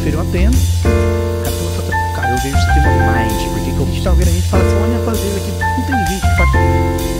preferiu a pena. O cara falou, cara, eu vejo isso aqui no Mind, porque que a gente tá vendo a gente fala assim, olha, fazer isso aqui, não tem gente que faz.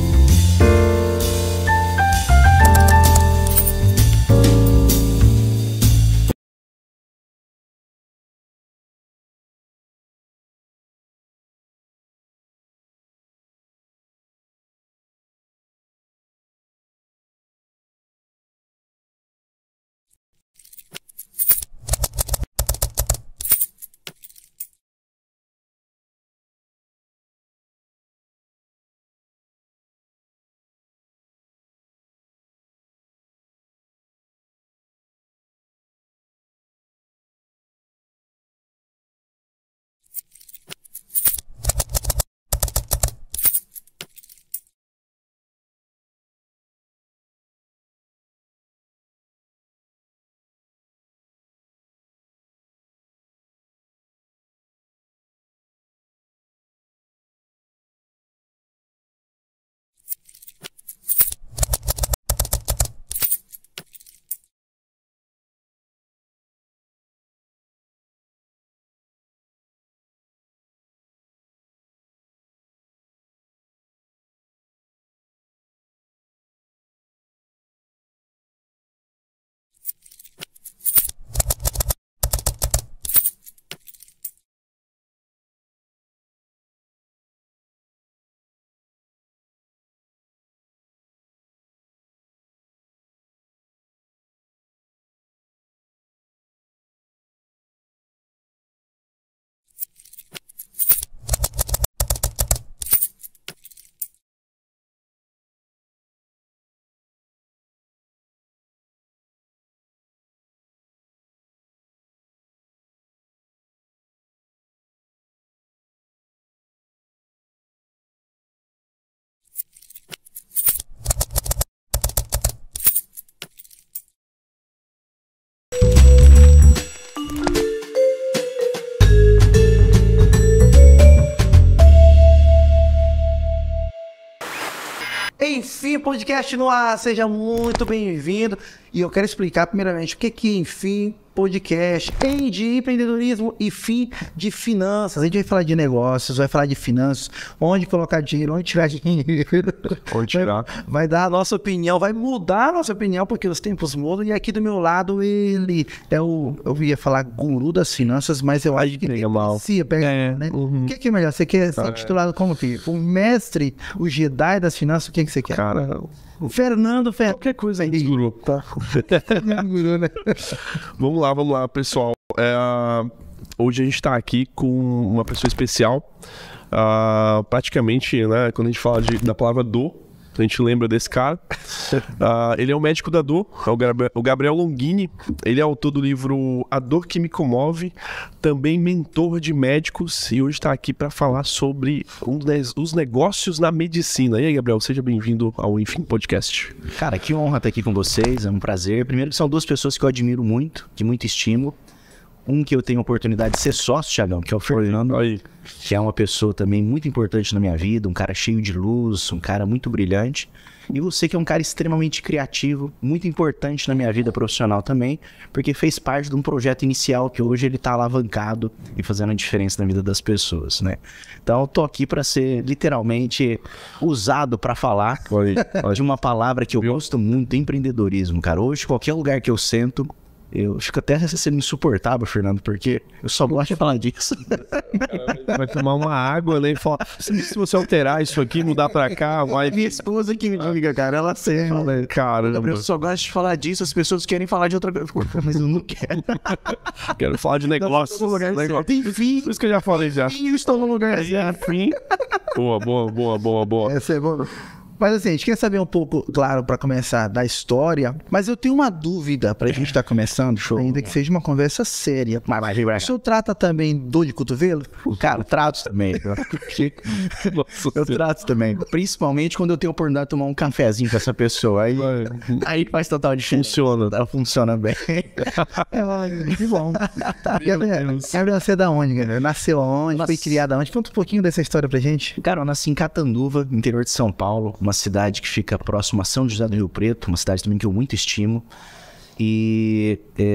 Enfim, podcast no ar, seja muito bem-vindo. E eu quero explicar primeiramente o que é Enfim Podcast, E de empreendedorismo e FIM de finanças. A gente vai falar de negócios, vai falar de finanças, onde colocar dinheiro, onde tirar dinheiro. Onde tirar. Vai dar a nossa opinião, vai mudar a nossa opinião, porque os tempos mudam. E aqui do meu lado, ele é eu ia falar guru das finanças, mas eu acho que pega mal. Né? O que é melhor? Você quer ser titulado como que? O mestre, o Jedi das finanças, o que você quer? Cara, Fernando. Qualquer coisa aí, guru, tá? Guru, né? Vamos lá, pessoal. Hoje a gente tá aqui com uma pessoa especial. Praticamente, né, quando a gente fala da palavra dor, a gente lembra desse cara. Ele é o médico da dor, é o Gabriel Longini. Ele é autor do livro A Dor que Me Comove, também mentor de médicos, e hoje está aqui para falar sobre os negócios na medicina. E aí, Gabriel, seja bem-vindo ao Enfim Podcast. Cara, que honra estar aqui com vocês, é um prazer. Primeiro que são duas pessoas que eu admiro muito, de muito estímulo. Um que eu tenho a oportunidade de ser sócio, Thiagão, que é o Fernando, que é uma pessoa também muito importante na minha vida, um cara cheio de luz, um cara muito brilhante. E você que é um cara extremamente criativo, muito importante na minha vida profissional também, porque fez parte de um projeto inicial que hoje ele está alavancado e fazendo a diferença na vida das pessoas, né? Então eu tô aqui para ser literalmente usado para falar de uma palavra que eu gosto muito, empreendedorismo, cara. Hoje, qualquer lugar que eu sento, eu fico até sendo insuportável, Fernando, porque eu só gosto de falar disso. Vai tomar uma água, né? E falar, se você alterar isso aqui, mudar pra cá, vai... Minha esposa que me diga, cara, ela sempre... Cara, eu só gosto de falar disso, as pessoas querem falar de outra coisa. Mas eu não quero. Quero falar de negócios. Enfim. Por isso que eu já falei já. Eu estou no lugar certo. Boa. Essa é boa. Mas assim, a gente quer saber um pouco, claro, para começar, da história, mas eu tenho uma dúvida pra gente estar começando, ainda que seja uma conversa séria. O senhor trata também dor de cotovelo? Cara, trato também. Eu trato também. Principalmente quando eu tenho a oportunidade de tomar um cafezinho com essa pessoa. Aí faz total diferença. Funciona bem. Que bom. Gabriel, você é da onde, Gabriel? Nasceu aonde? Foi criado aonde? Conta um pouquinho dessa história pra gente. Cara, eu nasci em Catanduva, interior de São Paulo, uma cidade que fica próximo a São José do Rio Preto, uma cidade também que eu muito estimo. E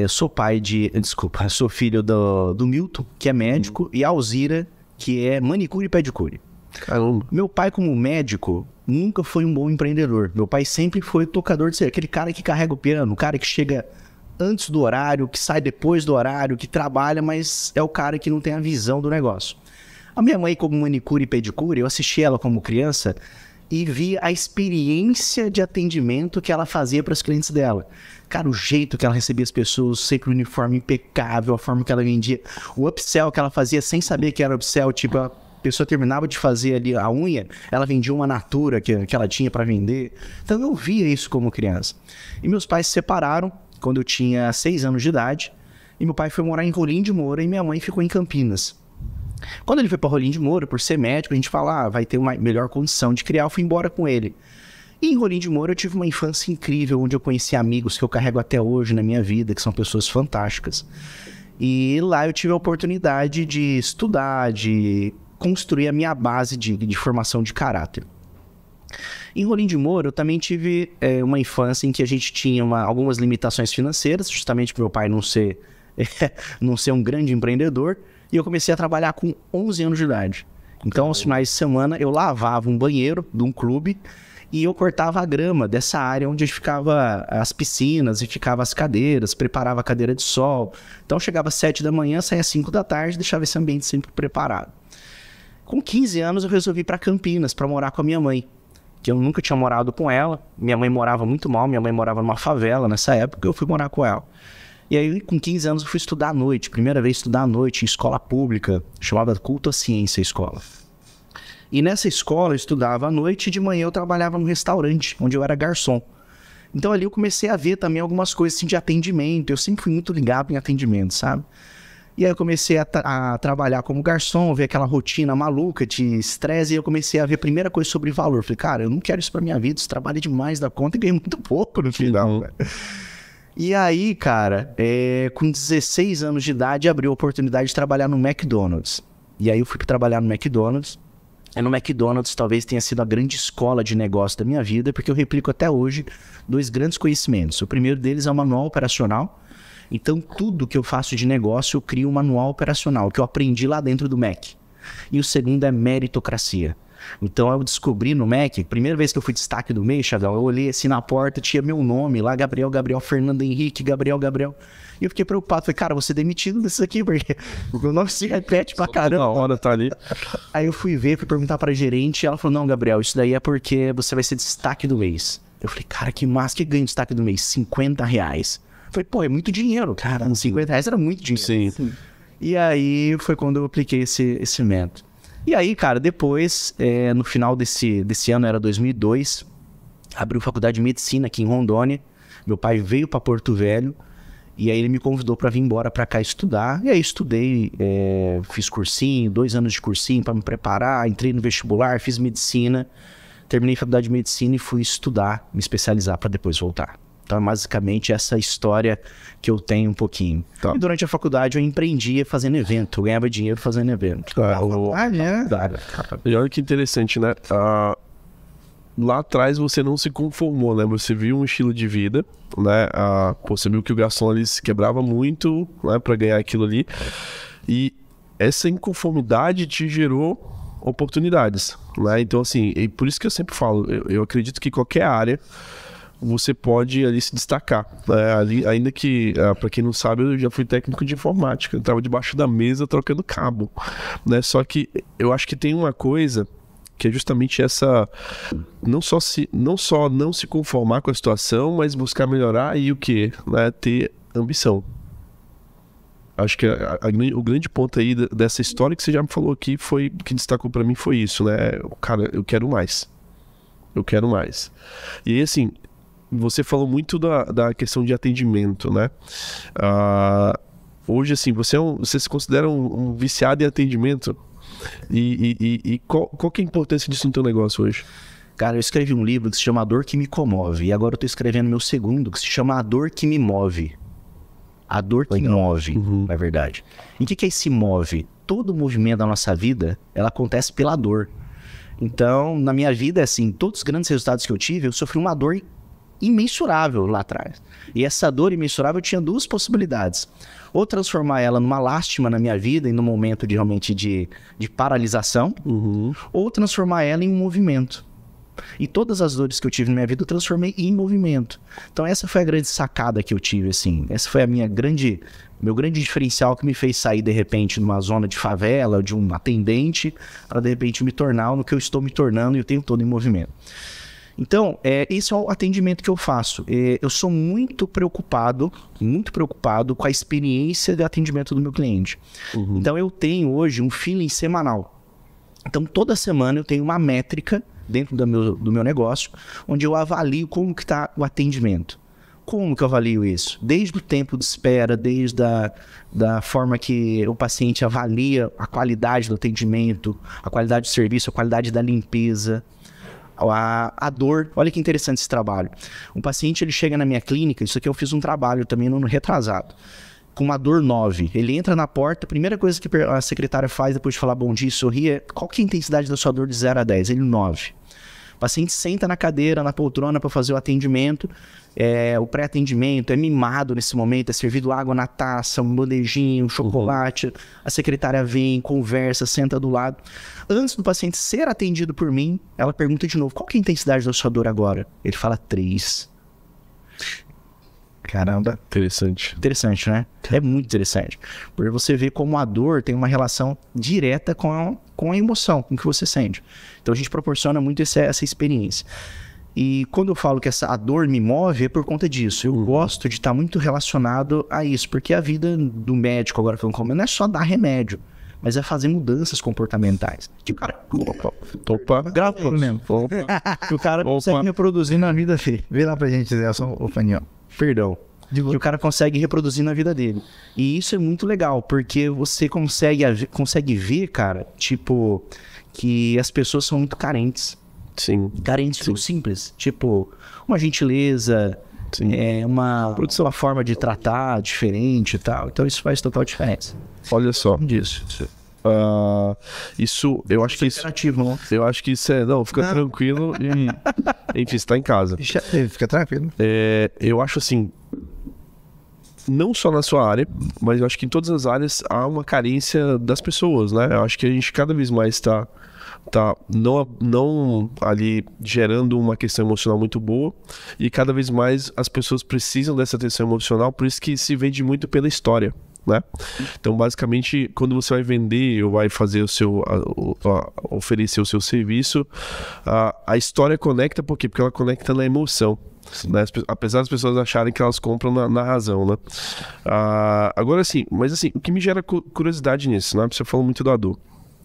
sou filho do Milton, que é médico, e a Alzira, que é manicure e pedicure. Caramba. Meu pai, como médico, nunca foi um bom empreendedor. Meu pai sempre foi tocador de ser aquele cara que carrega o piano, o cara que chega antes do horário, que sai depois do horário, que trabalha, mas é o cara que não tem a visão do negócio. A minha mãe, como manicure e pedicure, eu assisti ela como criança e vi a experiência de atendimento que ela fazia para os clientes dela. Cara, o jeito que ela recebia as pessoas, sempre o uniforme impecável, a forma que ela vendia, o upsell que ela fazia sem saber que era upsell, tipo, a pessoa terminava de fazer ali a unha, ela vendia uma Natura que ela tinha para vender. Então eu via isso como criança. E meus pais se separaram quando eu tinha 6 anos de idade, e meu pai foi morar em Rolim de Moura e minha mãe ficou em Campinas. Quando ele foi para Rolim de Moura, por ser médico, a gente fala, vai ter uma melhor condição de criar, eu fui embora com ele. E em Rolim de Moura eu tive uma infância incrível, onde eu conheci amigos que eu carrego até hoje na minha vida, que são pessoas fantásticas. E lá eu tive a oportunidade de estudar, de construir a minha base de formação de caráter. Em Rolim de Moura eu também tive uma infância em que a gente tinha algumas limitações financeiras, justamente por meu pai não ser um grande empreendedor, e eu comecei a trabalhar com 11 anos de idade. Então, aos finais de semana, eu lavava um banheiro de um clube e eu cortava a grama dessa área onde ficava as piscinas e ficava as cadeiras, preparava a cadeira de sol. Então, chegava às 7 da manhã, saía às 5 da tarde, deixava esse ambiente sempre preparado. Com 15 anos, eu resolvi ir para Campinas para morar com a minha mãe, que eu nunca tinha morado com ela. Minha mãe morava muito mal, minha mãe morava numa favela nessa época, eu fui morar com ela. E aí, com 15 anos, eu fui estudar à noite. Primeira vez estudar à noite em escola pública, chamada Culto à Ciência a escola. E nessa escola eu estudava à noite e de manhã eu trabalhava num restaurante, onde eu era garçom. Então ali eu comecei a ver também algumas coisas assim, de atendimento. Eu sempre fui muito ligado em atendimento, sabe? E aí eu comecei a trabalhar como garçom, ver aquela rotina maluca de estresse, e eu comecei a ver a primeira coisa sobre valor. Falei, cara, eu não quero isso pra minha vida, isso trabalha demais da conta e ganhei muito pouco no final, velho. E aí, cara, com 16 anos de idade, abriu a oportunidade de trabalhar no McDonald's. E aí eu fui trabalhar no McDonald's. E no McDonald's talvez tenha sido a grande escola de negócio da minha vida, porque eu replico até hoje 2 grandes conhecimentos. O primeiro deles é o manual operacional. Então, tudo que eu faço de negócio, eu crio um manual operacional, que eu aprendi lá dentro do Mac. E o segundo é meritocracia. Então, eu descobri no Mac, primeira vez que eu fui destaque do mês, Chagão, eu olhei assim na porta, tinha meu nome lá, Gabriel, Fernando Henrique, Gabriel. E eu fiquei preocupado, falei, cara, vou ser demitido disso aqui, porque o meu nome se repete pra caramba. Na hora tá ali. Aí eu fui perguntar pra gerente, e ela falou, não, Gabriel, isso daí é porque você vai ser destaque do mês. Eu falei, cara, que massa, que ganho destaque do mês? R$50. Eu falei, pô, é muito dinheiro, cara, R$50 era muito dinheiro. Sim. E aí foi quando eu apliquei esse método. E aí, cara, depois, no final desse ano, era 2002, abriu faculdade de medicina aqui em Rondônia. Meu pai veio para Porto Velho e aí ele me convidou para vir embora para cá estudar. E aí estudei, fiz cursinho, 2 anos de cursinho para me preparar, entrei no vestibular, fiz medicina, terminei a faculdade de medicina e fui estudar, me especializar para depois voltar. Então, é basicamente essa história que eu tenho um pouquinho. Tá. E durante a faculdade eu empreendia fazendo evento, eu ganhava dinheiro fazendo evento. E olha que interessante, né? Lá atrás você não se conformou, né? Você viu um estilo de vida, né? Você viu que o garçom ali se quebrava muito, né? Pra ganhar aquilo ali. E essa inconformidade te gerou oportunidades, né? Então, assim, e por isso que eu sempre falo, eu acredito que qualquer área você pode ali se destacar, né? Ainda que, para quem não sabe, eu já fui técnico de informática, eu estava debaixo da mesa trocando cabo, né? Só que eu acho que tem uma coisa que é justamente essa, não só não se conformar com a situação, mas buscar melhorar e o quê? Né? Ter ambição. Acho que o grande ponto aí dessa história que você já me falou aqui, que destacou para mim foi isso, né? Cara, eu quero mais. E aí, assim, você falou muito da questão de atendimento, né? Hoje, assim, você se considera um viciado em atendimento? E qual que é a importância disso no teu negócio hoje? Cara, eu escrevi um livro que se chama A Dor que Me Comove. E agora eu tô escrevendo meu segundo, que se chama A Dor que Me Move. A dor que move, na verdade. E o que é esse move? Todo movimento da nossa vida, ela acontece pela dor. Então, na minha vida, assim, todos os grandes resultados que eu tive, eu sofri uma dor imensurável lá atrás. E essa dor imensurável tinha duas possibilidades. Ou transformar ela numa lástima na minha vida, e num momento realmente de paralisação, ou transformar ela em um movimento. E todas as dores que eu tive na minha vida eu transformei em movimento. Então essa foi a grande sacada que eu tive, assim. Essa foi meu grande diferencial que me fez sair de repente numa zona de favela, de um atendente, para de repente me tornar no que eu estou me tornando e o tempo todo em movimento. Então, esse é o atendimento que eu faço. Eu sou muito preocupado com a experiência de atendimento do meu cliente. Então eu tenho hoje um feeling semanal. Então toda semana eu tenho uma métrica dentro do meu negócio, onde eu avalio como que está o atendimento. Como que eu avalio isso? Desde o tempo de espera, desde da forma que o paciente avalia a qualidade do atendimento, a qualidade do serviço, a qualidade da limpeza, a dor. Olha que interessante esse trabalho. Um paciente, ele chega na minha clínica, isso aqui eu fiz um trabalho também no ano retrasado, com uma dor 9. Ele entra na porta, a primeira coisa que a secretária faz depois de falar bom dia e sorrir é: qual que é a intensidade da sua dor de 0 a 10? Ele 9. O paciente senta na cadeira, na poltrona para fazer o atendimento. O pré-atendimento é mimado nesse momento, é servido água na taça, um bandejinho, um chocolate. A secretária vem, conversa, senta do lado. Antes do paciente ser atendido por mim, ela pergunta de novo: qual que é a intensidade da sua dor agora? Ele fala 3. Caramba. Interessante, né? É muito interessante. Porque você vê como a dor tem uma relação direta com a emoção, com o que você sente. Então a gente proporciona muito essa experiência. E quando eu falo que a dor me move, é por conta disso. Eu gosto de estar muito relacionado a isso. Porque a vida do médico, agora falando como, não é só dar remédio, mas é fazer mudanças comportamentais. Que o cara... Opa. Grava mesmo. Que o cara consegue reproduzir na vida dele. Vê lá pra gente, Zé, só o paninho. Perdão. Que o cara consegue reproduzir na vida dele. E isso é muito legal, porque você consegue ver, cara, tipo, que as pessoas são muito carentes. Sim. Carentes do simples. Tipo, uma gentileza, uma forma de tratar diferente e tal. Então isso faz total diferença. Olha só. Disso. Isso, eu acho que isso... Não? Eu acho que isso é... Não, fica tranquilo e... Enfim, você tá em casa. Fica tranquilo. Eu acho assim... Não só na sua área, mas eu acho que em todas as áreas há uma carência das pessoas, né? Eu acho que a gente cada vez mais tá não ali gerando uma questão emocional muito boa, e cada vez mais as pessoas precisam dessa atenção emocional, por isso que se vende muito pela história, né? Então basicamente quando você vai vender ou vai fazer oferecer o seu serviço, a história conecta. Por quê? Porque ela conecta na emoção, né? Apesar das pessoas acharem que elas compram na razão, né? Agora sim, mas assim, o que me gera curiosidade nisso, né? Você falou muito da dor.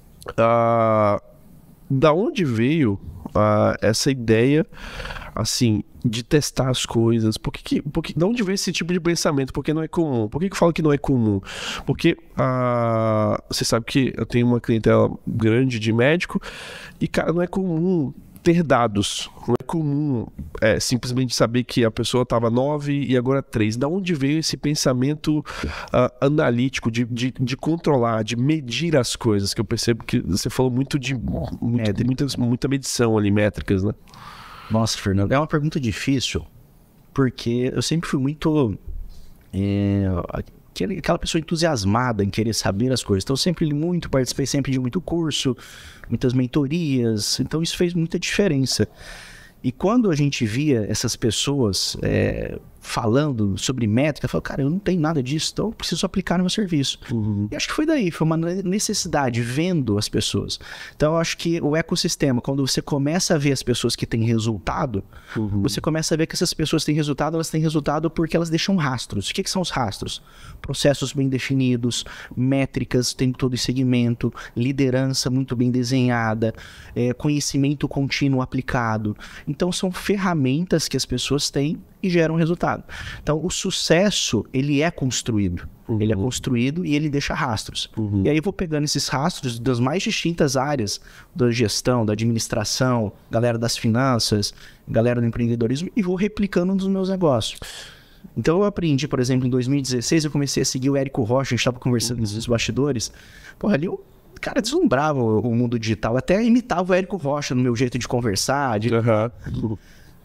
Da onde veio essa ideia, assim, de testar as coisas? Porque, de onde veio esse tipo de pensamento? Porque não é comum. Por que eu falo que não é comum? Porque você sabe que eu tenho uma clientela grande de médico e, cara, não é comum ter dados. Não é comum simplesmente saber que a pessoa estava 9 e agora 3. Da onde veio esse pensamento analítico de controlar, de medir as coisas? Que eu percebo que você falou muito de muita medição ali, métricas, né? Nossa, Fernando, é uma pergunta difícil, porque eu sempre fui muito... aquela pessoa entusiasmada em querer saber as coisas. Então eu sempre li muito, participei sempre de muito curso, muitas mentorias. Então isso fez muita diferença. E quando a gente via essas pessoas falando sobre métrica, eu falei: cara, eu não tenho nada disso, então eu preciso aplicar no meu serviço. E acho que foi daí, foi uma necessidade, vendo as pessoas. Então eu acho que o ecossistema, quando você começa a ver as pessoas que têm resultado, você começa a ver que essas pessoas têm resultado, elas têm resultado porque elas deixam rastros. O que são os rastros? Processos bem definidos, métricas, tem todo esse segmento, liderança muito bem desenhada, conhecimento contínuo aplicado. Então são ferramentas que as pessoas têm e geram resultado. Então o sucesso, ele é construído. Ele é construído e ele deixa rastros. E aí eu vou pegando esses rastros das mais distintas áreas da gestão, da administração, galera das finanças, galera do empreendedorismo, e vou replicando nos meus negócios. Então eu aprendi, por exemplo, em 2016 eu comecei a seguir o Érico Rocha. A gente estava conversando nos bastidores. Porra, ali eu, cara, deslumbrava o mundo digital. Até imitava o Érico Rocha no meu jeito de conversar.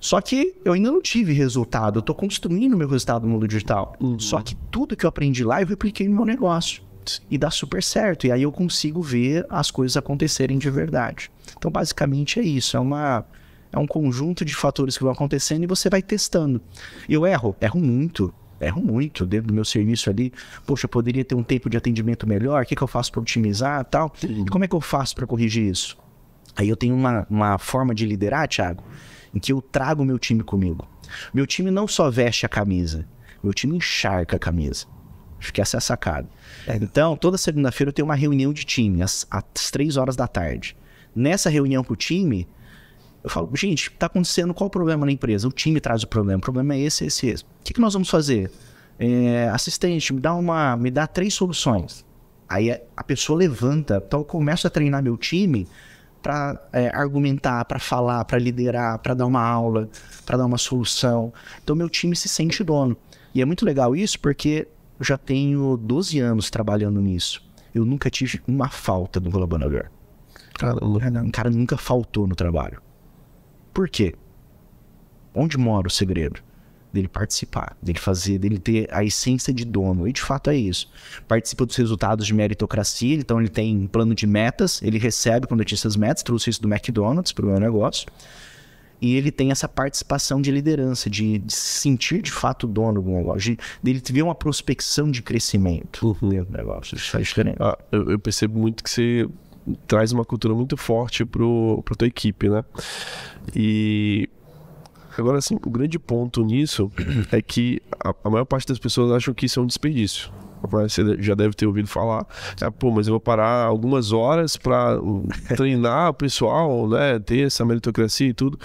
Só que eu ainda não tive resultado, eu tô construindo meu resultado no mundo digital. Só que tudo que eu aprendi lá, eu repliquei no meu negócio. E dá super certo, e aí eu consigo ver as coisas acontecerem de verdade. Então, basicamente é isso, é um conjunto de fatores que vão acontecendo e você vai testando. Eu erro muito dentro do meu serviço ali. Poxa, eu poderia ter um tempo de atendimento melhor, o que eu faço para otimizar e tal? E como é que eu faço para corrigir isso? Aí eu tenho uma forma de liderar, Thiago, em que eu trago o meu time comigo. Meu time não só veste a camisa, meu time encharca a camisa. Acho que essa é a sacada. Então, toda segunda-feira eu tenho uma reunião de time, às 3 horas da tarde. Nessa reunião com o time, eu falo, gente, tá acontecendo, qual o problema na empresa? O time traz o problema é esse. O que nós vamos fazer? Assistente, me dá 3 soluções. Aí a pessoa levanta, então eu começo a treinar meu time para argumentar, para falar, para liderar, para dar uma aula, para dar uma solução. Então meu time se sente dono. E é muito legal isso porque eu já tenho 12 anos trabalhando nisso. Eu nunca tive uma falta do colaborador. Um cara nunca faltou no trabalho. Por quê? Onde mora o segredo? Dele participar, dele ter a essência de dono. E de fato é isso. Participa dos resultados de meritocracia, então ele tem um plano de metas, ele recebe quando atinge essas metas, trouxe isso do McDonald's para o meu negócio. E ele tem essa participação de liderança, de se sentir de fato dono do negócio, dele ver uma prospecção de crescimento dentro do negócio. Isso faz diferença. Eu percebo muito que você traz uma cultura muito forte para tua equipe, né? E agora, assim, o grande ponto nisso é que a maior parte das pessoas acham que isso é um desperdício. Você já deve ter ouvido falar, mas eu vou parar algumas horas para treinar o pessoal, né, ter essa meritocracia e tudo.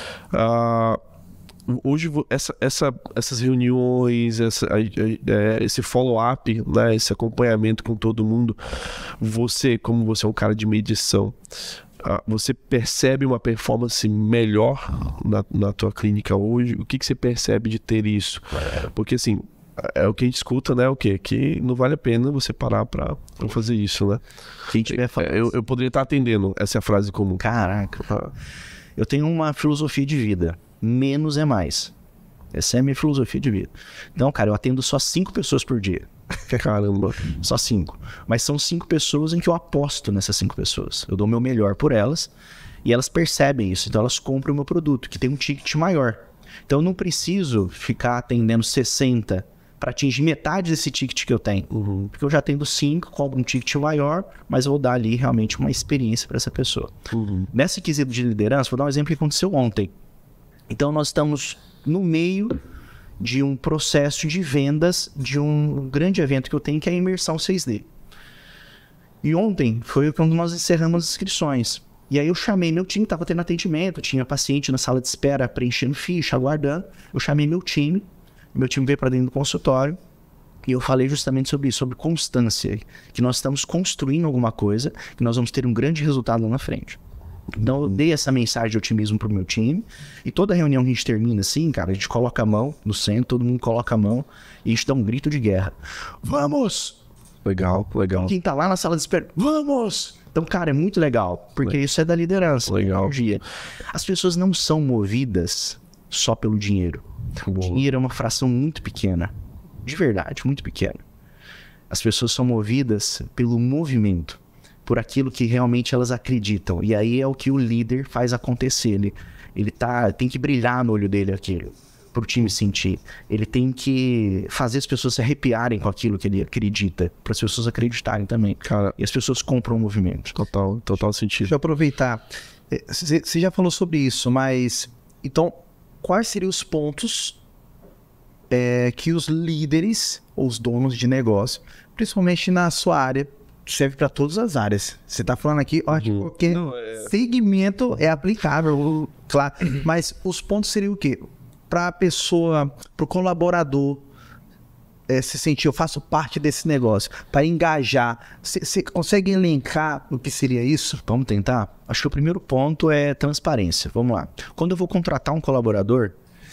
Hoje, essas reuniões, esse follow-up, né, esse acompanhamento com todo mundo, como você é um cara de medição, você percebe uma performance melhor na tua clínica hoje? O que você percebe de ter isso? Porque assim, é o que a gente escuta, né? O quê? Que não vale a pena você parar pra fazer isso, né? Quem tiver falando... eu poderia estar atendendo, essa é a frase comum. Caraca. Eu tenho uma filosofia de vida. Menos é mais. Essa é a minha filosofia de vida. Então, cara, eu atendo só 5 pessoas por dia. Caramba. Só 5. Mas são 5 pessoas em que eu aposto nessas 5 pessoas. Eu dou o meu melhor por elas e elas percebem isso. Então elas compram o meu produto, que tem um ticket maior. Então eu não preciso ficar atendendo 60 para atingir metade desse ticket que eu tenho. Porque eu já atendo 5, cobro um ticket maior, mas eu vou dar ali realmente uma experiência para essa pessoa. Nesse quesito de liderança, vou dar um exemplo que aconteceu ontem. Então nós estamos no meio de um processo de vendas de um grande evento que eu tenho, que é a Imersão 6D. E ontem foi quando nós encerramos as inscrições. E aí eu chamei meu time, estava tendo atendimento, tinha paciente na sala de espera preenchendo ficha, aguardando. Eu chamei meu time veio para dentro do consultório e eu falei justamente sobre isso, sobre constância, que nós estamos construindo alguma coisa, que nós vamos ter um grande resultado lá na frente. Então eu dei essa mensagem de otimismo pro meu time e toda reunião que a gente termina assim, cara, a gente coloca a mão no centro, todo mundo coloca a mão e a gente dá um grito de guerra. Vamos! Legal. Quem tá lá na sala de espera, vamos! Então, cara, é muito legal, porque isso é da liderança. Legal. As pessoas não são movidas só pelo dinheiro. O dinheiro é uma fração muito pequena. De verdade, muito pequena. As pessoas são movidas pelo movimento, por aquilo que realmente elas acreditam. E aí é o que o líder faz acontecer. Ele tem que brilhar no olho dele aquilo, para o time sentir. Ele tem que fazer as pessoas se arrepiarem com aquilo que ele acredita, para as pessoas acreditarem também. Cara, e as pessoas compram o movimento. Total sentido. Deixa eu aproveitar. Você já falou sobre isso, mas... Então, quais seriam os pontos que os líderes, ou os donos de negócio, principalmente na sua área, serve para todas as áreas. Você está falando aqui, ótimo, porque segmento é aplicável, claro. Mas os pontos seriam o quê? Para a pessoa, para o colaborador se sentir, eu faço parte desse negócio, para engajar. Você consegue elencar o que seria isso? Vamos tentar? Acho que o primeiro ponto é transparência. Vamos lá. Quando eu vou contratar um colaborador,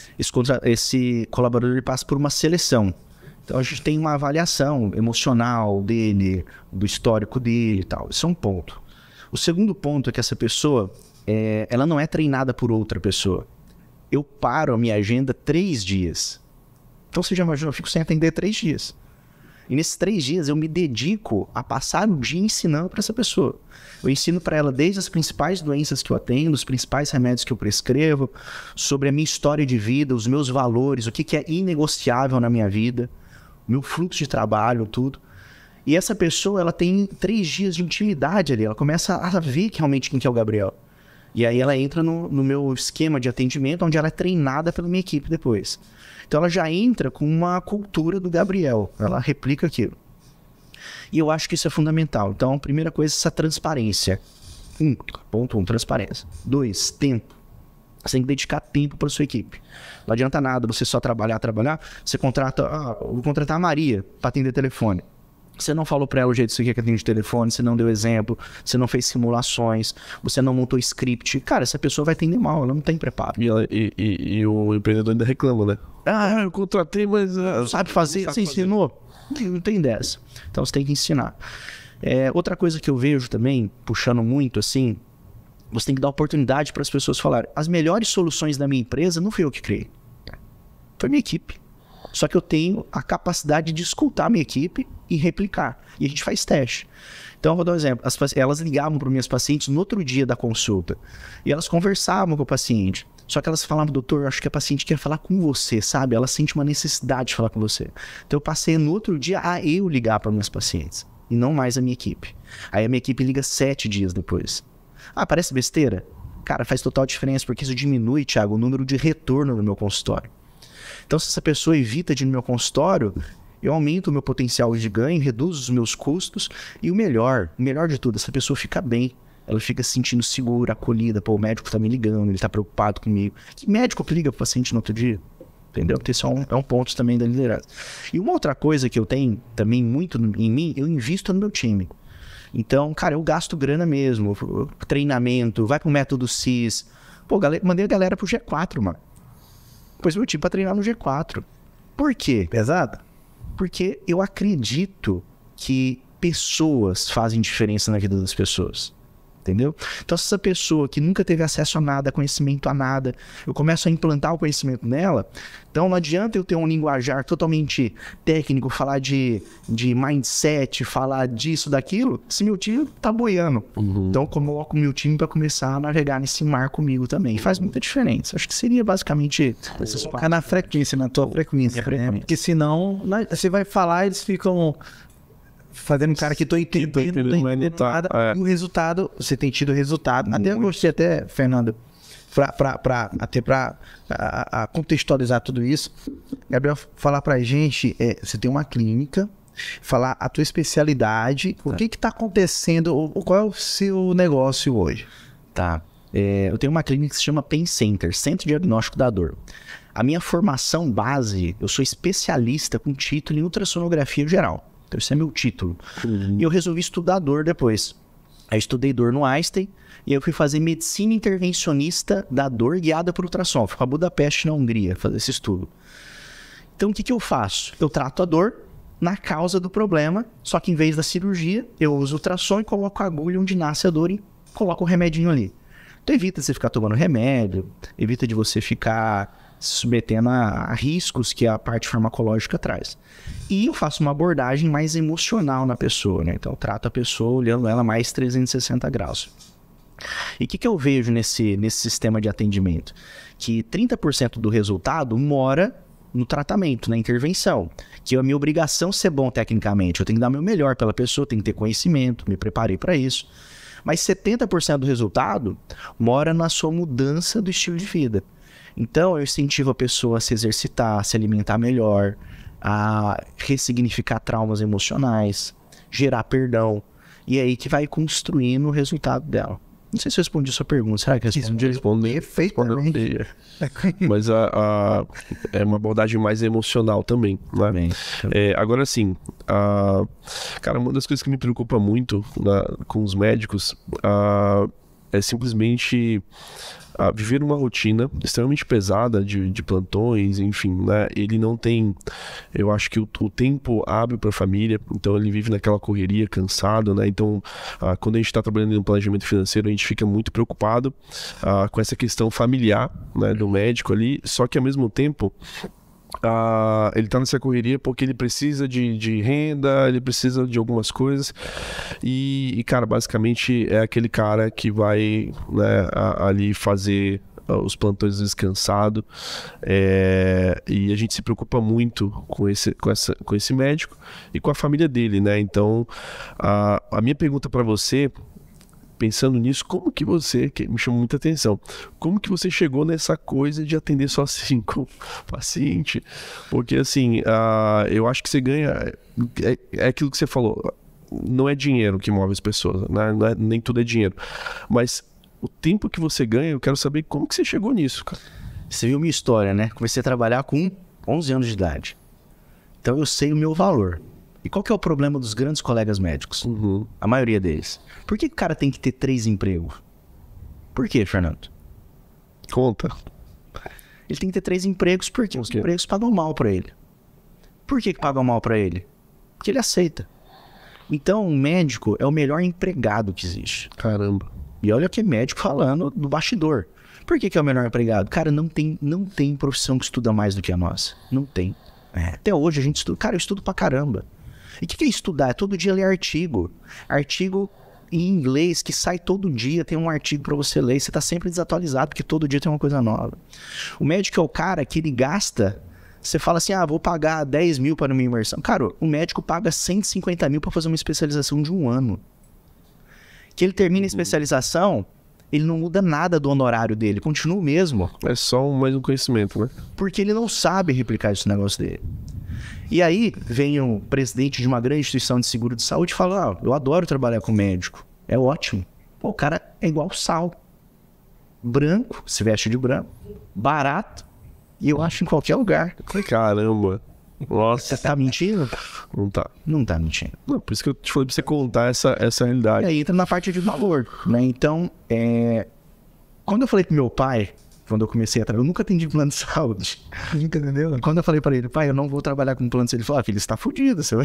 esse colaborador ele passa por uma seleção. Então a gente tem uma avaliação emocional dele, do histórico dele e tal. Isso é um ponto. O segundo ponto é que essa pessoa, ela não é treinada por outra pessoa. eu paro a minha agenda 3 dias. Então você já imaginou, eu fico sem atender 3 dias. E nesses 3 dias eu me dedico a passar o dia ensinando para essa pessoa. Eu ensino para ela desde as principais doenças que eu atendo, os principais remédios que eu prescrevo, sobre a minha história de vida, os meus valores, o que é inegociável na minha vida, o meu fluxo de trabalho, tudo. E essa pessoa, ela tem 3 dias de intimidade ali, ela começa a ver realmente quem que é o Gabriel. E aí ela entra no meu esquema de atendimento, onde ela é treinada pela minha equipe depois. Então ela já entra com uma cultura do Gabriel, ela replica aquilo. E eu acho que isso é fundamental. Então, a primeira coisa é essa transparência. Ponto 1, transparência. 2, tempo. Você tem que dedicar tempo para sua equipe. Não adianta nada você só trabalhar. Você contrata, vou contratar a Maria para atender telefone. Você não falou para ela o jeito que você quer que atende telefone, você não deu exemplo, você não fez simulações, você não montou script. Cara, essa pessoa vai atender mal, ela não tem preparo. E o empreendedor ainda reclama, né? Eu contratei, mas... sabe fazer? Você ensinou? Não tem dessa. Então você tem que ensinar. Outra coisa que eu vejo também, puxando muito assim, você tem que dar oportunidade para as pessoas falarem. As melhores soluções da minha empresa não fui eu que criei. Foi minha equipe. Só que eu tenho a capacidade de escutar a minha equipe e replicar. E a gente faz teste. Então, eu vou dar um exemplo. Elas ligavam para minhas pacientes no outro dia da consulta. E elas conversavam com o paciente. Só que elas falavam, doutor, eu acho que a paciente quer falar com você, sabe? Ela sente uma necessidade de falar com você. Então, eu passei no outro dia a eu ligar para minhas pacientes. E não mais a minha equipe. Aí a minha equipe liga 7 dias depois. Parece besteira? Cara, faz total diferença, porque isso diminui, Thiago, o número de retorno no meu consultório. Então, se essa pessoa evita de ir no meu consultório, eu aumento o meu potencial de ganho, reduzo os meus custos e o melhor de tudo, essa pessoa fica bem. Ela fica se sentindo segura, acolhida. Pô, o médico tá me ligando, ele tá preocupado comigo. Que médico que liga pro paciente no outro dia? Entendeu? Então, esse é um ponto também da liderança. E uma outra coisa que eu tenho também muito em mim, eu invisto no meu time. Então, cara, eu gasto grana mesmo. Treinamento, vai pro método CIS. Pô, mandei a galera pro G4, mano. Pôs meu time pra treinar no G4. Por quê? Pesado? Porque eu acredito que pessoas fazem diferença na vida das pessoas. Entendeu? Então, se essa pessoa que nunca teve acesso a nada, conhecimento a nada, eu começo a implantar o conhecimento nela, então não adianta eu ter um linguajar totalmente técnico, falar de mindset, falar disso, daquilo, se meu time tá boiando. Então, eu coloco o meu time para começar a navegar nesse mar comigo também. E faz muita diferença. Acho que seria basicamente... Focar na frequência, na tua frequência. Né? Porque senão, você vai falar, eles ficam... fazendo um cara que tô entendendo nada. E o resultado, você tem tido resultado. Até eu gostei, Fernando, pra contextualizar tudo isso. Gabriel, falar pra gente, você tem uma clínica, falar a tua especialidade, o que tá acontecendo, qual é o seu negócio hoje? Tá. Eu tenho uma clínica que se chama Pain Center, Centro Diagnóstico da Dor. A minha formação base, eu sou especialista com título em ultrassonografia geral. Então, esse é meu título. E eu resolvi estudar dor depois. Aí estudei dor no Einstein e eu fui fazer medicina intervencionista da dor guiada por ultrassom. Fui para Budapeste, na Hungria, fazer esse estudo. Então, o que eu faço? Eu trato a dor na causa do problema, só que em vez da cirurgia, eu uso ultrassom e coloco a agulha onde nasce a dor e coloco o remedinho ali. Então, evita você ficar tomando remédio, evita de você ficar se submetendo a riscos que a parte farmacológica traz. E eu faço uma abordagem mais emocional na pessoa, né? Então eu trato a pessoa olhando ela mais 360 graus. E o que eu vejo nesse sistema de atendimento? Que 30% do resultado mora no tratamento, na intervenção. Que é a minha obrigação ser bom tecnicamente. Eu tenho que dar o meu melhor pela pessoa, tenho que ter conhecimento, me preparei para isso. Mas 70% do resultado mora na sua mudança do estilo de vida. Então, eu incentivo a pessoa a se exercitar, a se alimentar melhor, a ressignificar traumas emocionais, gerar perdão. E é aí que vai construindo o resultado dela. Não sei se eu respondi a sua pergunta. Será que eu respondi? Perfeitamente. Mas é uma abordagem mais emocional também, né? Bem. Agora sim, cara, uma das coisas que me preocupa muito com os médicos é simplesmente viver uma rotina extremamente pesada de plantões, enfim, né? Ele não tem, eu acho que o tempo abre para a família, então ele vive naquela correria, cansado, né? Então, quando a gente está trabalhando em um planejamento financeiro, a gente fica muito preocupado com essa questão familiar, né, do médico ali, só que ao mesmo tempo ele tá nessa correria porque ele precisa de renda, ele precisa de algumas coisas e cara, basicamente é aquele cara que vai, né, ali fazer os plantões descansado, e a gente se preocupa muito com esse médico e com a família dele, né? Então a minha pergunta para você, pensando nisso, como que você, que me chamou muita atenção, como que você chegou nessa coisa de atender só 5 pacientes? Porque assim, eu acho que você ganha, é aquilo que você falou, não é dinheiro que move as pessoas, né? Nem tudo é dinheiro, mas o tempo que você ganha, eu quero saber como que você chegou nisso, cara. Você viu minha história, né? Comecei a trabalhar com 11 anos de idade, então eu sei o meu valor. E qual que é o problema dos grandes colegas médicos? A maioria deles. Por que o cara tem que ter 3 empregos? Por quê, Fernando? Conta. Ele tem que ter 3 empregos porque os empregos pagam mal pra ele. Por que pagam mal pra ele? Porque ele aceita. Então, o médico é o melhor empregado que existe. Caramba. E olha que é médico falando do bastidor. Por que é o melhor empregado? Cara, não tem profissão que estuda mais do que a nossa. Não tem. Até hoje a gente estuda. Cara, eu estudo pra caramba. E o que é estudar? É todo dia ler artigo. Artigo em inglês que sai todo dia, tem um artigo pra você ler. E você tá sempre desatualizado, porque todo dia tem uma coisa nova. O médico é o cara que ele gasta. Você fala assim, vou pagar 10 mil para uma imersão. Cara, o médico paga 150 mil pra fazer uma especialização de 1 ano. Que ele termina a especialização, ele não muda nada do honorário dele, continua o mesmo. É só mais um conhecimento, né? Porque ele não sabe replicar esse negócio dele. E aí vem o presidente de uma grande instituição de seguro de saúde e fala, eu adoro trabalhar com médico, é ótimo. Pô, o cara é igual sal. Branco, se veste de branco, barato, e eu acho em qualquer lugar. Caramba. Nossa. Você tá mentindo? Não tá. Não tá mentindo. Não, por isso que eu te falei pra você contar essa realidade. E aí entra na parte de valor, né? Então, quando eu falei pro meu pai, quando eu comecei a trabalhar, eu nunca atendi plano de saúde. Entendeu? Quando eu falei pra ele, pai, eu não vou trabalhar com plano de saúde, ele falou, filho, você tá fudido, você vai...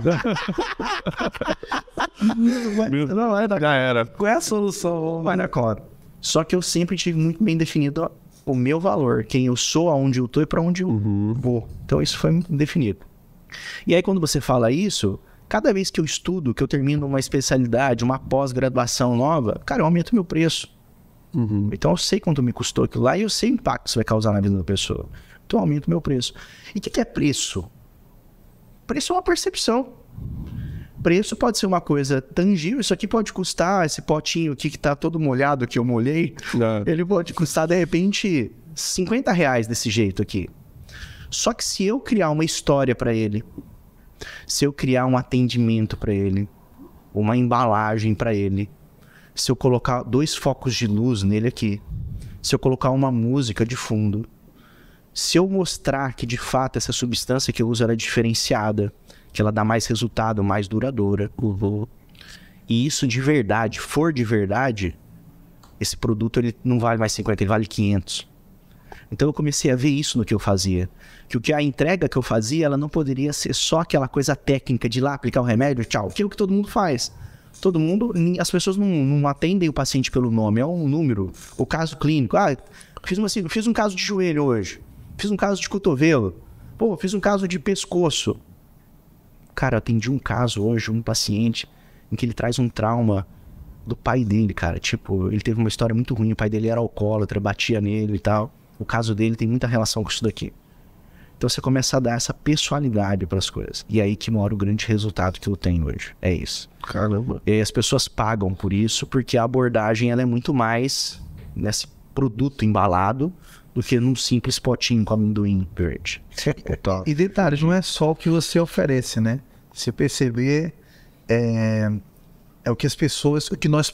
não vai dar. Já era. Qual é a solução? Vai na cota. Só que eu sempre tive muito bem definido o meu valor, quem eu sou, aonde eu tô e pra onde eu vou. Então isso foi muito definido. E aí quando você fala isso, cada vez que eu estudo, que eu termino uma especialidade, uma pós-graduação nova, cara, eu aumento meu preço. Então eu sei quanto me custou aquilo lá e eu sei o impacto que isso vai causar na vida da pessoa. Então eu aumento meu preço. E o que é preço? Preço é uma percepção. Preço pode ser uma coisa tangível. Isso aqui pode custar, esse potinho aqui que tá todo molhado, que eu molhei, ele pode custar de repente R$50 desse jeito aqui. Só que se eu criar uma história para ele, se eu criar um atendimento para ele, uma embalagem para ele, se eu colocar 2 focos de luz nele aqui, se eu colocar uma música de fundo, se eu mostrar que de fato essa substância que eu uso ela é diferenciada, que ela dá mais resultado, mais duradoura, e isso de verdade, for de verdade, esse produto ele não vale mais 50, ele vale 500. Então eu comecei a ver isso no que eu fazia. Que a entrega que eu fazia, ela não poderia ser só aquela coisa técnica de ir lá aplicar o remédio, tchau. Que é o que todo mundo faz. Todo mundo, as pessoas não atendem o paciente pelo nome, é um número, o caso clínico. Fiz um caso de joelho hoje, fiz um caso de cotovelo, fiz um caso de pescoço. Cara, eu atendi um caso hoje, um paciente, em que ele traz um trauma do pai dele, cara. Tipo, ele teve uma história muito ruim, o pai dele era alcoólatra, batia nele e tal. O caso dele tem muita relação com isso daqui. Então você começa a dar essa pessoalidade para as coisas. E aí que mora o grande resultado que eu tenho hoje. É isso. Caramba. E as pessoas pagam por isso, porque a abordagem ela é muito mais nesse produto embalado do que num simples potinho com amendoim verde. E detalhes, não é só o que você oferece, né? Se perceber, é o que as pessoas, o que nós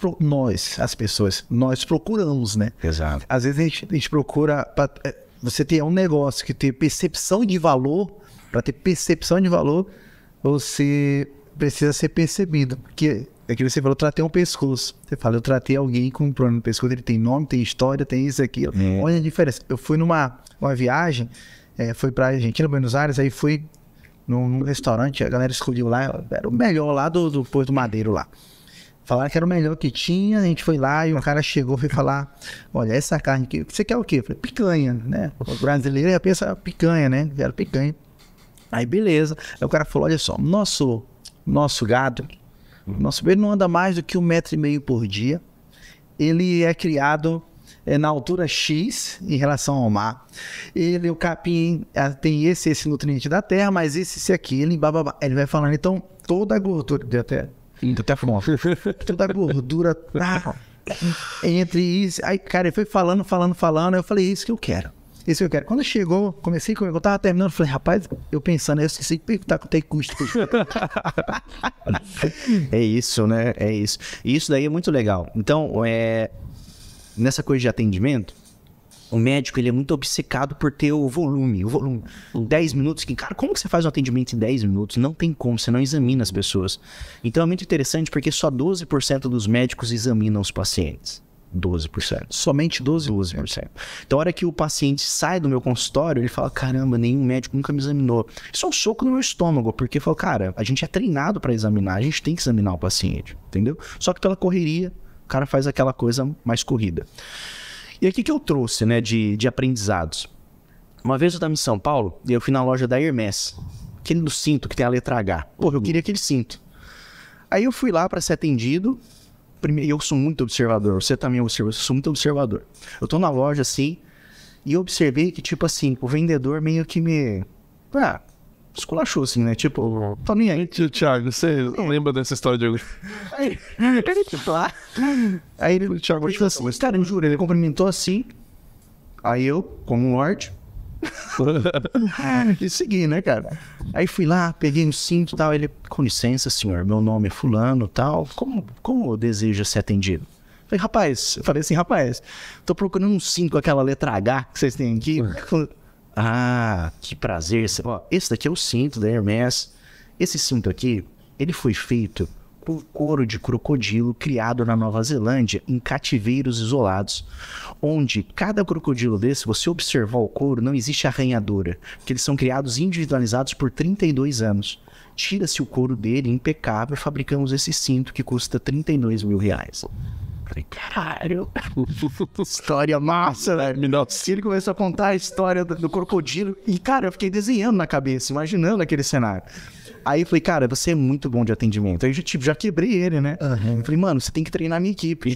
procuramos, né? Exato. Às vezes a gente procura, você ter um negócio que tem percepção de valor, para ter percepção de valor, você precisa ser percebido, porque É que você falou, tratei um pescoço. Você fala, eu tratei alguém com um problema no pescoço, ele tem nome, tem história, tem isso aqui. Olha a diferença. Eu fui numa viagem, fui pra Argentina, Buenos Aires, aí fui num restaurante, a galera escolheu lá, era o melhor lá do Porto Madeiro lá. Falaram que era o melhor que tinha, a gente foi lá e o cara chegou e foi falar, olha, essa carne aqui, você quer o quê? Eu falei, picanha, né? O brasileiro já pensa picanha, né? Quero picanha. Aí beleza. Aí o cara falou, olha só, nosso gado, nosso bebê não anda mais do que 1,5 metro por dia. Ele é criado na altura X em relação ao mar. O capim tem esse nutriente da terra, mas esse aqui, ele vai falando, então toda a gordura de até toda a gordura entre isso. Aí, cara, ele foi falando, eu falei, isso que eu quero. Isso que eu quero. Quando chegou, comecei comigo, eu tava terminando, eu falei, rapaz, eu pensando, eu esqueci de perguntar quanto é que custa. É isso, né? É isso. E isso daí é muito legal. Então, nessa coisa de atendimento, o médico, ele é muito obcecado por ter o volume. Em 10 minutos, cara, como que você faz um atendimento em 10 minutos? Não tem como, você não examina as pessoas. Então é muito interessante porque só 12% dos médicos examinam os pacientes. 12%. Somente 12%. Então, a hora que o paciente sai do meu consultório, ele fala, caramba, nenhum médico nunca me examinou. Isso é um soco no meu estômago, porque eu falo, cara, a gente é treinado para examinar, a gente tem que examinar o paciente, entendeu? Só que pela correria, o cara faz aquela coisa mais corrida. E aí, o que eu trouxe, né, de aprendizados? Uma vez eu estava em São Paulo, e eu fui na loja da Hermès, aquele do cinto que tem a letra H. Porra, eu queria aquele cinto. Aí eu fui lá para ser atendido. Eu sou muito observador, você também observa, eu sou muito observador. Eu tô na loja assim, e eu observei que, tipo assim, o vendedor meio que me... esculachou assim, né? Tipo, tô nem aí. Thiago, você lembra dessa história de alguém? Aí ele, Thiago, tipo assim, cara, eu juro, ele cumprimentou assim, aí eu, como um lorde, e segui, né, cara? Aí fui lá, peguei um cinto e tal, ele, com licença, senhor, meu nome é fulano e tal, como deseja ser atendido? Eu falei assim, rapaz, tô procurando um cinto com aquela letra H que vocês têm aqui. Que prazer. Ó, esse daqui é o cinto da Hermès. Esse cinto aqui, ele foi feito por couro de crocodilo criado na Nova Zelândia em cativeiros isolados, onde cada crocodilo desse, você observar o couro, não existe arranhadura, porque eles são criados individualizados por 32 anos. Tira-se o couro dele, impecável, fabricamos esse cinto que custa R$32 mil. Falei, caralho, história massa, velho. Ele começou a contar a história do crocodilo e, cara, eu fiquei desenhando na cabeça, imaginando aquele cenário. Aí eu falei, cara, você é muito bom de atendimento. Aí eu já quebrei ele, né? Eu falei, mano, você tem que treinar a minha equipe.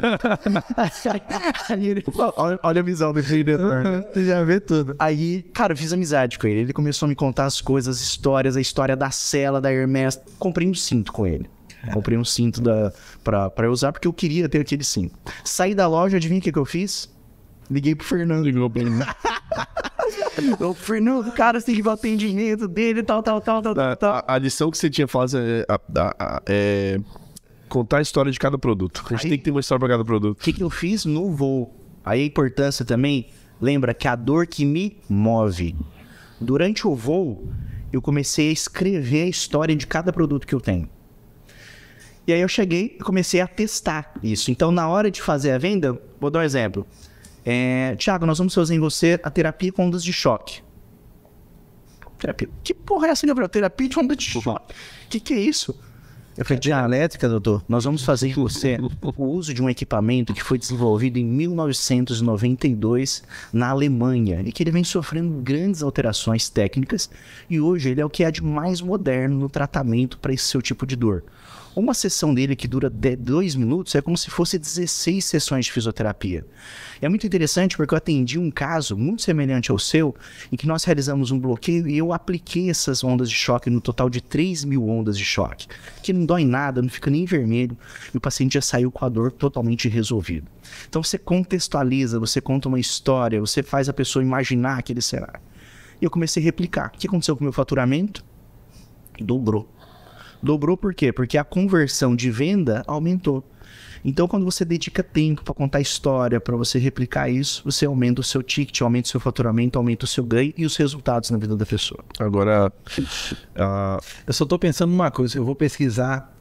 Aí ele, olha a visão do vendedor, né? Você já vê tudo. Aí, cara, eu fiz amizade com ele. Ele começou a me contar as coisas, as histórias, a história da cela, da Hermès. Comprei um cinto com ele. Comprei um cinto pra eu usar, porque eu queria ter aquele cinto. Saí da loja, adivinha o que eu fiz? Liguei pro Fernando. Ligou pra ele. O Fernando, cara, você tem que ver o atendimento dele, tal. A lição que você tinha falado é contar a história de cada produto. A gente tem que ter uma história pra cada produto. O que eu fiz no voo? Aí a importância também, lembra que a dor que me move. Durante o voo, eu comecei a escrever a história de cada produto que eu tenho. E aí eu cheguei e comecei a testar isso. Então, na hora de fazer a venda, vou dar um exemplo. Thiago, nós vamos fazer em você a terapia com ondas de choque. Terapia? Que porra é essa, Gabriel? Terapia de ondas de choque? Que é isso? Eu falei, dialética, doutor, nós vamos fazer em você o uso de um equipamento que foi desenvolvido em 1992 na Alemanha e que ele vem sofrendo grandes alterações técnicas e hoje ele é o que há de mais moderno no tratamento para esse seu tipo de dor. Uma sessão dele que dura 2 minutos é como se fosse 16 sessões de fisioterapia. É muito interessante porque eu atendi um caso muito semelhante ao seu, em que nós realizamos um bloqueio e eu apliquei essas ondas de choque no total de 3.000 ondas de choque, que não dói nada, não fica nem vermelho, e o paciente já saiu com a dor totalmente resolvida. Então você contextualiza, você conta uma história, você faz a pessoa imaginar aquele cenário. E eu comecei a replicar. O que aconteceu com o meu faturamento? Dobrou. Dobrou por quê? Porque a conversão de venda aumentou. Então, quando você dedica tempo para contar a história, para você replicar isso, você aumenta o seu ticket, aumenta o seu faturamento, aumenta o seu ganho e os resultados na vida da pessoa. Agora, eu só tô pensando numa coisa, eu vou pesquisar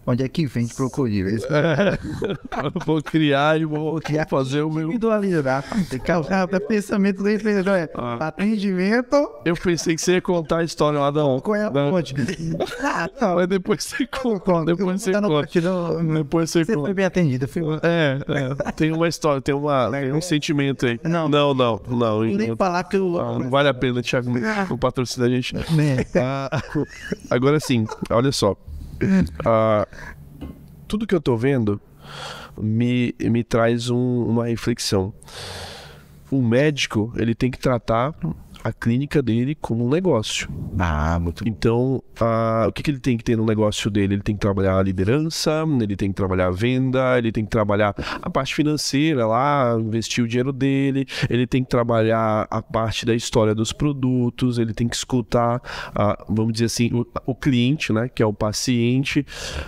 Onde é que vende crocodilo? Eu vou criar e vou fazer o meu... Individualizar. Tem que causar o pensamento do empreendedor. Atendimento. Eu pensei que você ia contar a história lá da Qual é a fonte? Mas depois você conta. Depois você conta. Depois você Você conta. foi bem atendido. Tem uma história, tem um sentimento aí. Não. Não. Nem falar que eu... Não vale a pena, Thiago, não patrocina a gente. Agora sim, olha só. Tudo que eu tô vendo me traz uma reflexão. O médico, ele tem que tratar a clínica dele como um negócio. Muito bom. Então, o que ele tem que ter no negócio dele? Ele tem que trabalhar a liderança, ele tem que trabalhar a venda, ele tem que trabalhar a parte financeira lá, investir o dinheiro dele, ele tem que trabalhar a parte da história dos produtos, ele tem que escutar, vamos dizer assim, o cliente, né, que é o paciente.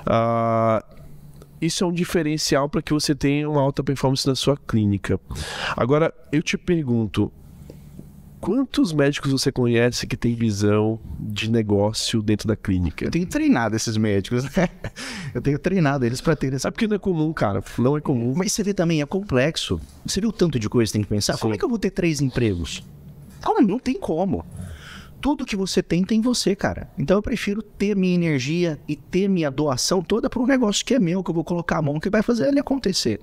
Isso é um diferencial para que você tenha uma alta performance na sua clínica. Agora, eu te pergunto, quantos médicos você conhece que tem visão de negócio dentro da clínica? Eu tenho treinado esses médicos, né? Eu tenho treinado eles para ter essa... Sabe porque não é comum, cara. Não é comum. Mas você vê também, é complexo. Você vê o tanto de coisa que tem que pensar? Sim. Como é que eu vou ter 3 empregos? Não tem como. Tudo que você tem você, cara. Então eu prefiro ter minha energia e ter minha doação toda para um negócio que é meu, que eu vou colocar a mão, que vai fazer ele acontecer.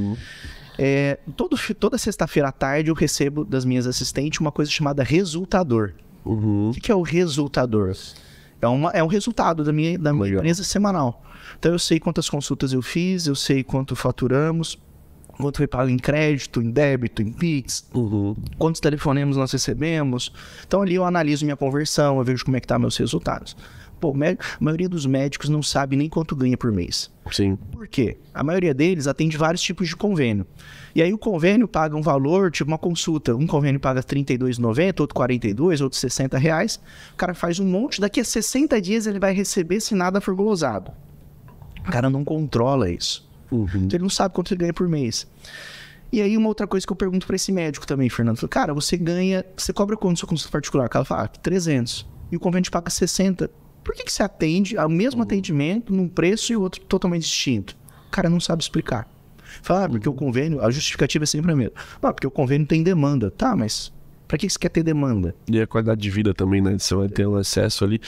Toda sexta-feira à tarde eu recebo das minhas assistentes uma coisa chamada resultador. O que é o resultador? É um resultado da minha empresa semanal. Então eu sei quantas consultas eu fiz, eu sei quanto faturamos, quanto foi pago em crédito, em débito, em Pix, quantos telefonemas nós recebemos. Então ali eu analiso minha conversão, eu vejo como é que tá meus resultados. Pô, a maioria dos médicos não sabe nem quanto ganha por mês. Sim. Por quê? A maioria deles atende vários tipos de convênio. E aí o convênio paga um valor, tipo uma consulta. Um convênio paga R$ 32,90, outro R$ 42, outro R$ 60. O cara faz um monte, daqui a 60 dias ele vai receber se nada for glosado. O cara não controla isso. Então ele não sabe quanto ele ganha por mês. E aí uma outra coisa que eu pergunto pra esse médico também, Fernando. Falo, cara, você cobra quanto sua consulta particular? O cara fala, 300. E o convênio te paga 60. Por que você atende ao mesmo atendimento num preço e outro totalmente distinto? O cara não sabe explicar. Fala, porque o convênio, a justificativa é sempre a mesma. Porque o convênio tem demanda. Tá, mas pra que você quer ter demanda? E a qualidade de vida também, né? Você vai ter um excesso ali.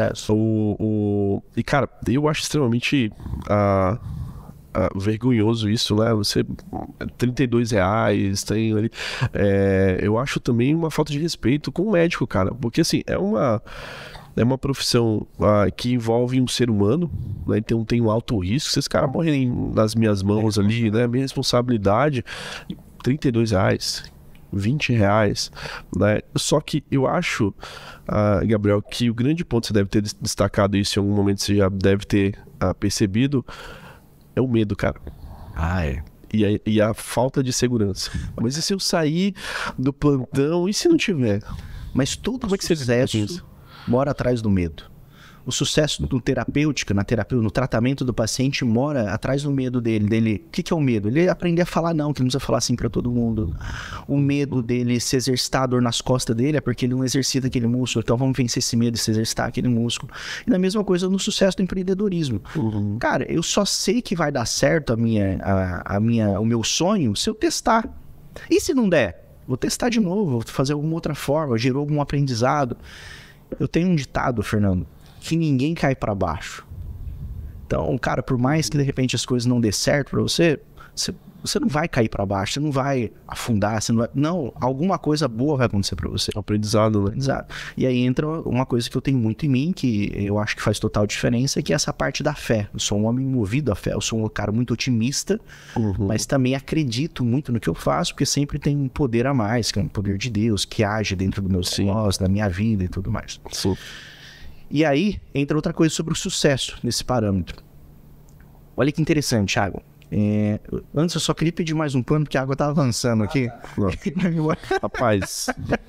E, cara, eu acho extremamente vergonhoso isso, né? Você, R$32 tem ali. Eu acho também uma falta de respeito com o médico, cara. Porque, assim, é uma profissão que envolve um ser humano, né? Então tem um alto risco. Se esse cara morrer nas minhas mãos ali, né? Minha responsabilidade, R$32, R$20, né? Só que eu acho, Gabriel, que o grande ponto, você deve ter destacado isso em algum momento, você já deve ter percebido, é o medo, cara. E a falta de segurança. Mas e se eu sair do plantão, e se não tiver? Mas todo sucesso mora atrás do medo. O sucesso no terapêutica, no tratamento do paciente, mora atrás do medo dele. O que é o medo? Ele aprender a falar não, que ele não precisa falar assim pra todo mundo. O medo dele se exercitar, a dor nas costas dele, é porque ele não exercita aquele músculo. Então vamos vencer esse medo de se exercitar aquele músculo. E a mesma coisa no sucesso do empreendedorismo. Cara, eu só sei que vai dar certo o meu sonho se eu testar. E se não der? Vou testar de novo, vou fazer alguma outra forma, gerou algum aprendizado. Eu tenho um ditado, Fernando, que ninguém cai pra baixo. Então, cara, por mais que de repente as coisas não dê certo pra você, você não vai cair pra baixo, você não vai afundar, não, alguma coisa boa vai acontecer pra você. Aprendizado, né? Aprendizado. E aí entra uma coisa que eu tenho muito em mim, que eu acho que faz total diferença, que é essa parte da fé. Eu sou um homem movido à fé, eu sou um cara muito otimista, mas também acredito muito no que eu faço, porque sempre tem um poder a mais, que é um poder de Deus, que age dentro do meu negócio, da minha vida e tudo mais. Sim. E aí entra outra coisa sobre o sucesso nesse parâmetro. Olha que interessante, Thiago. Antes eu só queria pedir mais um pano, porque a água tá avançando aqui. Rapaz.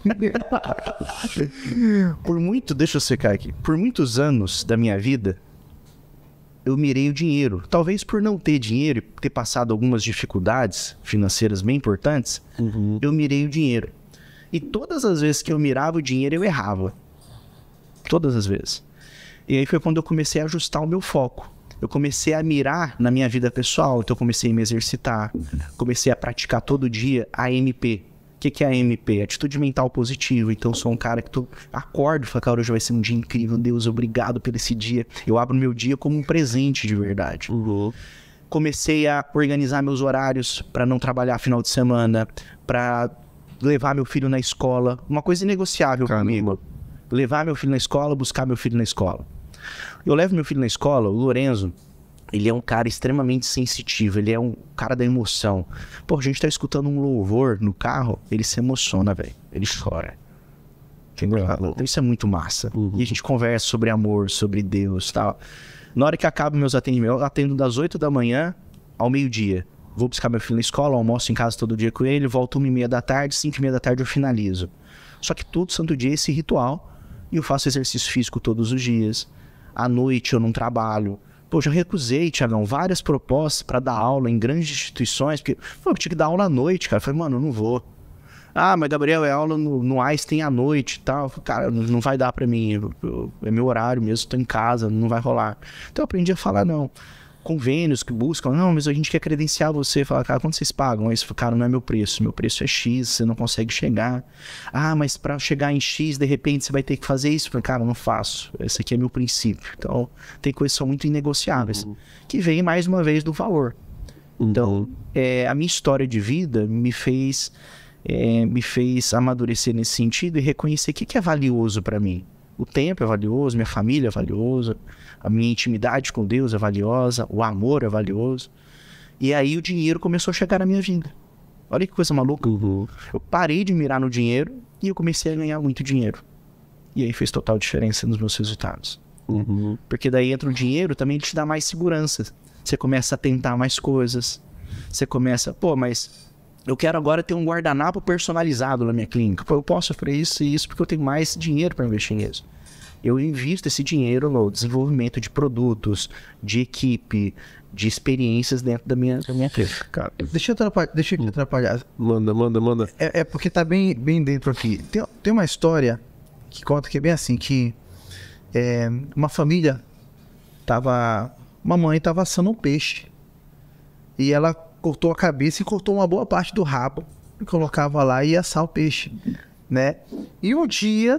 Deixa eu secar aqui. Por muitos anos da minha vida, eu mirei o dinheiro. Talvez por não ter dinheiro e ter passado algumas dificuldades financeiras bem importantes, eu mirei o dinheiro. E todas as vezes que eu mirava o dinheiro, eu errava. Todas as vezes. E aí foi quando eu comecei a ajustar o meu foco. eu comecei a mirar na minha vida pessoal. Então eu comecei a me exercitar, comecei a praticar todo dia a AMP. O que é a AMP? Atitude mental positiva. Então eu sou um cara que acordo e falo, cara, hoje vai ser um dia incrível, Deus, obrigado por esse dia. Eu abro meu dia como um presente de verdade. Comecei a organizar meus horários para não trabalhar final de semana, para levar meu filho na escola. Uma coisa inegociável comigo. Levar meu filho na escola, buscar meu filho na escola. Eu levo meu filho na escola, o Lorenzo, ele é um cara extremamente sensitivo, ele é um cara da emoção. Pô, a gente tá escutando um louvor no carro, ele se emociona, velho. Ele chora. Entendeu? Então isso é muito massa. E a gente conversa sobre amor, sobre Deus e tal. Na hora que acaba meus atendimentos, eu atendo das 8 da manhã ao meio-dia. Vou buscar meu filho na escola, almoço em casa todo dia com ele, volto 1h30 da tarde, 5h30 da tarde eu finalizo. Só que todo santo dia é esse ritual. E eu faço exercício físico todos os dias. À noite eu não trabalho. Pô, já recusei, Thiagão, várias propostas para dar aula em grandes instituições, porque eu tinha que dar aula à noite, cara. Eu falei, mano, eu não vou. Ah, mas Gabriel, é aula no Einstein à noite e tal. Falei, cara, não vai dar pra mim. É meu horário mesmo, tô em casa, não vai rolar. Então eu aprendi a falar, não. Convênios que buscam, não, mas a gente quer credenciar você. Fala, cara, quanto vocês pagam? Isso, cara, não é meu preço é X, você não consegue chegar. Ah, mas pra chegar em X, de repente você vai ter que fazer isso. Fala, cara, eu não faço. Esse aqui é meu princípio. Então, tem coisas que são muito inegociáveis, que vem mais uma vez do valor. Então, a minha história de vida me fez amadurecer nesse sentido e reconhecer o que é valioso pra mim. O tempo é valioso, minha família é valiosa, a minha intimidade com Deus é valiosa, o amor é valioso. E aí o dinheiro começou a chegar na minha vida. Olha que coisa maluca. Eu parei de mirar no dinheiro e eu comecei a ganhar muito dinheiro. E aí fez total diferença nos meus resultados. Porque daí entra o dinheiro, também ele te dá mais segurança. Você começa a tentar mais coisas. Você começa, pô, mas eu quero agora ter um guardanapo personalizado na minha clínica. Pô, eu posso fazer isso e isso porque eu tenho mais dinheiro para investir nisso. Eu invisto esse dinheiro no desenvolvimento de produtos, de equipe, de experiências dentro da minha clínica. Cara, deixa eu te atrapalhar. Manda. É porque tá bem dentro aqui. Tem uma história que conta que é bem assim, que uma família uma mãe tava assando um peixe. E ela cortou a cabeça e cortou uma boa parte do rabo. E colocava lá e ia assar o peixe, né? E um dia,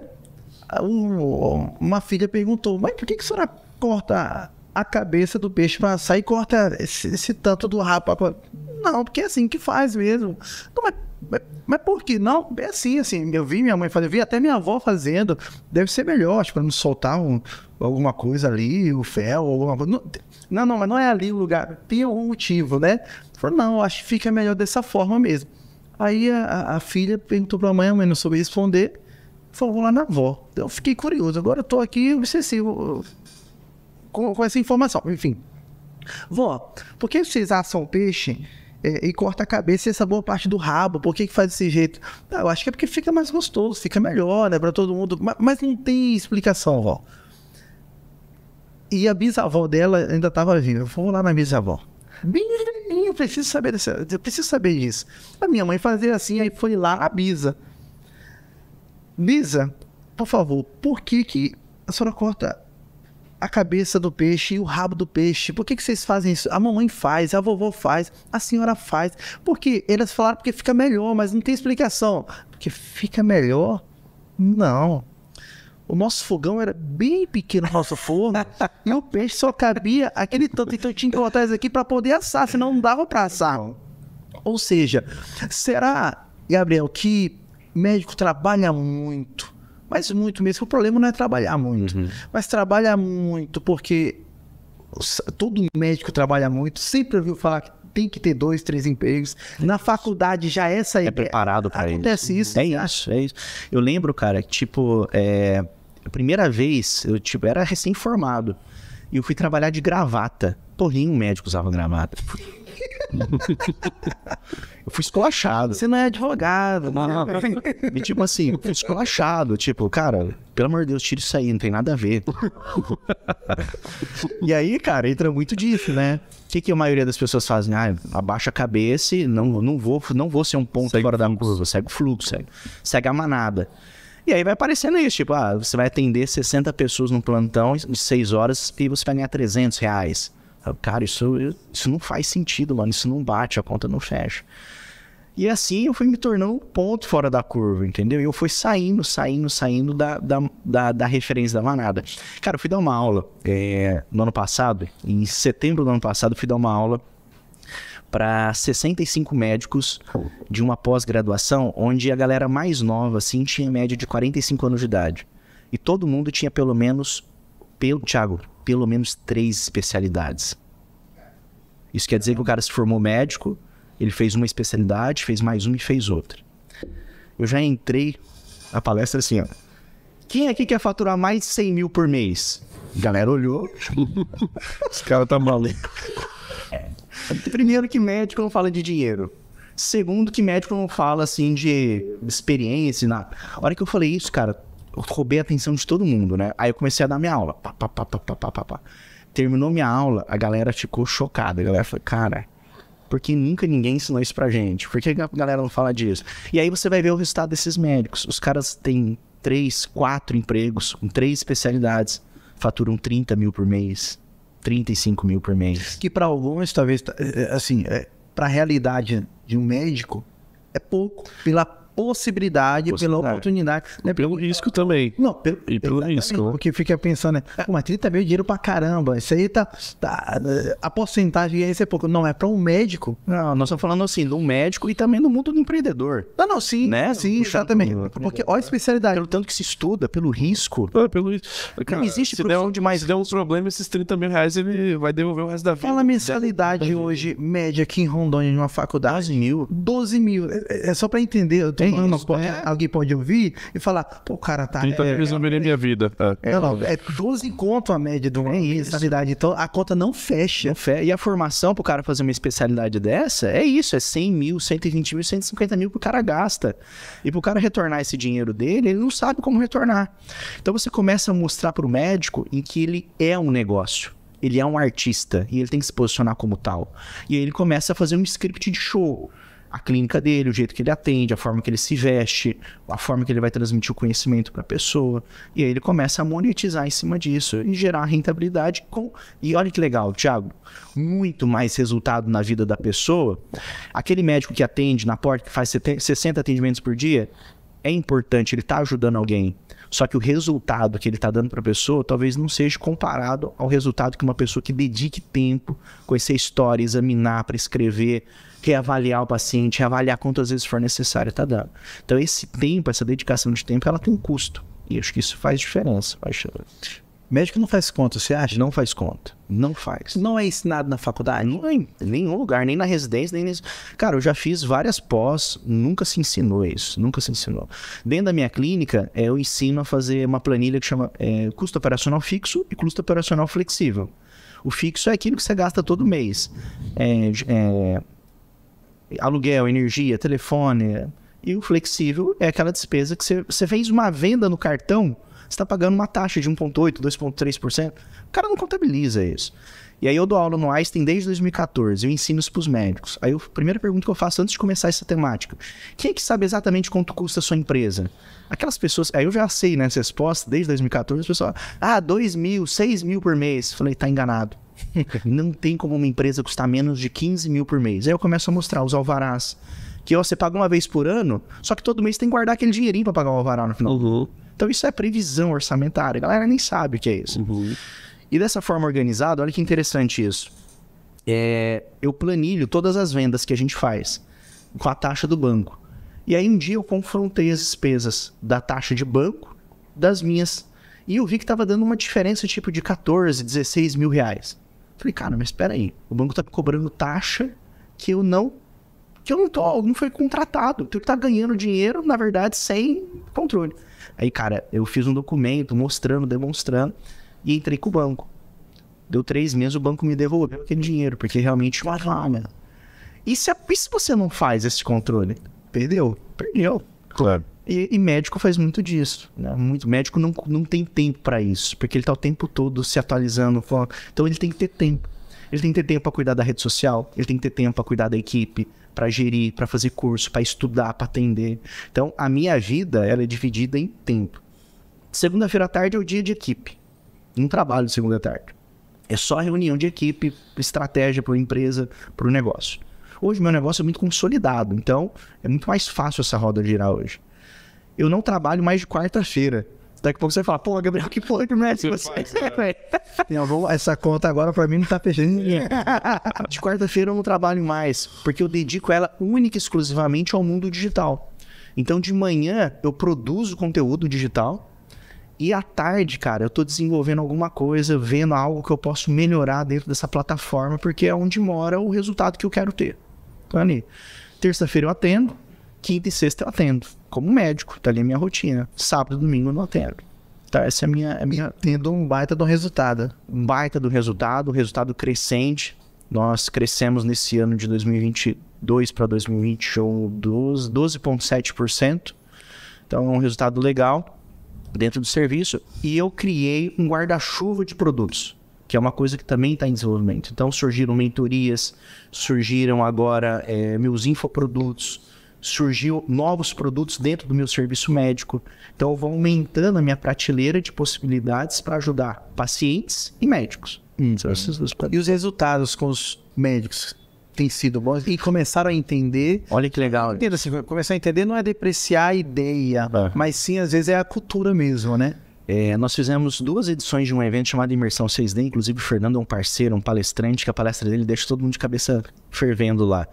uma filha perguntou, mas por que a senhora corta a cabeça do peixe para assar e corta esse tanto do rabo? Não, porque é assim que faz mesmo. Não, mas por que não? É assim, eu vi minha mãe fazer, eu vi até minha avó fazendo. Deve ser melhor, para não soltar alguma coisa ali, o fel, alguma coisa. Não, mas não é ali o lugar. Tem algum motivo, né? Falou, não, acho que fica melhor dessa forma mesmo. Aí a filha perguntou pra mãe, a mãe não soube responder. Falou, vou lá na avó. Eu fiquei curioso. Agora eu tô aqui obsessivo com essa informação. Enfim. Vó, por que vocês assam o peixe e cortam a cabeça e essa boa parte do rabo? Por que faz desse jeito? Eu acho que é porque fica mais gostoso, fica melhor, né? Pra todo mundo. Mas não tem explicação, vó. E a bisavó dela ainda estava viva. Eu vou lá na bisavó. Bem, eu preciso saber disso. A minha mãe fazia assim, aí foi lá a Bisa. Bisa, por favor, por que a senhora corta a cabeça do peixe e o rabo do peixe? Por que vocês fazem isso? A mamãe faz, a vovó faz, a senhora faz. Por quê? Elas falaram porque fica melhor, mas não tem explicação. Porque fica melhor? Não. O nosso fogão era bem pequeno, o nosso forno, e o peixe só cabia aquele tanto. Então eu tinha que botar isso aqui para poder assar, senão não dava para assar. Ou seja, será, Gabriel, que médico trabalha muito, mas muito mesmo? O problema não é trabalhar muito, mas trabalha muito porque todo médico trabalha muito. Sempre ouviu falar que tem que ter 2, 3 empregos. Na faculdade já essa é preparado para isso. Acontece isso. É isso. Eu lembro, cara, que tipo, a primeira vez, eu era recém-formado. E eu fui trabalhar de gravata. Pô, nenhum médico usava gravata. Eu fui esculachado. Você não é advogado. Não. E tipo assim, eu fui esculachado. Tipo, cara, pelo amor de Deus, tira isso aí, não tem nada a ver. E aí, cara, entra muito disso, né? O que a maioria das pessoas fazem? Abaixa a cabeça e não vou ser um ponto fora da curva. Segue o fluxo, segue a manada. E aí vai aparecendo isso, tipo, você vai atender 60 pessoas num plantão em 6 horas e você vai ganhar R$300. Cara, isso não faz sentido, mano. Isso não bate, a conta não fecha. E assim eu fui me tornando um ponto fora da curva, entendeu? E eu fui saindo da referência da manada. Cara, eu fui dar uma aula no ano passado, em setembro do ano passado, eu fui dar uma aula para 65 médicos de uma pós-graduação, onde a galera mais nova, assim, tinha média de 45 anos de idade. E todo mundo tinha pelo menos 3 especialidades. Isso quer dizer que o cara se formou médico, ele fez uma especialidade, fez mais uma e fez outra. Eu já entrei na palestra assim, ó. Quem aqui quer faturar mais de 100 mil por mês? A galera olhou. Esse cara tá maluco. Primeiro que médico não fala de dinheiro. Segundo que médico não fala, assim, de experiência, nada. A hora que eu falei isso, cara, eu roubei a atenção de todo mundo, né? Aí eu comecei a dar minha aula. Terminou minha aula, a galera ficou chocada. A galera falou, cara, por que nunca ninguém ensinou isso pra gente? Por que a galera não fala disso? E aí você vai ver o resultado desses médicos. Os caras têm 3, 4 empregos, com 3 especialidades, faturam 30 mil por mês, 35 mil por mês. Que para alguns, talvez, assim, para a realidade de um médico, é pouco. Pela possibilidade, pela oportunidade. Né? Pelo risco também. Não, pelo risco. Né? Porque fica pensando, mas 30 mil é dinheiro pra caramba. Isso aí tá a porcentagem aí é pouco. Não, é pra um médico. Não, nós estamos falando assim, do médico e também do mundo do empreendedor. Não, sim. Né? Sim, exatamente. Porque olha a especialidade. Pelo tanto que se estuda, pelo risco. Pelo risco. Cara, não existe profissão demais. Se der um problema, esses 30 mil reais ele vai devolver o resto da vida. Fala a mensalidade hoje, média aqui em Rondônia, de uma faculdade. 12 mil. É só pra entender. Eu tô falando, alguém pode ouvir e falar, pô, o cara tá... 30 mil resolveria minha vida. Não, é 12 conto a média de uma mensalidade. Então a conta não fecha. E a formação pro cara fazer uma especialidade dessa, é isso, é 100 mil, 120 mil, 150 mil que o cara gasta. E pro cara retornar esse dinheiro dele, ele não sabe como retornar. Então você começa a mostrar pro médico em que ele é um negócio. Ele é um artista e ele tem que se posicionar como tal. E aí ele começa a fazer um script de show. A clínica dele, o jeito que ele atende, a forma que ele se veste, a forma que ele vai transmitir o conhecimento para a pessoa. E aí ele começa a monetizar em cima disso e gerar rentabilidade. E olha que legal, Thiago, muito mais resultado na vida da pessoa. Aquele médico que atende na porta, que faz 60 atendimentos por dia, é importante, ele está ajudando alguém. Só que o resultado que ele está dando para a pessoa talvez não seja comparado ao resultado que uma pessoa que dedique tempo, conhecer a história, examinar, prescrever, reavaliar o paciente, reavaliar quantas vezes for necessário está dando. Então esse tempo, essa dedicação de tempo, ela tem um custo. E acho que isso faz diferença. Médico não faz conta, você acha? Não faz conta. Não faz. Não é ensinado na faculdade? Não é em nenhum lugar, nem na residência, nem nesse... Cara, eu já fiz várias pós, nunca se ensinou isso. Nunca se ensinou. Dentro da minha clínica, eu ensino a fazer uma planilha que chama custo operacional fixo e custo operacional flexível. O fixo é aquilo que você gasta todo mês. Aluguel, energia, telefone. E o flexível é aquela despesa que você fez uma venda no cartão, você está pagando uma taxa de 1,8%, 2,3%. O cara não contabiliza isso. E aí eu dou aula no Einstein desde 2014. Eu ensino isso para os médicos. Aí a primeira pergunta que eu faço antes de começar essa temática. Quem é que sabe exatamente quanto custa a sua empresa? Aquelas pessoas... Aí eu já sei, né, essa resposta. Desde 2014, as pessoas... 2 mil, 6 mil por mês. Falei, tá enganado. Não tem como uma empresa custar menos de 15 mil por mês. Aí eu começo a mostrar os alvarás. Que você paga uma vez por ano, só que todo mês tem que guardar aquele dinheirinho para pagar o alvará no final. Uhum. Então isso é previsão orçamentária. A galera nem sabe o que é isso. Uhum. E dessa forma organizada, olha que interessante isso. Eu planilho todas as vendas que a gente faz com a taxa do banco. E aí um dia eu confrontei as despesas da taxa de banco das minhas. E eu vi que estava dando uma diferença tipo de 14, 16 mil reais. Falei, cara, mas espera aí. O banco está me cobrando taxa que eu não foi contratado. Então ele tá ganhando dinheiro, na verdade, sem controle. Aí, cara, eu fiz um documento mostrando, demonstrando, e entrei com o banco. Deu 3 meses, o banco me devolveu aquele dinheiro, porque realmente... E se você não faz esse controle? Perdeu. Claro. E médico faz muito disso, né? Muito médico não tem tempo para isso, porque ele tá o tempo todo se atualizando. Então ele tem que ter tempo. Ele tem que ter tempo para cuidar da rede social, ele tem que ter tempo para cuidar da equipe, para gerir, para fazer curso, para estudar, para atender. Então, a minha vida, ela é dividida em tempo. Segunda-feira à tarde é o dia de equipe. Não trabalho segunda à tarde. É só reunião de equipe, estratégia para a empresa, para o negócio. Hoje meu negócio é muito consolidado, então é muito mais fácil essa roda girar hoje. Eu não trabalho mais de quarta-feira. Daqui a pouco você fala, pô, Gabriel, que porra que merece você? Essa conta agora pra mim não tá fechando. De quarta-feira eu não trabalho mais, porque eu dedico ela única e exclusivamente ao mundo digital. Então de manhã eu produzo conteúdo digital e à tarde, cara, eu tô desenvolvendo alguma coisa, vendo algo que eu posso melhorar dentro dessa plataforma, porque é onde mora o resultado que eu quero ter. Então ali, terça-feira eu atendo, quinta e sexta eu atendo, como médico, tá ali a minha rotina. Sábado e domingo eu não atendo. Então essa é a minha... Tendo um baita do resultado. Um baita do resultado, um resultado crescente. Nós crescemos nesse ano de 2022 para 2021 12,7%. Então é um resultado legal dentro do serviço. E eu criei um guarda-chuva de produtos, que é uma coisa que também está em desenvolvimento. Então surgiram mentorias, surgiram agora meus infoprodutos, surgiu novos produtos dentro do meu serviço médico. Então eu vou aumentando a minha prateleira de possibilidades para ajudar pacientes e médicos. E os resultados com os médicos têm sido bons e começaram a entender. Olha que legal. Entenda assim, começar a entender não é depreciar a ideia, mas sim, às vezes, é a cultura mesmo, né? Nós fizemos 2 edições de um evento chamado Imersão 6D, inclusive o Fernando é um parceiro, um palestrante, que a palestra dele deixa todo mundo de cabeça fervendo lá.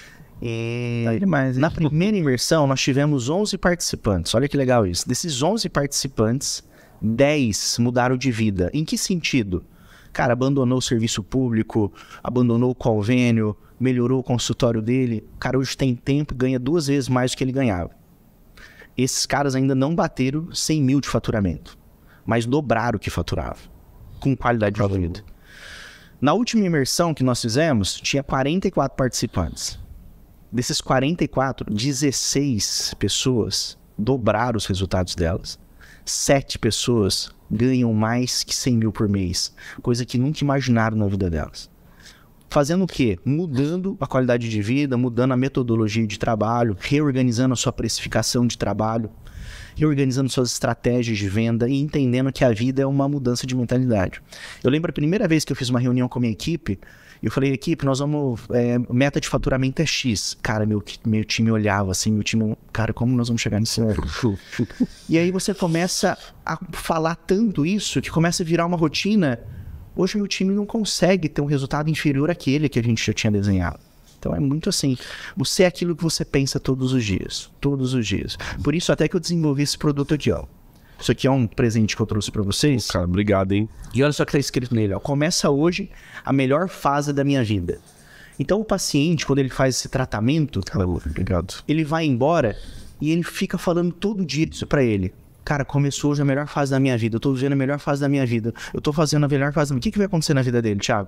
Na primeira imersão, nós tivemos 11 participantes. Olha que legal isso. Desses 11 participantes, 10 mudaram de vida. Em que sentido? Cara, abandonou o serviço público, abandonou o convênio, melhorou o consultório dele. O cara hoje tem tempo e ganha 2 vezes mais do que ele ganhava. Esses caras ainda não bateram 100 mil de faturamento, mas dobraram o que faturava, com qualidade de vida. Na última imersão que nós fizemos, tinha 44 participantes. Desses 44, 16 pessoas dobraram os resultados delas. 7 pessoas ganham mais que 100 mil por mês, coisa que nunca imaginaram na vida delas. Fazendo o quê? Mudando a qualidade de vida, mudando a metodologia de trabalho, reorganizando a sua precificação de trabalho, reorganizando suas estratégias de venda e entendendo que a vida é uma mudança de mentalidade. Eu lembro a primeira vez que eu fiz uma reunião com a minha equipe, eu falei, equipe, nós vamos... meta de faturamento é X. Cara, meu time olhava assim, meu time... Cara, como nós vamos chegar nesse nível? E aí você começa a falar tanto isso, que começa a virar uma rotina. Hoje meu time não consegue ter um resultado inferior àquele que a gente já tinha desenhado. Então é muito assim, você é aquilo que você pensa todos os dias. Todos os dias. Por isso até que eu desenvolvi esse produto aqui, ó. Isso aqui é um presente que eu trouxe pra vocês. Cara, obrigado, hein? E olha só o que tá escrito nele, ó. Começa hoje a melhor fase da minha vida. Então o paciente, quando ele faz esse tratamento, Obrigado. Ele vai embora e ele fica falando todo dia isso pra ele. Cara, começou hoje a melhor fase da minha vida. Eu tô vivendo a melhor fase da minha vida. Eu tô fazendo a melhor fase da minha vida. O que vai acontecer na vida dele, Thiago?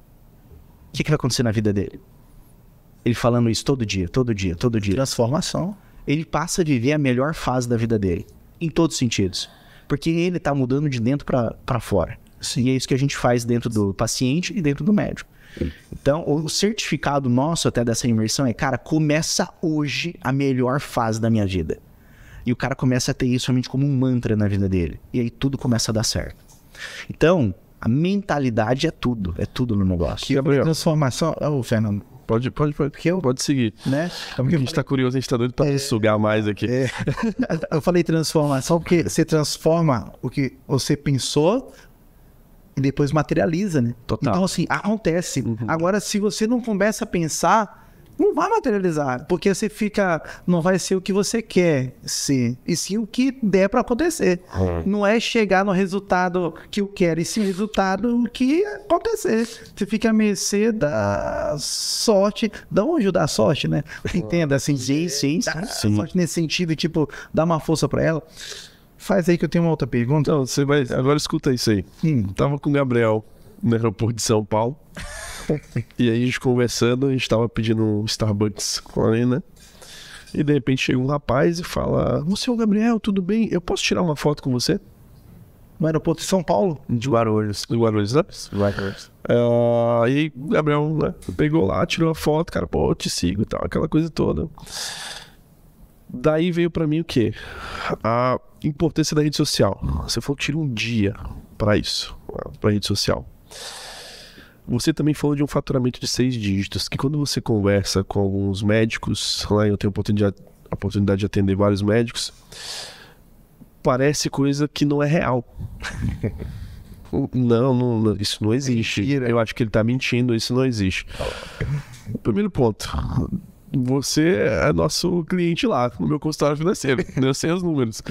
O que vai acontecer na vida dele? Ele falando isso todo dia, todo dia, todo dia. Transformação. Ele passa a viver a melhor fase da vida dele. Em todos os sentidos. Porque ele tá mudando de dentro pra fora. Sim. E é isso que a gente faz dentro do paciente e dentro do médico. Então, o certificado nosso até dessa imersão é, cara, começa hoje a melhor fase da minha vida. E o cara começa a ter isso realmente como um mantra na vida dele. E aí tudo começa a dar certo. Então, a mentalidade é tudo no negócio. Que Gabriel. Transformação... Fernando. Pode seguir. Né? Porque a gente tá curioso, a gente tá doido pra sugar mais aqui. Eu falei transformação porque você transforma o que você pensou e depois materializa, né? Total. Então, assim, acontece. Agora, se você não começa a pensar, não vai materializar. Porque você fica... Não vai ser o que você quer ser. E sim o que der pra acontecer. Não é chegar no resultado que eu quero, e sim o resultado que acontecer. Você fica a mercê da sorte. Da onde dá sorte, né? Entenda, assim. Sim. Sorte nesse sentido, tipo, dá uma força pra ela. Faz aí que eu tenho uma outra pergunta. Então, você vai... Agora escuta isso aí. Tava com o Gabriel no aeroporto de São Paulo. E aí a gente conversando, a gente tava pedindo um Starbucks ali, né? E de repente chega um rapaz e fala: você é o Gabriel, tudo bem? Eu posso tirar uma foto com você? No aeroporto de São Paulo? De Guarulhos. Do Guarulhos, né? E aí o Gabriel, né, pegou lá, tirou a foto, cara, pô, eu te sigo e tal, aquela coisa toda. Daí veio pra mim o quê? A importância da rede social. Você falou que tira um dia pra isso, pra rede social. Você também falou de um faturamento de 6 dígitos, que quando você conversa com alguns médicos, lá eu tenho a oportunidade de atender vários médicos, parece coisa que não é real. Não, isso não existe. Eu acho que ele tá mentindo, isso não existe. Primeiro ponto, você é nosso cliente lá no meu consultório financeiro, eu sei os números.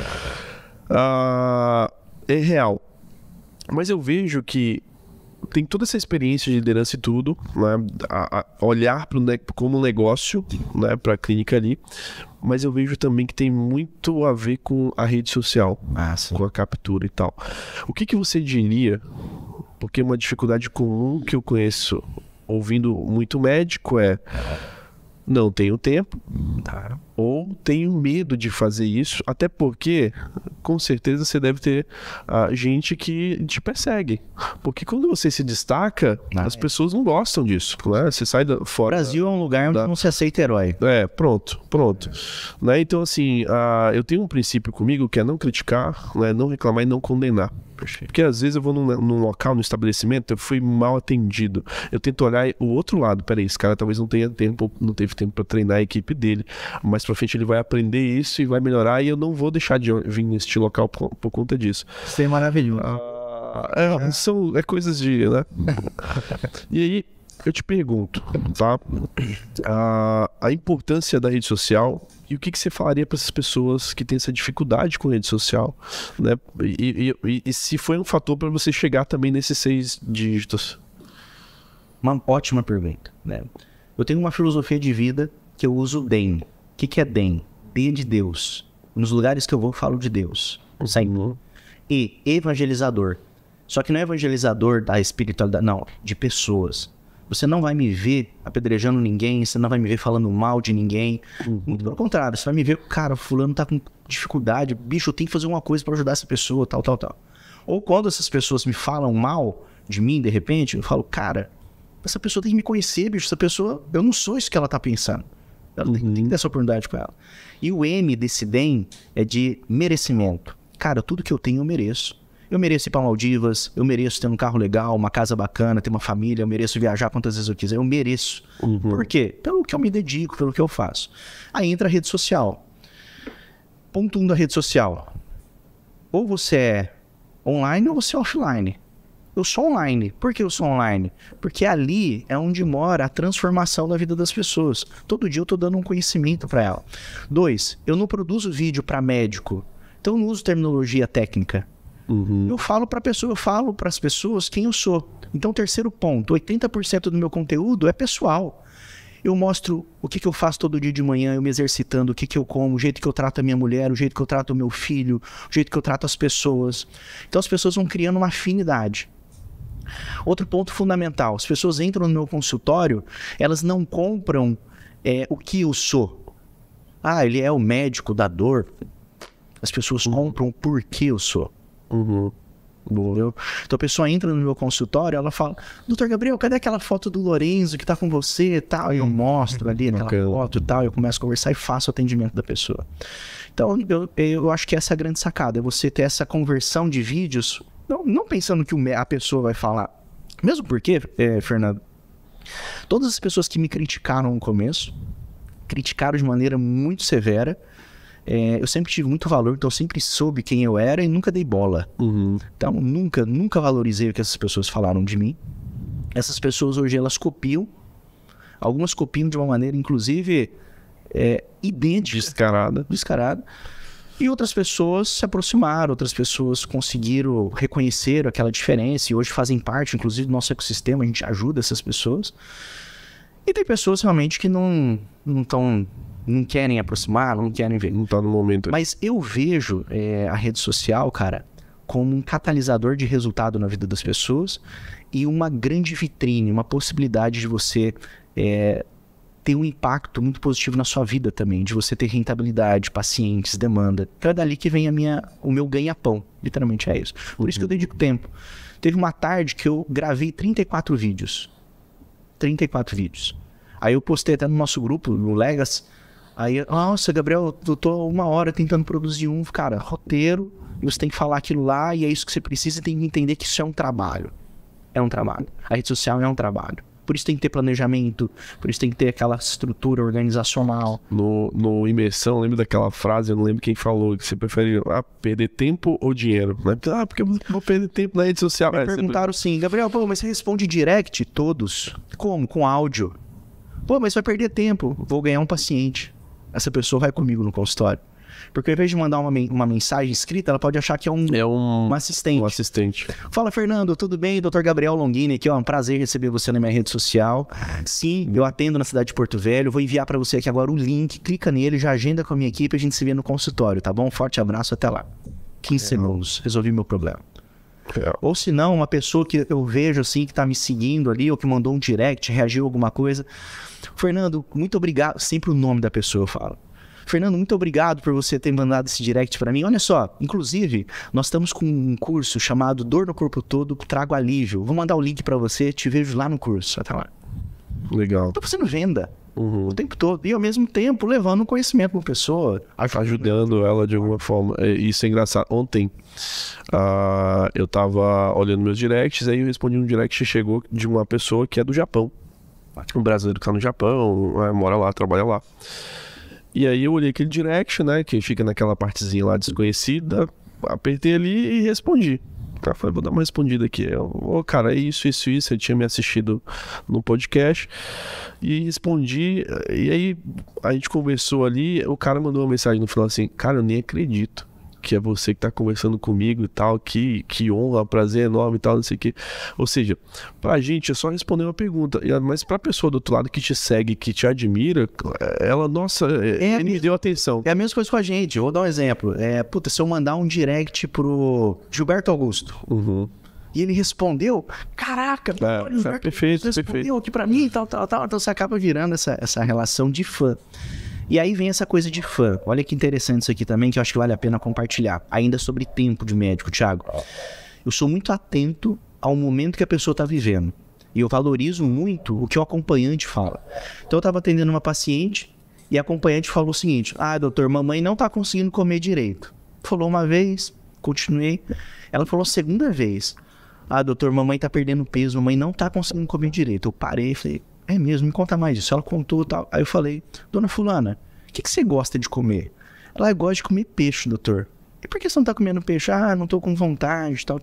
É real. Mas eu vejo que tem toda essa experiência de liderança e tudo, né? Olhar como um negócio, né? Para a clínica ali. Mas eu vejo também que tem muito a ver com a rede social, com a captura e tal. O que você diria? Porque uma dificuldade comum que eu conheço ouvindo muito médico é: não tenho tempo, ou tenho medo de fazer isso, até porque, com certeza, você deve ter gente que te persegue. Porque quando você se destaca, as pessoas não gostam disso, né? Você sai fora... O Brasil é um lugar onde não se aceita herói. Pronto. Né? Então, assim, eu tenho um princípio comigo que é não criticar, né? Não reclamar e não condenar. Porque às vezes eu vou num local, num estabelecimento, eu fui mal atendido. Eu tento olhar o outro lado. Peraí, esse cara talvez não teve tempo para treinar a equipe dele. Mais pra frente ele vai aprender isso e vai melhorar, e eu não vou deixar de vir neste local por conta disso. Isso é maravilhoso. É coisas de... né? E aí, eu te pergunto, tá? A importância da rede social e o que você falaria para essas pessoas que têm essa dificuldade com rede social, né? E se foi um fator para você chegar também nesses 6 dígitos? Uma ótima pergunta, né? Eu tenho uma filosofia de vida que eu uso DEM. O que é DEM? D de Deus. Nos lugares que eu vou, eu falo de Deus. Sempre. E evangelizador. Só que não é evangelizador da espiritualidade, não, de pessoas. Você não vai me ver apedrejando ninguém, você não vai me ver falando mal de ninguém. Muito pelo contrário, você vai me ver, cara, fulano tá com dificuldade, bicho, eu tenho que fazer uma coisa pra ajudar essa pessoa, tal. Ou quando essas pessoas me falam mal de mim, de repente, eu falo, cara, essa pessoa tem que me conhecer, bicho, essa pessoa, eu não sou isso que ela tá pensando. Ela tem que ter essa oportunidade com ela. E o M desse DEM é de merecimento. Cara, tudo que eu tenho eu mereço. Eu mereço ir pra Maldivas, eu mereço ter um carro legal, uma casa bacana, ter uma família, eu mereço viajar quantas vezes eu quiser, eu mereço. Por quê? Pelo que eu me dedico, pelo que eu faço. Aí entra a rede social. Ponto 1 da rede social. Ou você é online ou você é offline. Eu sou online. Por que eu sou online? Porque ali é onde mora a transformação da vida das pessoas. Todo dia eu tô dando um conhecimento para ela. 2, eu não produzo vídeo para médico, então eu não uso terminologia técnica. Eu falo para as pessoas quem eu sou. Então, terceiro ponto, 80% do meu conteúdo é pessoal. Eu mostro o que eu faço todo dia de manhã, eu me exercitando, o que eu como, o jeito que eu trato a minha mulher, o jeito que eu trato o meu filho, o jeito que eu trato as pessoas. Então, as pessoas vão criando uma afinidade. Outro ponto fundamental, as pessoas entram no meu consultório, elas não compram o que eu sou. Ele é o médico da dor. As pessoas compram o porquê eu sou. Então a pessoa entra no meu consultório, ela fala, doutor Gabriel, cadê aquela foto do Lorenzo que tá com você e tal? E eu mostro ali aquela foto e tal, eu começo a conversar e faço o atendimento da pessoa. Então eu acho que essa é a grande sacada, é você ter essa conversão de vídeos, não pensando que a pessoa vai falar. Mesmo porque, Fernando, todas as pessoas que me criticaram no começo, criticaram de maneira muito severa. Eu sempre tive muito valor, então eu sempre soube quem eu era e nunca dei bola. Então nunca valorizei o que essas pessoas falaram de mim. Essas pessoas hoje elas copiam, algumas copiam de uma maneira inclusive idêntica, descarada. E outras pessoas se aproximaram, outras pessoas conseguiram reconhecer aquela diferença e hoje fazem parte inclusive do nosso ecossistema, a gente ajuda essas pessoas. E tem pessoas realmente que não querem aproximar, não querem ver. Não tá no momento. Mas eu vejo a rede social, cara, como um catalisador de resultado na vida das pessoas e uma grande vitrine, uma possibilidade de você ter um impacto muito positivo na sua vida também, de você ter rentabilidade, pacientes, demanda. Então é dali que vem o meu ganha-pão, literalmente é isso. Por isso que eu dedico tempo. Teve uma tarde que eu gravei 34 vídeos. 34 vídeos. Aí eu postei até no nosso grupo, no Legacy. Aí, nossa, Gabriel, eu tô 1 hora tentando produzir cara, roteiro, e você tem que falar aquilo lá, e é isso que você precisa, tem que entender que isso é um trabalho. é um trabalho. A rede social é um trabalho. Por isso tem que ter planejamento, por isso tem que ter aquela estrutura organizacional. No Imersão, lembro daquela frase, eu não lembro quem falou, que você prefere perder tempo ou dinheiro? Porque eu vou perder tempo na rede social. Me perguntaram sim, Gabriel, mas você responde direct todos? Como? Com áudio. Mas você vai perder tempo. Vou ganhar um paciente. Essa pessoa vai comigo no consultório. Porque ao invés de mandar uma mensagem escrita, ela pode achar que é um assistente. Um assistente. Fala, Fernando, tudo bem? Dr. Gabriel Longini aqui, ó. Um prazer receber você na minha rede social. Sim, eu atendo na cidade de Porto Velho. Vou enviar para você aqui agora o link. Clica nele, já agenda com a minha equipe. A gente se vê no consultório, tá bom? Forte abraço, até lá. 15 segundos, resolvi meu problema. Ou se não, uma pessoa que eu vejo assim, que tá me seguindo ali, ou que mandou um direct, reagiu a alguma coisa. Fernando, muito obrigado. Sempre o nome da pessoa eu falo. Fernando, muito obrigado por você ter mandado esse direct para mim. Olha só, inclusive, nós estamos com um curso chamado Dor no Corpo Todo, Trago Alívio. Vou mandar o link para você, te vejo lá no curso. Até lá. Legal. Tô fazendo venda o tempo todo. E ao mesmo tempo levando conhecimento pra uma pessoa. Ajudando ela de alguma forma. Isso é engraçado. Ontem eu tava olhando meus directs, aí eu respondi um direct que chegou de uma pessoa que é do Japão. Um brasileiro que tá no Japão, mora lá, trabalha lá. E aí eu olhei aquele direct, né, que fica naquela partezinha lá desconhecida, apertei ali e respondi. Tá, falei, vou dar uma respondida aqui. Cara, é isso, ele tinha me assistido no podcast e respondi, e aí a gente conversou ali, o cara mandou uma mensagem no final assim, cara, eu nem acredito que é você que tá conversando comigo e tal, que honra, prazer enorme e tal, não sei o que. Ou seja, pra gente é só responder uma pergunta, mas pra pessoa do outro lado que te segue, que te admira, ela, nossa, ele me deu atenção. É a mesma coisa com a gente, vou dar um exemplo. Se eu mandar um direct pro Gilberto Augusto, e ele respondeu, caraca, perfeito, respondeu aqui pra mim, tal, então você acaba virando essa relação de fã. E aí vem essa coisa de fã. Olha que interessante isso aqui também, que eu acho que vale a pena compartilhar. Ainda sobre tempo de médico, Thiago. Eu sou muito atento ao momento que a pessoa está vivendo. E eu valorizo muito o que o acompanhante fala. Então eu estava atendendo uma paciente e a acompanhante falou o seguinte, doutor, mamãe não está conseguindo comer direito. Falou uma vez, continuei. Ela falou a segunda vez, doutor, mamãe está perdendo peso, mamãe não está conseguindo comer direito. Eu parei e falei, é mesmo, me conta mais disso. Ela contou e tal. Aí eu falei, dona fulana, o que você gosta de comer? Ela gosta de comer peixe, doutor. E por que você não tá comendo peixe? Não tô com vontade, tal.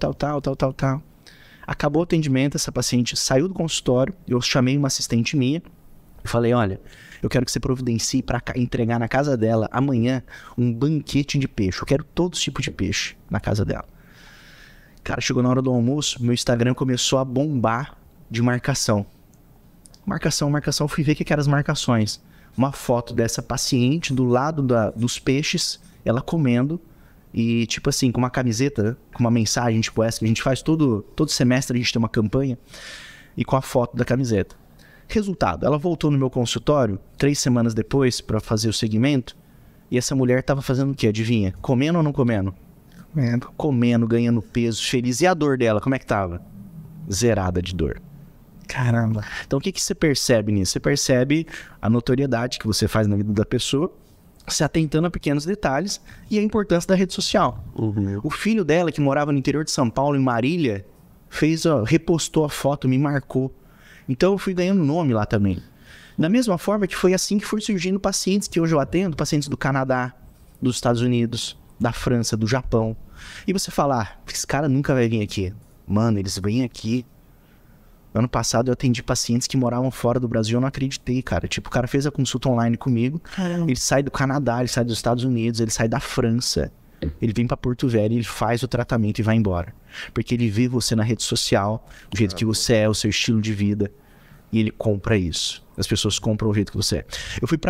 Acabou o atendimento, essa paciente saiu do consultório, eu chamei uma assistente minha e falei, olha, eu quero que você providencie para entregar na casa dela amanhã um banquete de peixe. Eu quero todo tipo de peixe na casa dela. Cara, chegou na hora do almoço, meu Instagram começou a bombar de marcação. Marcação, fui ver o que eram as marcações. Uma foto dessa paciente do lado dos peixes, ela comendo, e tipo assim, com uma camiseta, né? Com uma mensagem tipo essa, que a gente faz todo semestre, a gente tem uma campanha, e com a foto da camiseta. Resultado, ela voltou no meu consultório, 3 semanas depois, para fazer o segmento, e essa mulher tava fazendo o quê? Adivinha? Comendo ou não comendo? Comendo, ganhando peso, feliz. E a dor dela, como é que tava? Zerada de dor. Caramba. Então o que você percebe nisso? Você percebe a notoriedade que você faz na vida da pessoa, se atentando a pequenos detalhes e a importância da rede social. O filho dela, que morava no interior de São Paulo, em Marília, repostou a foto, me marcou. Então eu fui ganhando nome lá também. Da mesma forma que foi assim que foi surgindo pacientes que hoje eu atendo, pacientes do Canadá, dos Estados Unidos, da França, do Japão. E você fala, esse cara nunca vai vir aqui. Mano, eles vêm aqui. Ano passado eu atendi pacientes que moravam fora do Brasil, eu não acreditei, cara. Tipo, o cara fez a consulta online comigo, ele sai do Canadá, ele sai dos Estados Unidos, ele sai da França. Ele vem pra Porto Velho, ele faz o tratamento e vai embora. Porque ele vê você na rede social, o jeito que você é, o seu estilo de vida. E ele compra isso. As pessoas compram o jeito que você é. Eu fui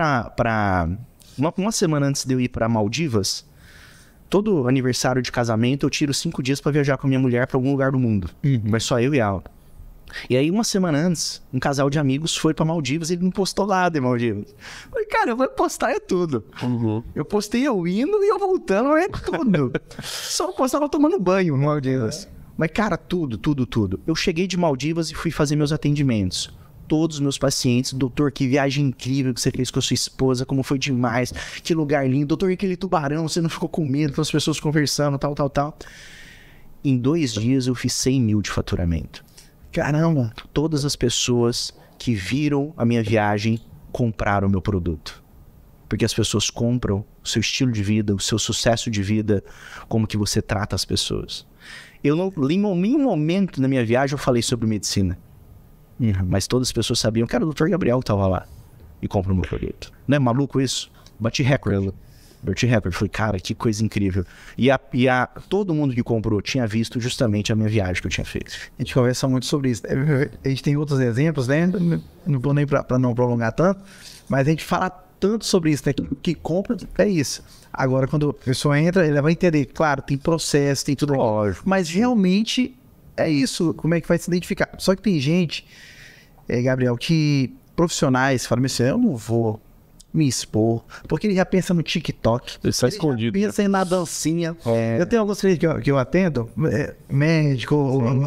uma semana antes de eu ir pra Maldivas, todo aniversário de casamento eu tiro 5 dias pra viajar com a minha mulher pra algum lugar do mundo. Mas só eu e ela. E aí, uma semana antes, um casal de amigos foi pra Maldivas e ele não postou nada em Maldivas. Eu falei, cara, eu vou postar tudo. Eu postei eu indo e eu voltando, tudo. Só postava tomando banho no Maldivas. Mas, cara, tudo. Eu cheguei de Maldivas e fui fazer meus atendimentos. Todos os meus pacientes, doutor, que viagem incrível que você fez com a sua esposa, como foi demais, que lugar lindo. Doutor, aquele tubarão, você não ficou com medo, com as pessoas conversando, tal. Em 2 dias eu fiz 100 mil de faturamento. Caramba! Todas as pessoas que viram a minha viagem compraram o meu produto. Porque as pessoas compram o seu estilo de vida, o seu sucesso de vida, como que você trata as pessoas. Eu não, em nenhum momento na minha viagem eu falei sobre medicina. Mas todas as pessoas sabiam que era o Dr. Gabriel que estava lá e comprou o meu produto. Não é maluco isso? Bati recorde. Falei, cara, que coisa incrível. E todo mundo que comprou tinha visto justamente a minha viagem que eu tinha feito. A gente conversa muito sobre isso. A gente tem outros exemplos, né? Não vou nem para não prolongar tanto, mas a gente fala tanto sobre isso, né? Que compra é isso. Agora, quando a pessoa entra, ela vai entender. Claro, tem processo, tem tudo. Lógico. Mas realmente é isso. Como é que vai se identificar? Só que tem gente, Gabriel, que profissionais falam assim, eu não vou me expor, porque ele já pensa no TikTok. Ele está escondido. Já pensa na dancinha. Eu tenho alguns clientes que eu atendo, médico,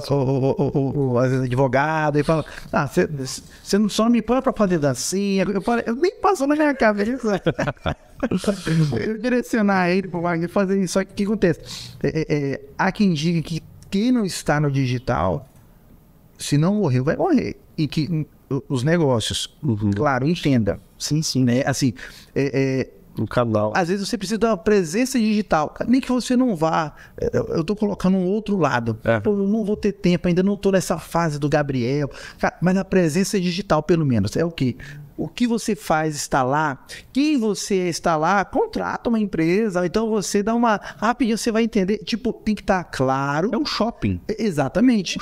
ou às vezes advogado, e fala, você só não me põe pra fazer dancinha. Eu nem passou na minha cabeça. Eu direcionar ele pro Wagner fazer isso. Só que o que acontece? Há quem diga que quem não está no digital, se não morrer, vai morrer. E que os negócios, claro, entenda. Sim. Né? Assim, No canal. às vezes você precisa de uma presença digital, nem que você não vá. Eu tô colocando um outro lado. Pô, eu não vou ter tempo, ainda não tô nessa fase do Gabriel. Cara, mas a presença digital, pelo menos, é o quê? O que você faz está lá, quem você está lá, contrata uma empresa, então você dá uma... Rapidinho você vai entender, tipo, tem que estar claro. É um shopping. Exatamente.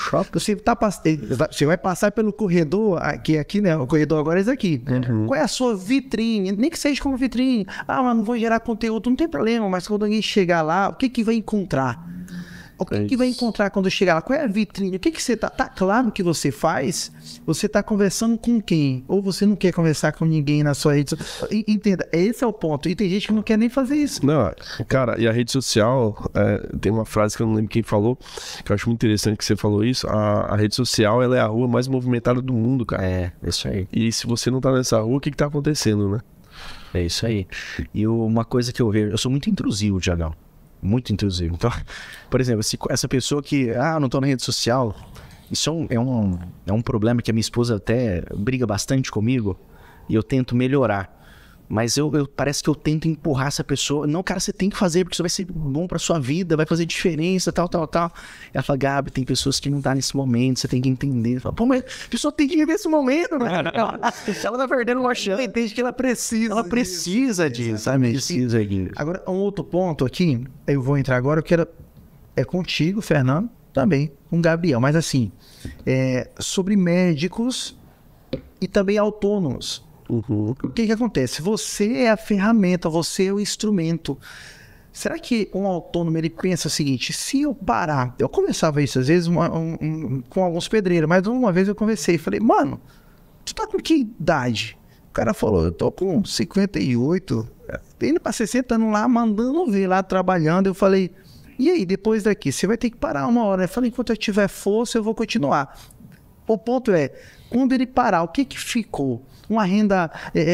Você vai passar pelo corredor, aqui, né? O corredor agora é esse aqui. Qual é a sua vitrine? Nem que seja como vitrine. Mas não vou gerar conteúdo, não tem problema, mas quando alguém chegar lá, o que vai encontrar? O que vai encontrar quando chegar lá? Qual é a vitrine? O que você tá claro que você faz? Você tá conversando com quem? Ou você não quer conversar com ninguém na sua rede social? Entenda, esse é o ponto. E tem gente que não quer nem fazer isso. Não, cara, e a rede social, tem uma frase que eu não lembro quem falou, que eu acho muito interessante que você falou isso. A rede social, ela é a rua mais movimentada do mundo, cara. É isso aí. E se você não tá nessa rua, o que tá acontecendo, né? É isso aí. E uma coisa que eu vejo, eu sou muito intrusivo, Thiagão. Muito intrusivo. Então, por exemplo, essa pessoa que, não tô na rede social, isso é um problema que a minha esposa até briga bastante comigo e eu tento melhorar. Mas parece que eu tento empurrar essa pessoa. Não, cara, você tem que fazer, porque isso vai ser bom pra sua vida, vai fazer diferença, tal. Ela fala, Gabi, tem pessoas que não tá nesse momento, você tem que entender. Fala, pô, mas a pessoa tem que viver esse momento, né? Ela tá perdendo uma chance. Entende que ela precisa. Ela precisa disso, sabe? Precisa disso. Agora, um outro ponto aqui, eu vou entrar agora, eu quero... É contigo, Fernando, também, com o Gabriel. Mas assim, sobre médicos e também autônomos. O que acontece? Você é a ferramenta, você é o instrumento. Será que um autônomo, ele pensa o seguinte, se eu parar... Eu conversava isso às vezes com alguns pedreiros, mas uma vez eu conversei e falei, mano, tu tá com que idade? O cara falou, eu tô com 58, indo pra 60 anos lá, mandando ver lá, trabalhando. Eu falei, e aí, depois daqui? Você vai ter que parar uma hora. Eu falei, enquanto eu tiver força, eu vou continuar. O ponto é, quando ele parar, o que ficou? Uma renda,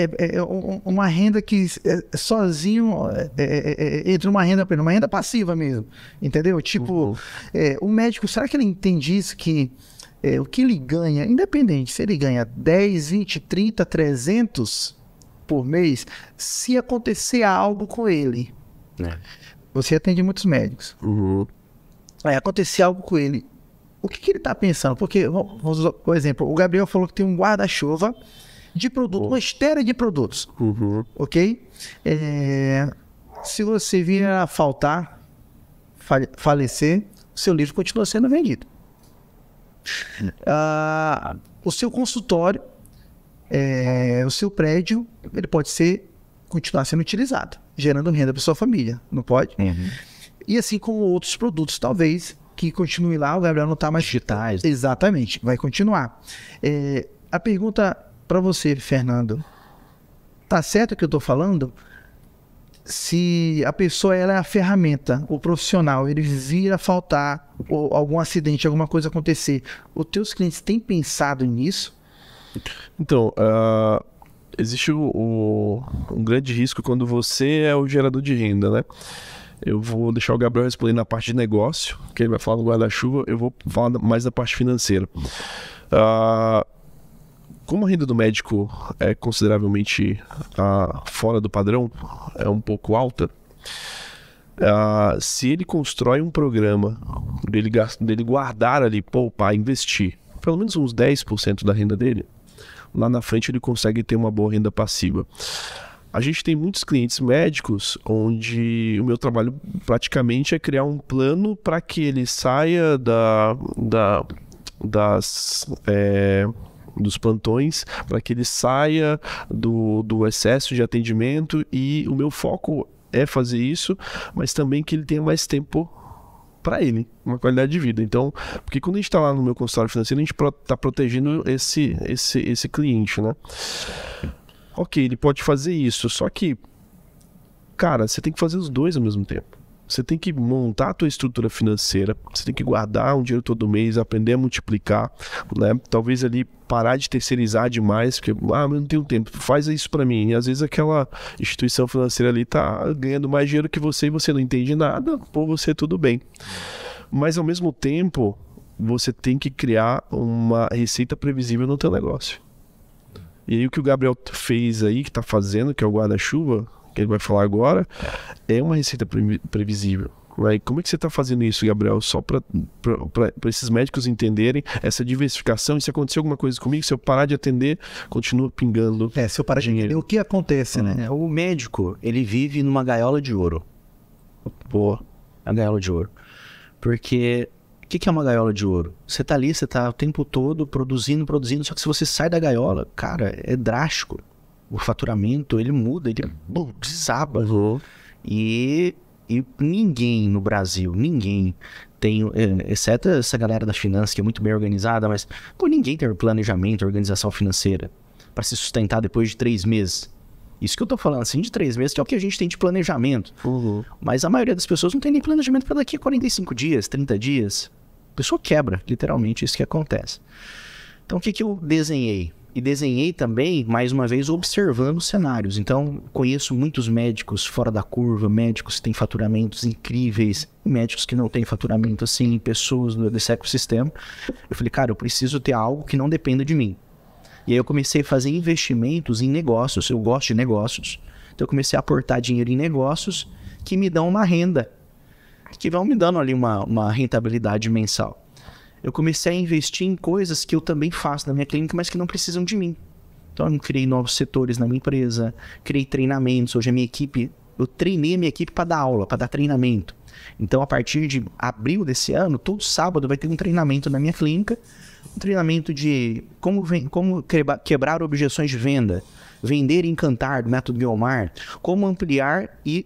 uma renda que sozinho entre uma renda passiva mesmo, entendeu? Tipo, o médico, será que ele entende isso? Que o que ele ganha, independente se ele ganha 10, 20, 30, 300 por mês, se acontecer algo com ele, você atende muitos médicos, acontecer algo com ele, o que ele está pensando? Porque, por exemplo, o Gabriel falou que tem um guarda-chuva de produto, uma esteira de produtos, ok? Se você vir a faltar, falecer, o seu livro continua sendo vendido. O seu consultório, o seu prédio, ele pode continuar sendo utilizado, gerando renda para sua família, não pode? E assim como outros produtos, talvez, que continue lá, o Gabriel não está mais... Digitais. Exatamente, vai continuar. A pergunta para você, Fernando, tá certo o que eu estou falando? Se a pessoa ela é a ferramenta, o profissional, ele vir a faltar, ou algum acidente, alguma coisa acontecer, os teus clientes têm pensado nisso? Então, existe um grande risco quando você é o gerador de renda, né? Eu vou deixar o Gabriel responder na parte de negócio, que ele vai falar do guarda-chuva, eu vou falar mais da parte financeira. Como a renda do médico é consideravelmente fora do padrão, é um pouco alta, se ele constrói um programa dele guardar ali, poupar, investir, pelo menos uns 10% da renda dele, lá na frente ele consegue ter uma boa renda passiva. A gente tem muitos clientes médicos onde o meu trabalho praticamente é criar um plano para que ele saia dos plantões, para que ele saia do excesso de atendimento, e o meu foco é fazer isso, mas também que ele tenha mais tempo para ele, uma qualidade de vida. Então, porque quando a gente está lá no meu consultório financeiro, a gente está protegendo esse cliente, né? Ok, ele pode fazer isso, só que, cara, você tem que fazer os dois ao mesmo tempo. Você tem que montar a tua estrutura financeira, você tem que guardar um dinheiro todo mês, aprender a multiplicar, né? Talvez ali parar de terceirizar demais, porque, eu não tenho tempo, faz isso pra mim. E às vezes aquela instituição financeira ali tá ganhando mais dinheiro que você e você não entende nada, por você tudo bem. Mas ao mesmo tempo, você tem que criar uma receita previsível no teu negócio. E aí o que o Gabriel fez aí, que tá fazendo, que é o guarda-chuva, que ele vai falar agora, é uma receita previsível. Right? Como é que você está fazendo isso, Gabriel? Só para esses médicos entenderem essa diversificação. E se acontecer alguma coisa comigo, se eu parar de atender, continua pingando. Se eu parar de atender, o que acontece, né? O médico, ele vive numa gaiola de ouro. Pô, a gaiola de ouro. Porque o que é uma gaiola de ouro? Você tá ali, você tá o tempo todo produzindo, só que se você sai da gaiola, cara, é drástico. O faturamento, ele muda, ele desaba. Uhum. E ninguém no Brasil, ninguém tem, exceto essa galera das finanças, que é muito bem organizada, mas ninguém tem planejamento, organização financeira para se sustentar depois de 3 meses. Isso que eu tô falando, assim, de 3 meses, que é o que a gente tem de planejamento. Uhum. Mas a maioria das pessoas não tem nem planejamento para daqui a 45 dias, 30 dias. A pessoa quebra, literalmente, isso que acontece. Então, o que eu desenhei? E desenhei também, mais uma vez, observando cenários. Então, conheço muitos médicos fora da curva, médicos que têm faturamentos incríveis, médicos que não têm faturamento, assim, pessoas desse ecossistema. Eu falei, cara, eu preciso ter algo que não dependa de mim. E aí eu comecei a fazer investimentos em negócios. Eu gosto de negócios. Então, eu comecei a aportar dinheiro em negócios que me dão uma renda, que vão me dando ali uma rentabilidade mensal. Eu comecei a investir em coisas que eu também faço na minha clínica, mas que não precisam de mim. Então, eu criei novos setores na minha empresa, criei treinamentos. Hoje eu treinei a minha equipe para dar aula, para dar treinamento. Então, a partir de abril desse ano, todo sábado vai ter um treinamento na minha clínica, um treinamento de como quebrar objeções de venda, vender e encantar, do método Guiomar, como ampliar e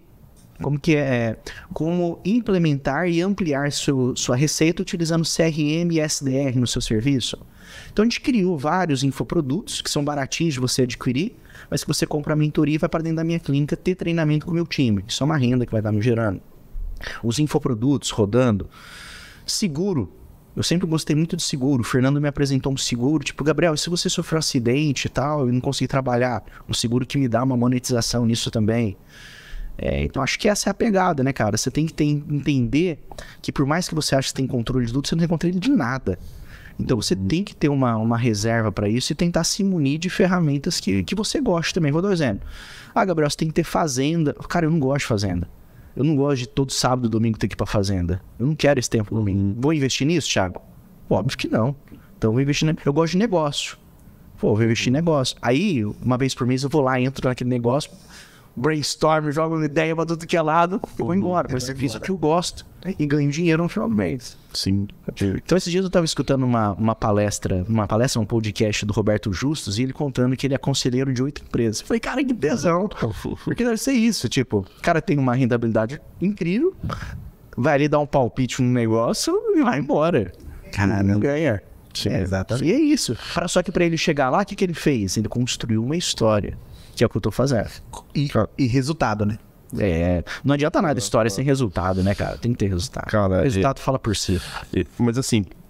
como implementar e ampliar sua receita utilizando CRM e SDR no seu serviço. Então a gente criou vários infoprodutos que são baratinhos de você adquirir, mas que você compra a mentoria e vai para dentro da minha clínica ter treinamento com o meu time. Isso é uma renda que vai estar me gerando. Os infoprodutos rodando. Seguro. Eu sempre gostei muito de seguro. O Fernando me apresentou um seguro, tipo, Gabriel, se você sofrer um acidente e tal, eu não conseguir trabalhar, um seguro que me dá uma monetização nisso também. Então acho que essa é a pegada, né, cara? Você tem que entender que por mais que você ache que tem controle de tudo, você não tem controle de nada. Então você tem que ter uma reserva para isso e tentar se munir de ferramentas que você gosta também. Vou dar um exemplo. Gabriel, você tem que ter fazenda. Cara, eu não gosto de fazenda. Eu não gosto de todo sábado e domingo ter que ir pra fazenda. Eu não quero esse tempo domingo. Vou investir nisso, Thiago? Óbvio que não. Então eu vou investir eu gosto de negócio. Vou investir em negócio. Aí, uma vez por mês eu vou lá, entro naquele negócio, brainstorm, jogo uma ideia pra tudo que é lado, eu vou embora. Mas eu fiz o que eu gosto e ganho dinheiro no final do mês. Sim. Então, esses dias eu tava escutando um podcast do Roberto Justus, e ele contando que ele é conselheiro de 8 empresas. Eu falei, cara, que tesão. Porque deve ser isso, tipo, o cara tem uma rentabilidade incrível, vai ali dar um palpite no negócio e vai embora. Caramba, ganha. Sim, exatamente. E é isso. Só que pra ele chegar lá, o que ele fez? Ele construiu uma história, que é o que eu tô fazendo. E resultado, né? Não adianta nada história sem resultado, né, cara? Tem que ter resultado. Cara, o resultado fala por si. Mas assim,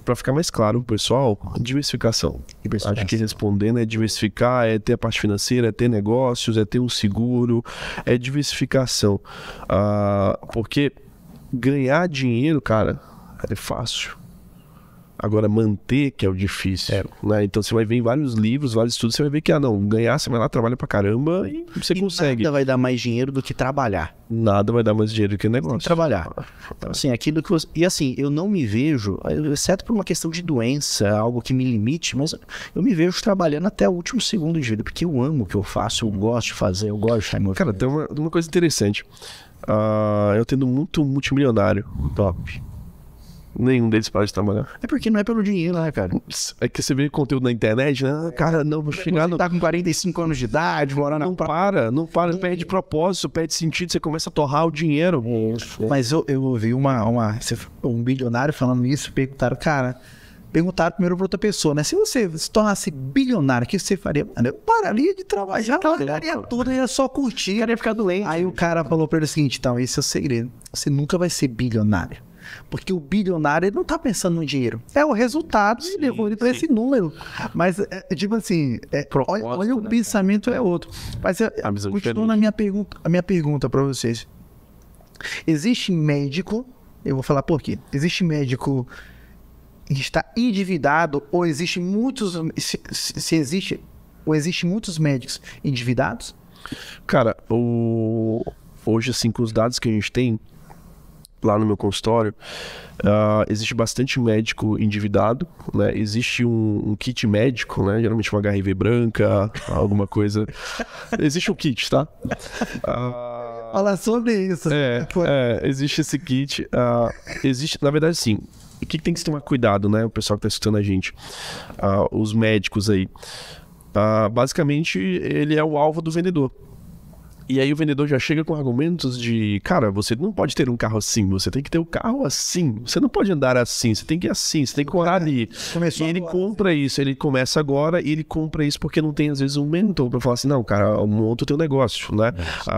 para ficar mais claro pro pessoal, diversificação. Acho que respondendo é diversificar, é ter a parte financeira, é ter negócios, é ter um seguro, é diversificação. Porque ganhar dinheiro, cara, é fácil. Agora, manter que é o difícil, né? Então, você vai ver em vários livros, vários estudos, você vai ver que, ganhar, você vai lá, trabalha pra caramba e você consegue. Nada vai dar mais dinheiro do que trabalhar. Nada vai dar mais dinheiro do que negócio. Trabalhar. Então, assim, aquilo que você... E assim, eu não me vejo, exceto por uma questão de doença, algo que me limite, mas eu me vejo trabalhando até o último segundo de vida, porque eu amo o que eu faço, eu gosto de fazer, eu gosto de estar em movimento. Cara, tem uma coisa interessante. Eu tendo muito multimilionário. Top. Nenhum deles para de trabalhar. É porque não é pelo dinheiro, né, cara? É que você vê conteúdo na internet, né? Cara, não, vou chegar no... Tá com 45 anos de idade, morando Não para, perde propósito, perde sentido, você começa a torrar o dinheiro. Mas eu ouvi um bilionário falando isso, perguntaram primeiro pra outra pessoa, né? Se você se tornasse bilionário, o que você faria? Mano, eu pararia de trabalhar, largaria tudo, ia só curtir. Ia ficar doente. Aí o cara falou pra ele o seguinte, então, esse é o segredo. Você nunca vai ser bilionário. Porque o bilionário, ele não tá pensando no dinheiro. É o resultado e levou ele pra esse número. Mas, tipo assim, olha o pensamento é outro. Mas continuando a minha pergunta pra vocês. Existe médico, eu vou falar por quê. Existe médico que está endividado ou existe muitos... Ou existe muitos médicos endividados? Cara, hoje, assim, com os dados que a gente tem, lá no meu consultório, existe bastante médico endividado, né? Existe um kit médico, né? Geralmente uma HIV branca, alguma coisa. Existe um kit, tá? Fala sobre isso. Existe esse kit. Existe, na verdade, sim. O que tem que se tomar cuidado, né? O pessoal que tá escutando a gente. Os médicos aí. Basicamente, ele é o alvo do vendedor. E aí o vendedor já chega com argumentos de, cara, você não pode ter um carro assim, você tem que ter um carro assim, você não pode andar assim, você tem que ir assim, você tem que correr ali. E ele compra isso, ele começa agora e ele compra isso porque não tem às vezes um mentor pra falar assim, não, cara, monta o teu negócio, né?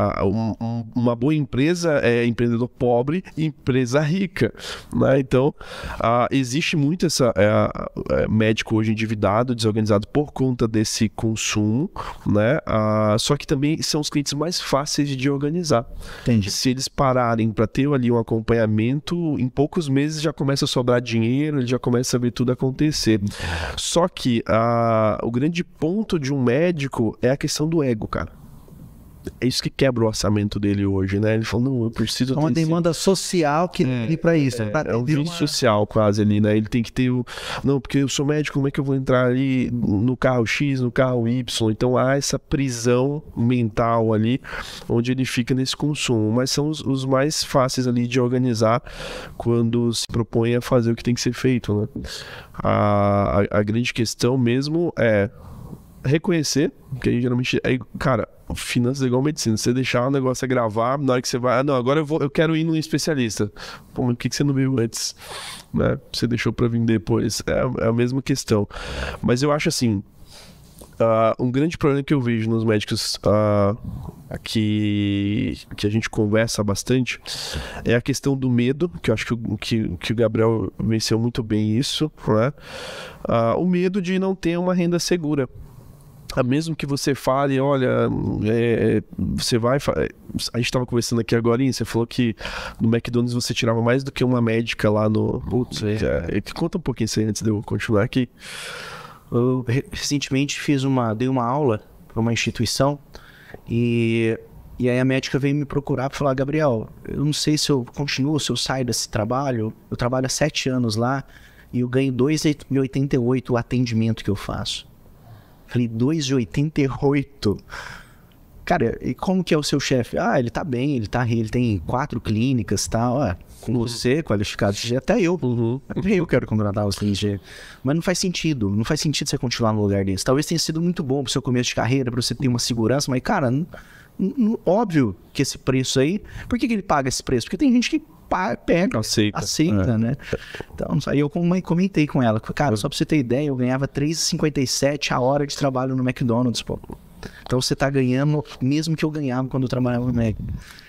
Uma boa empresa é empreendedor pobre e empresa rica, né? Então, existe muito essa médico hoje endividado, desorganizado por conta desse consumo, né? Só que também são os clientes mais fáceis de organizar. Entendi. Se eles pararem para ter ali um acompanhamento, em poucos meses já começa a sobrar dinheiro, ele já começa a ver tudo acontecer. Só que o grande ponto de um médico é a questão do ego, cara. É isso que quebra o orçamento dele hoje, né? Ele falou, não, eu preciso... É uma demanda social que tem pra isso. É um vício social quase ali, né? Ele tem que ter o... Não, porque eu sou médico, como é que eu vou entrar ali no carro X, no carro Y? Então há essa prisão mental ali, onde ele fica nesse consumo. Mas são os mais fáceis ali de organizar quando se propõe a fazer o que tem que ser feito, né? A grande questão mesmo é reconhecer, porque aí geralmente... cara, finanças é igual medicina. Você deixar o negócio gravar, na hora que você vai... não, agora eu quero ir num especialista. Pô, mas por que você não veio antes? Né? Você deixou pra vir depois. É a mesma questão. Mas eu acho assim... um grande problema que eu vejo nos médicos que a gente conversa bastante é a questão do medo, que eu acho que o Gabriel venceu muito bem isso, né? O medo de não ter uma renda segura. Mesmo que você fale, olha, você vai... A gente estava conversando aqui agora, você falou que no McDonald's você tirava mais do que uma médica lá no... Putz, conta um pouquinho isso aí antes de eu continuar aqui. Eu recentemente dei uma aula para uma instituição e aí a médica veio me procurar para falar, Gabriel, eu não sei se eu continuo, se eu saio desse trabalho, eu trabalho há 7 anos lá e eu ganho R$2,88 o atendimento que eu faço. Falei, R$2,88? Cara, e como que é o seu chefe? Ele tá bem, ele tem 4 clínicas e tal. Com você, qualificado, até eu. Eu quero contratar você. Mas não faz sentido você continuar no lugar desse. Talvez tenha sido muito bom pro seu começo de carreira, pra você ter uma segurança, mas, cara, óbvio que esse preço aí... Por que ele paga esse preço? Porque tem gente que pega, aceita, né? Então, aí eu comentei com ela, cara, só pra você ter ideia, eu ganhava R$3,57 a hora de trabalho no McDonald's, pô. Então você tá ganhando mesmo que eu ganhava quando eu trabalhava no Mac.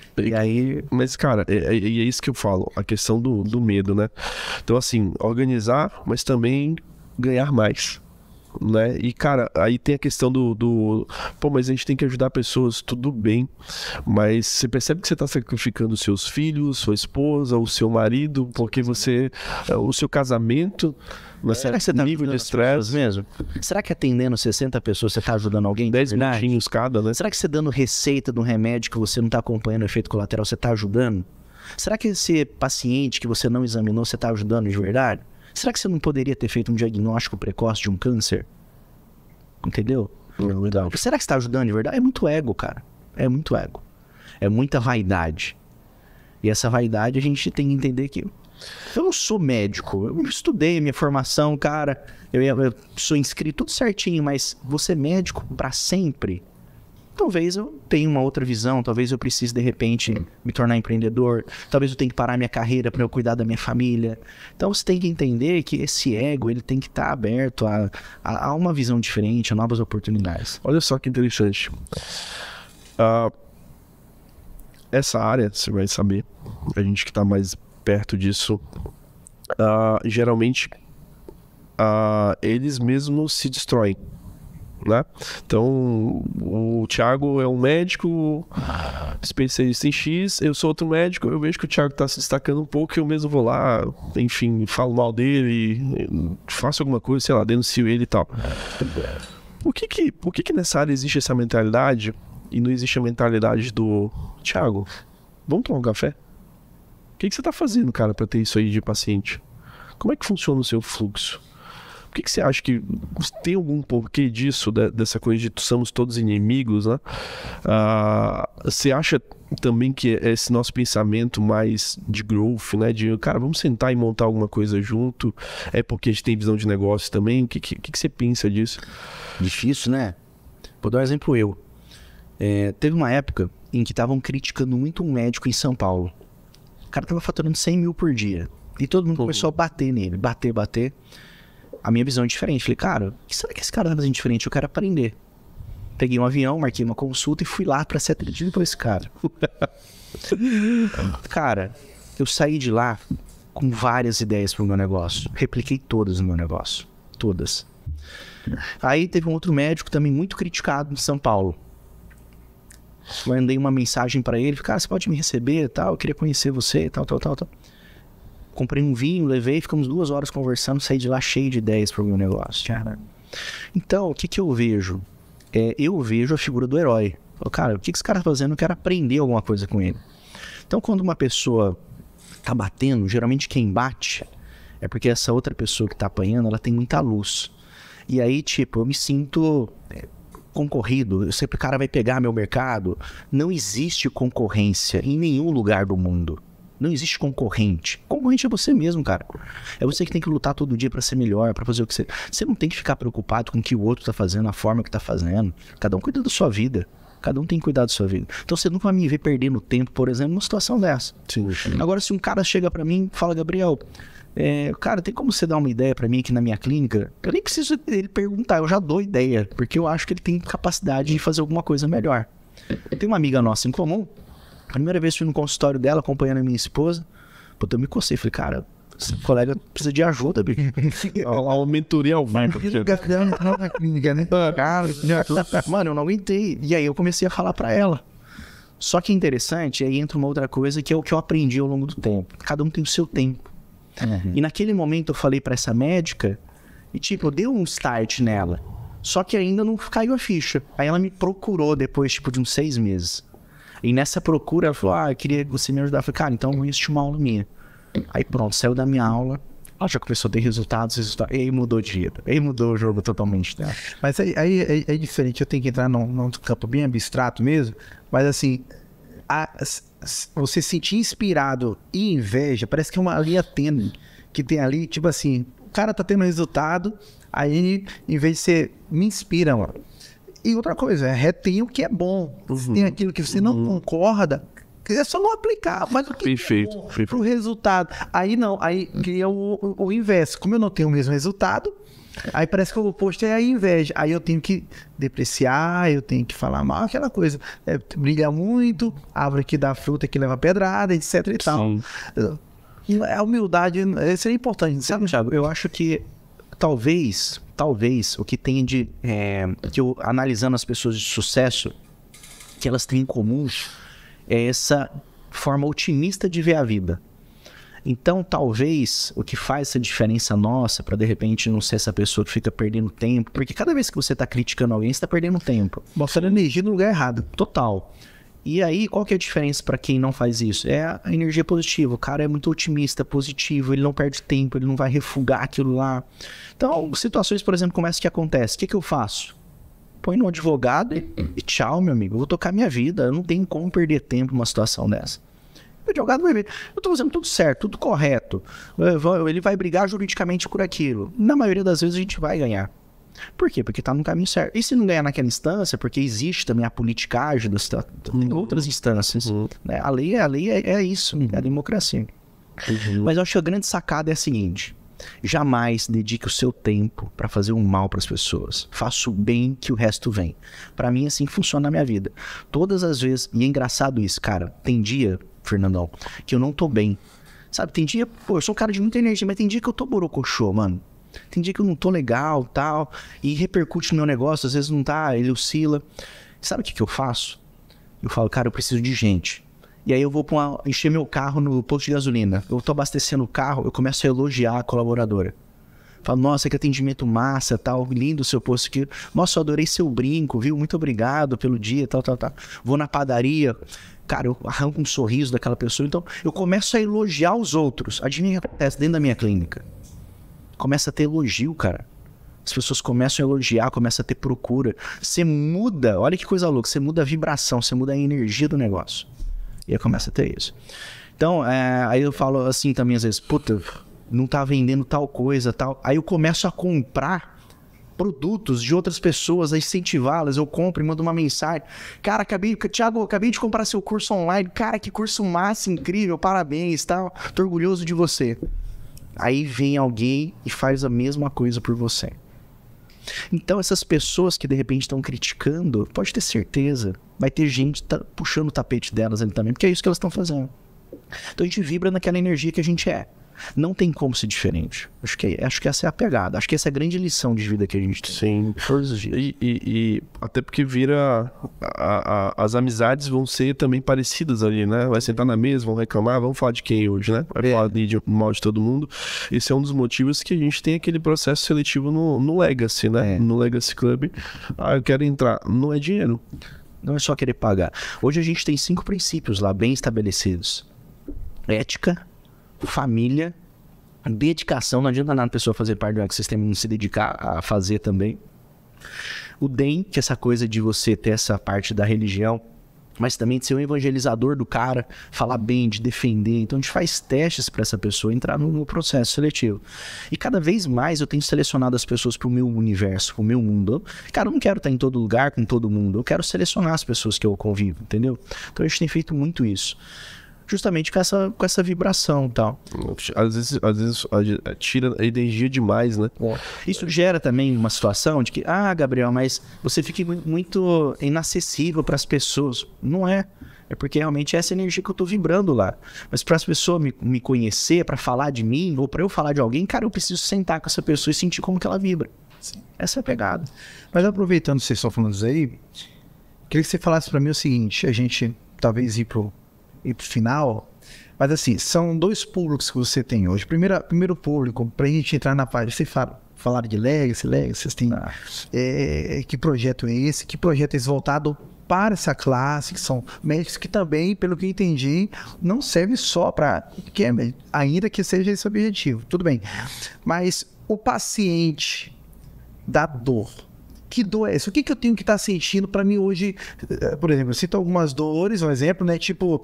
E aí... Mas, cara, é isso que eu falo, a questão do medo, né? Então, assim, organizar, mas também ganhar mais, né? E, cara, aí tem a questão pô, mas a gente tem que ajudar pessoas, tudo bem, mas você percebe que você tá sacrificando seus filhos, sua esposa, o seu marido, porque o seu casamento... Será que você tá nível de estresse mesmo? Será que atendendo 60 pessoas você tá ajudando alguém? 10 minutinhos cada, né? Será que você dando receita de um remédio que você não tá acompanhando o efeito colateral, você tá ajudando? Será que esse paciente que você não examinou, você tá ajudando de verdade? Será que você não poderia ter feito um diagnóstico precoce de um câncer? Entendeu? Será que você tá ajudando de verdade? É muito ego, cara. É muito ego. É muita vaidade. E essa vaidade a gente tem que entender que... Eu não sou médico, eu estudei a minha formação, cara, eu sou inscrito tudo certinho, mas você médico pra sempre? Talvez eu tenha uma outra visão, talvez eu precise de repente me tornar empreendedor, talvez eu tenha que parar minha carreira para eu cuidar da minha família. Então você tem que entender que esse ego, ele tem que estar aberto a uma visão diferente, a novas oportunidades. Olha só que interessante. Essa área, você vai saber, a gente que tá mais perto disso, geralmente eles mesmos se destroem, né? Então o Thiago é um médico especialista em X, eu sou outro médico, eu vejo que o Thiago está se destacando um pouco, eu mesmo vou lá, enfim, falo mal dele, faço alguma coisa, sei lá, denuncio ele e tal. Por que nessa área existe essa mentalidade e não existe a mentalidade do Thiago, vamos tomar um café? O que você tá fazendo, cara, pra ter isso aí de paciente? Como é que funciona o seu fluxo? Por que você acha que tem algum porquê disso, dessa coisa de somos todos inimigos, né? Você acha também que esse nosso pensamento mais de growth, né? De, cara, vamos sentar e montar alguma coisa junto, é porque a gente tem visão de negócio também? O que você pensa disso? Difícil, né? Vou dar um exemplo eu. Teve uma época em que estavam criticando muito um médico em São Paulo. O cara tava faturando 100 mil por dia. E todo mundo começou a bater nele. Bater. A minha visão é diferente. Falei, cara, o que será que esse cara tá fazendo diferente? Eu quero aprender. Peguei um avião, marquei uma consulta e fui lá pra ser atendido por esse cara. Cara, eu saí de lá com várias ideias pro meu negócio. Repliquei todas no meu negócio. Todas. Aí teve um outro médico também muito criticado em São Paulo. Mandei uma mensagem pra ele, cara, você pode me receber e tal, eu queria conhecer você e tal. Comprei um vinho, levei, ficamos 2 horas conversando, saí de lá cheio de ideias pro meu negócio. Cara. Então, o que eu vejo? Eu vejo a figura do herói. Falo, cara, o que esse cara tá fazendo? Eu quero aprender alguma coisa com ele. Então, quando uma pessoa tá batendo, geralmente quem bate é porque essa outra pessoa que tá apanhando, ela tem muita luz. E aí, tipo, eu me sinto... concorrido, eu sei que o cara vai pegar meu mercado. Não existe concorrência em nenhum lugar do mundo. Não existe concorrente. Concorrente é você mesmo, cara. É você que tem que lutar todo dia pra ser melhor, pra fazer o que você... Você não tem que ficar preocupado com o que o outro tá fazendo, a forma que tá fazendo. Cada um cuida da sua vida. Cada um tem que cuidar da sua vida. Então você nunca vai me ver perdendo tempo, por exemplo, numa situação dessa. Sim. Agora, se um cara chega pra mim e fala, Gabriel... cara, tem como você dar uma ideia pra mim aqui na minha clínica? Eu nem preciso dele perguntar, eu já dou ideia, porque eu acho que ele tem capacidade de fazer alguma coisa melhor. Tem uma amiga nossa em comum, a primeira vez que fui no consultório dela, acompanhando a minha esposa, eu me cocei, falei, cara, esse colega precisa de ajuda, bicho. Uma mentoria ao vivo. Mano, eu não aguentei. E aí eu comecei a falar pra ela. Só que é interessante, aí entra uma outra coisa que é o que eu aprendi ao longo do tempo. Cada um tem o seu tempo. Uhum. E naquele momento eu falei pra essa médica e tipo, eu dei um start nela. Só que ainda não caiu a ficha. Aí ela me procurou depois tipo de uns 6 meses. E nessa procura ela falou, eu queria que você me ajudasse. Eu falei, cara, então eu vou assistir uma aula minha. Aí pronto, saiu da minha aula. Ela já começou a ter resultados. E aí mudou de vida. Aí mudou o jogo totalmente, né? Mas aí é diferente. Eu tenho que entrar num campo bem abstrato mesmo. Mas assim, você se sentir inspirado e inveja, parece que é uma linha tênue que tem ali, tipo assim, o cara tá tendo resultado, aí em vez de você me inspira, mano. E outra coisa, retém o que é bom. Tem aquilo que você não concorda, é só não aplicar, mas o que perfeito, é bom perfeito. pro resultado. Aí não, aí cria o inverso. Como eu não tenho o mesmo resultado, Aí parece que o oposto é a inveja. Aí eu tenho que depreciar, eu tenho que falar mal, aquela coisa. Brilha muito, árvore que dá fruta que leva pedrada, etc e tal. A humildade seria importante, sabe, Thiago? Eu acho que talvez, o que tem de... que eu, analisando as pessoas de sucesso, que elas têm em comum é essa forma otimista de ver a vida. Então, talvez, o que faz essa diferença nossa, para de repente não ser essa pessoa que fica perdendo tempo, porque cada vez que você tá criticando alguém, você tá perdendo tempo. Mostrando energia no lugar errado. Total. E aí, qual que é a diferença para quem não faz isso? É a energia positiva. O cara é muito otimista, positivo, ele não perde tempo, ele não vai refugar aquilo lá. Então, situações, por exemplo, como essa que acontece, o que eu faço? Põe no advogado e tchau, meu amigo. Eu vou tocar minha vida. Eu não tenho como perder tempo numa situação dessa. O advogado vai ver. Eu tô fazendo tudo certo, tudo correto. Ele vai brigar juridicamente por aquilo. Na maioria das vezes a gente vai ganhar. Por quê? Porque tá no caminho certo. E se não ganhar naquela instância, porque existe também a politicagem, tem outras instâncias. Né? A lei é isso, é a democracia. Mas eu acho que a grande sacada é a seguinte: jamais dedique o seu tempo para fazer um mal para as pessoas. Faça o bem que o resto vem. Para mim, assim funciona na minha vida. Todas as vezes, e é engraçado isso, cara, tem dia, Fernandão, que eu não tô bem. Sabe, tem dia, pô, eu sou um cara de muita energia, mas tem dia que eu tô borocochô, mano. Tem dia que eu não tô legal, tal, e repercute no meu negócio, às vezes não tá, ele oscila. Sabe o que eu faço? Eu falo, cara, eu preciso de gente. E aí eu vou encher meu carro no posto de gasolina. Eu tô abastecendo o carro, eu começo a elogiar a colaboradora. Falo, nossa, que atendimento massa, tal, lindo o seu posto aqui. Nossa, eu adorei seu brinco, viu? Muito obrigado pelo dia, tal. Vou na padaria, cara, eu arranco um sorriso daquela pessoa. Então, eu começo a elogiar os outros. Adivinha o que acontece dentro da minha clínica? Começa a ter elogio, cara. As pessoas começam a elogiar, começa a ter procura. Você muda, olha que coisa louca, você muda a vibração, você muda a energia do negócio. E aí começa a ter isso. Então, aí eu falo assim também às vezes, puta, não tá vendendo tal coisa, tal. Aí eu começo a comprar produtos de outras pessoas, a incentivá-las. Eu compro e mando uma mensagem. Cara, Thiago, acabei de comprar seu curso online. Cara, que curso massa, incrível, parabéns, tal. Tô orgulhoso de você. Aí vem alguém e faz a mesma coisa por você. Então essas pessoas que de repente estão criticando, pode ter certeza, vai ter gente puxando o tapete delas ali também, porque é isso que elas estão fazendo. Então a gente vibra naquela energia que a gente é. Não tem como ser diferente. Acho que essa é a pegada. Acho que essa é a grande lição de vida que a gente tem. Sim. Todos os dias. E até porque vira... as amizades vão ser também parecidas ali, né? Vai sentar na mesa, vão reclamar. Vamos falar de quem hoje, né? Vai falar de mal de todo mundo. Esse é um dos motivos que a gente tem aquele processo seletivo no Legacy, né? No Legacy Club. Eu quero entrar. Não é dinheiro. Não é só querer pagar. Hoje a gente tem 5 princípios lá, bem estabelecidos. Ética, família, dedicação. Não adianta nada a pessoa fazer parte do ecossistema e não se dedicar a fazer também. O DEM, que é essa coisa de você ter essa parte da religião, mas também de ser um evangelizador do cara, falar bem, de defender. Então a gente faz testes para essa pessoa entrar no processo seletivo. E cada vez mais eu tenho selecionado as pessoas para o meu universo, para o meu mundo. Cara, eu não quero estar em todo lugar com todo mundo. Eu quero selecionar as pessoas que eu convivo, entendeu? Então a gente tem feito muito isso. Justamente com essa vibração e tal. Às vezes tira a energia demais, né? Isso gera também uma situação de que, Gabriel, mas você fica muito inacessível para as pessoas. Não é. É porque realmente é essa energia que eu tô vibrando lá. Mas para as pessoas me conhecer, para falar de mim, ou para eu falar de alguém, cara, eu preciso sentar com essa pessoa e sentir como que ela vibra. Sim. Essa é a pegada. Mas aproveitando que vocês estão falando isso aí, queria que você falasse para mim o seguinte, a gente talvez ir pro final, mas assim, são 2 públicos que você tem hoje. Primeiro público, pra gente entrar na parte, você falar de Legacy, vocês têm que projeto é esse? Que projeto é esse voltado para essa classe, que são médicos que também, pelo que eu entendi, não serve só para, ainda que seja esse o objetivo, tudo bem, mas o paciente da dor, que dor é essa? O que eu tenho que estar sentindo para mim hoje? Por exemplo, eu cito algumas dores, um exemplo, né? Tipo,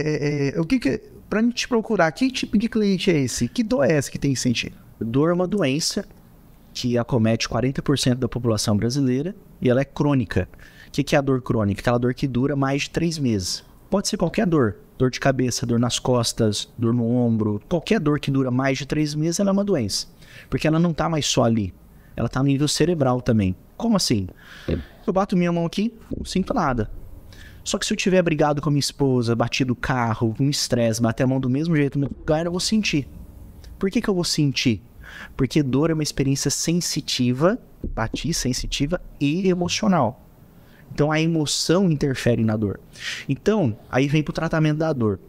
para mim te procurar, que tipo de cliente é esse? Que dor é essa que tem que sentir? Dor é uma doença que acomete 40% da população brasileira e ela é crônica. O que é a dor crônica? Aquela dor que dura mais de 3 meses. Pode ser qualquer dor. Dor de cabeça, dor nas costas, dor no ombro. Qualquer dor que dura mais de 3 meses, ela é uma doença. Porque ela não está mais só ali. ela tá no nível cerebral também. Como assim? Eu bato minha mão aqui, não sinto nada. Só que se eu tiver brigado com a minha esposa, batido o carro, com estresse, bater a mão do mesmo jeito no lugar, eu vou sentir. Por que eu vou sentir? Porque dor é uma experiência sensitiva, sensitiva e emocional. Então a emoção interfere na dor. Então, aí vem pro tratamento da dor.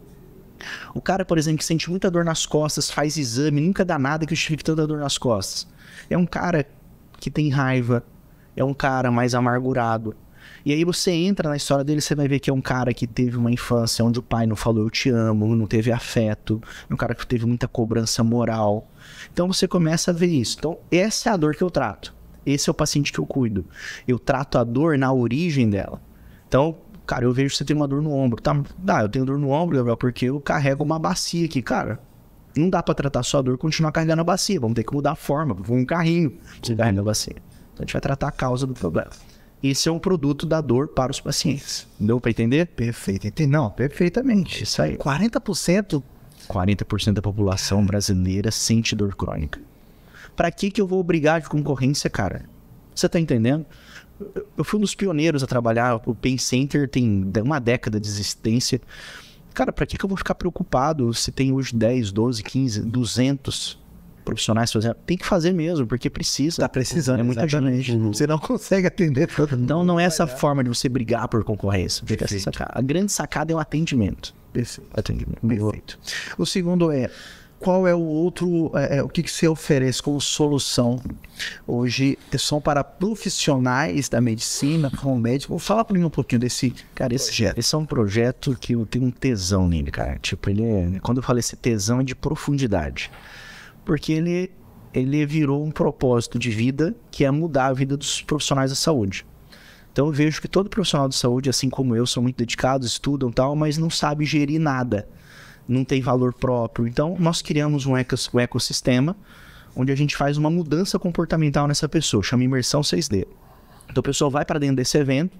O cara, por exemplo, que sente muita dor nas costas, faz exame, nunca dá nada que justifique tanta dor nas costas. É um cara que tem raiva, é um cara mais amargurado. E aí você entra na história dele, você vai ver que é um cara que teve uma infância onde o pai não falou eu te amo, não teve afeto, é um cara que teve muita cobrança moral. Então você começa a ver isso. Então essa é a dor que eu trato. Esse é o paciente que eu cuido. Eu trato a dor na origem dela. Então, cara, eu vejo que você tem uma dor no ombro. Tá, eu tenho dor no ombro, Gabriel, porque eu carrego uma bacia aqui. Cara, não dá pra tratar só a dor e continuar carregando a bacia. Vamos ter que mudar a forma. Vamos um carrinho pra você carregar a bacia. Então a gente vai tratar a causa do problema. Esse é um produto da dor para os pacientes. Deu para entender? Perfeito. Não, perfeitamente. Isso aí. 40%? 40% da população brasileira sente dor crônica. Para que eu vou brigar de concorrência, cara? Você tá entendendo? Eu fui um dos pioneiros a trabalhar. O Pain Center tem uma década de existência. Cara, para que eu vou ficar preocupado se tem hoje 10, 12, 15, 200 profissionais fazendo? Tem que fazer mesmo, porque precisa. Tá precisando, é muita gente. Você não consegue atender todo mundo. Então não é essa forma de você brigar por concorrência. A grande sacada é o atendimento. Perfeito. Atendimento. Perfeito. O segundo é, qual é o outro, o que você oferece como solução hoje, são para profissionais da medicina, como médico? Fala para mim um pouquinho desse, cara, Esse é um projeto que eu tenho um tesão nele, cara. Tipo, quando eu falo esse tesão é de profundidade. Porque ele virou um propósito de vida que é mudar a vida dos profissionais da saúde. Então eu vejo que todo profissional de saúde, assim como eu, são muito dedicados, estudam e tal, mas não sabe gerir nada. Não tem valor próprio. Então nós criamos um ecossistema onde a gente faz uma mudança comportamental nessa pessoa, chama imersão 6D. Então a pessoa vai para dentro desse evento.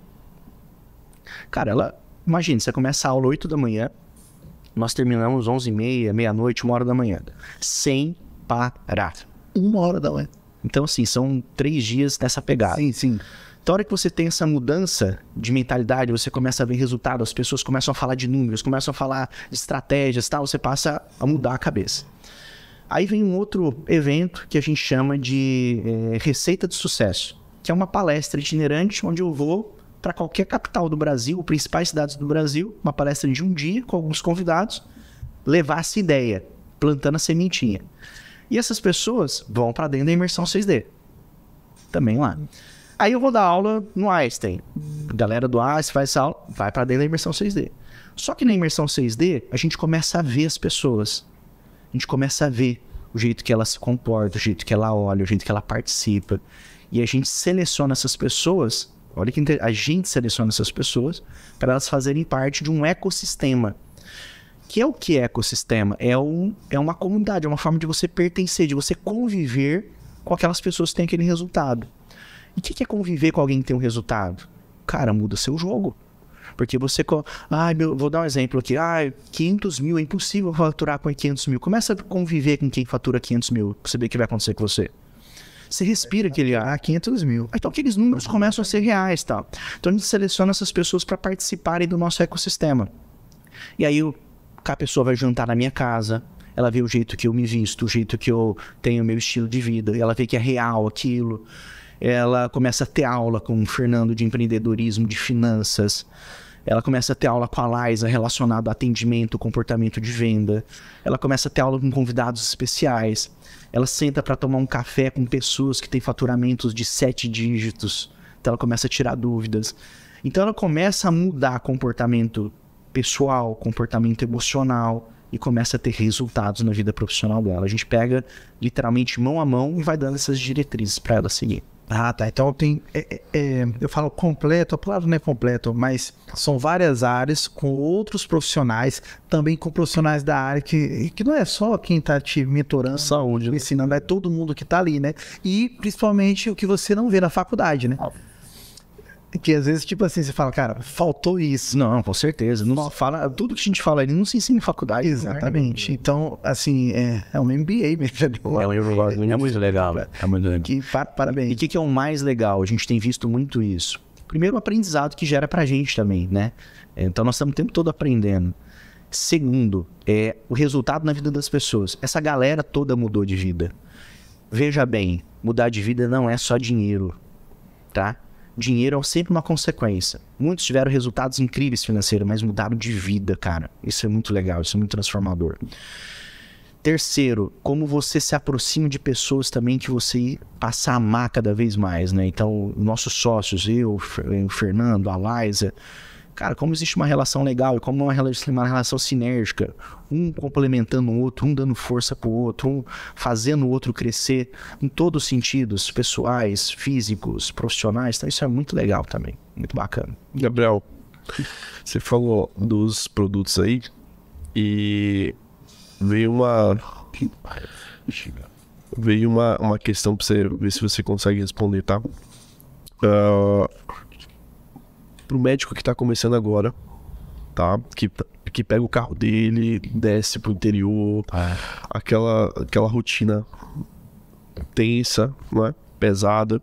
Cara, imagina, você começa a aula 8 da manhã, nós terminamos 11h30, meia-noite, 1h da manhã, sem parar. 1h da manhã. Então, assim, são 3 dias nessa pegada. Sim. Então, a hora que você tem essa mudança de mentalidade, você começa a ver resultado, as pessoas começam a falar de números, começam a falar de estratégias e tal, você passa a mudar a cabeça. Aí vem um outro evento que a gente chama de Receita de Sucesso, que é uma palestra itinerante onde eu vou para qualquer capital do Brasil, principais cidades do Brasil, uma palestra de um dia com alguns convidados, levar essa ideia, plantando a sementinha. E essas pessoas vão para dentro da imersão 6D. Também lá. Aí eu vou dar aula no Einstein. A galera do Einstein faz essa aula, vai para dentro da imersão 6D. Só que na imersão 6D, a gente começa a ver as pessoas. A gente começa a ver o jeito que ela se comporta, o jeito que ela olha, o jeito que ela participa. E a gente seleciona essas pessoas, olha que a gente seleciona essas pessoas para elas fazerem parte de um ecossistema. Que é o que é ecossistema? É uma comunidade, é uma forma de você pertencer, de você conviver com aquelas pessoas que têm aquele resultado. E o que é conviver com alguém que tem um resultado? Cara, muda seu jogo. Porque você... vou dar um exemplo aqui. 500 mil, é impossível faturar com 500 mil. Começa a conviver com quem fatura 500 mil, pra você ver o que vai acontecer com você. Você respira aquele 500 mil. Então aqueles números começam a ser reais, tá? Então a gente seleciona essas pessoas para participarem do nosso ecossistema. E aí a pessoa vai jantar na minha casa, ela vê o jeito que eu me visto, o jeito que eu tenho o meu estilo de vida, ela vê que é real aquilo. Ela começa a ter aula com o Fernando de empreendedorismo, de finanças. Ela começa a ter aula com a Laisa relacionada a atendimento, comportamento de venda. Ela começa a ter aula com convidados especiais. Ela senta para tomar um café com pessoas que têm faturamentos de 7 dígitos. Então ela começa a tirar dúvidas. Então ela começa a mudar comportamento pessoal, comportamento emocional e começa a ter resultados na vida profissional dela. A gente pega literalmente mão a mão e vai dando essas diretrizes para ela seguir. Tá. Então tem... eu falo completo, a palavra não é completo, mas são várias áreas com outros profissionais, também com profissionais da área que não é só quem está te mentorando, saúde, ensinando, é todo mundo que está ali, né? E principalmente o que você não vê na faculdade, né? Que às vezes, tipo assim, você fala, cara, faltou isso. Não, com certeza. Não fala, tudo que a gente fala ali não se ensina em faculdade. Exatamente. Então, assim, é um MBA mesmo. É muito legal, velho. É muito legal. Parabéns. E o que é o mais legal? A gente tem visto muito isso. Primeiro, o aprendizado que gera pra gente também, né? Então, nós estamos o tempo todo aprendendo. Segundo, o resultado na vida das pessoas. Essa galera toda mudou de vida. Veja bem, mudar de vida não é só dinheiro, tá? Dinheiro é sempre uma consequência. Muitos tiveram resultados incríveis financeiros, mas mudaram de vida, cara. Isso é muito legal, isso é muito transformador. Terceiro, como você se aproxima de pessoas também que você passa a amar cada vez mais, né? Então, nossos sócios, eu, o Fernando, a Laísa, cara, como existe uma relação legal e como uma relação sinérgica, um complementando o outro, um dando força pro outro, um fazendo o outro crescer em todos os sentidos, pessoais, físicos, profissionais. Então isso é muito legal também, muito bacana. Gabriel, você falou dos produtos aí e veio uma questão pra você ver se você consegue responder, tá? Pro médico que tá começando agora, tá? Que pega o carro dele, desce pro interior, aquela rotina tensa, não é? Pesada.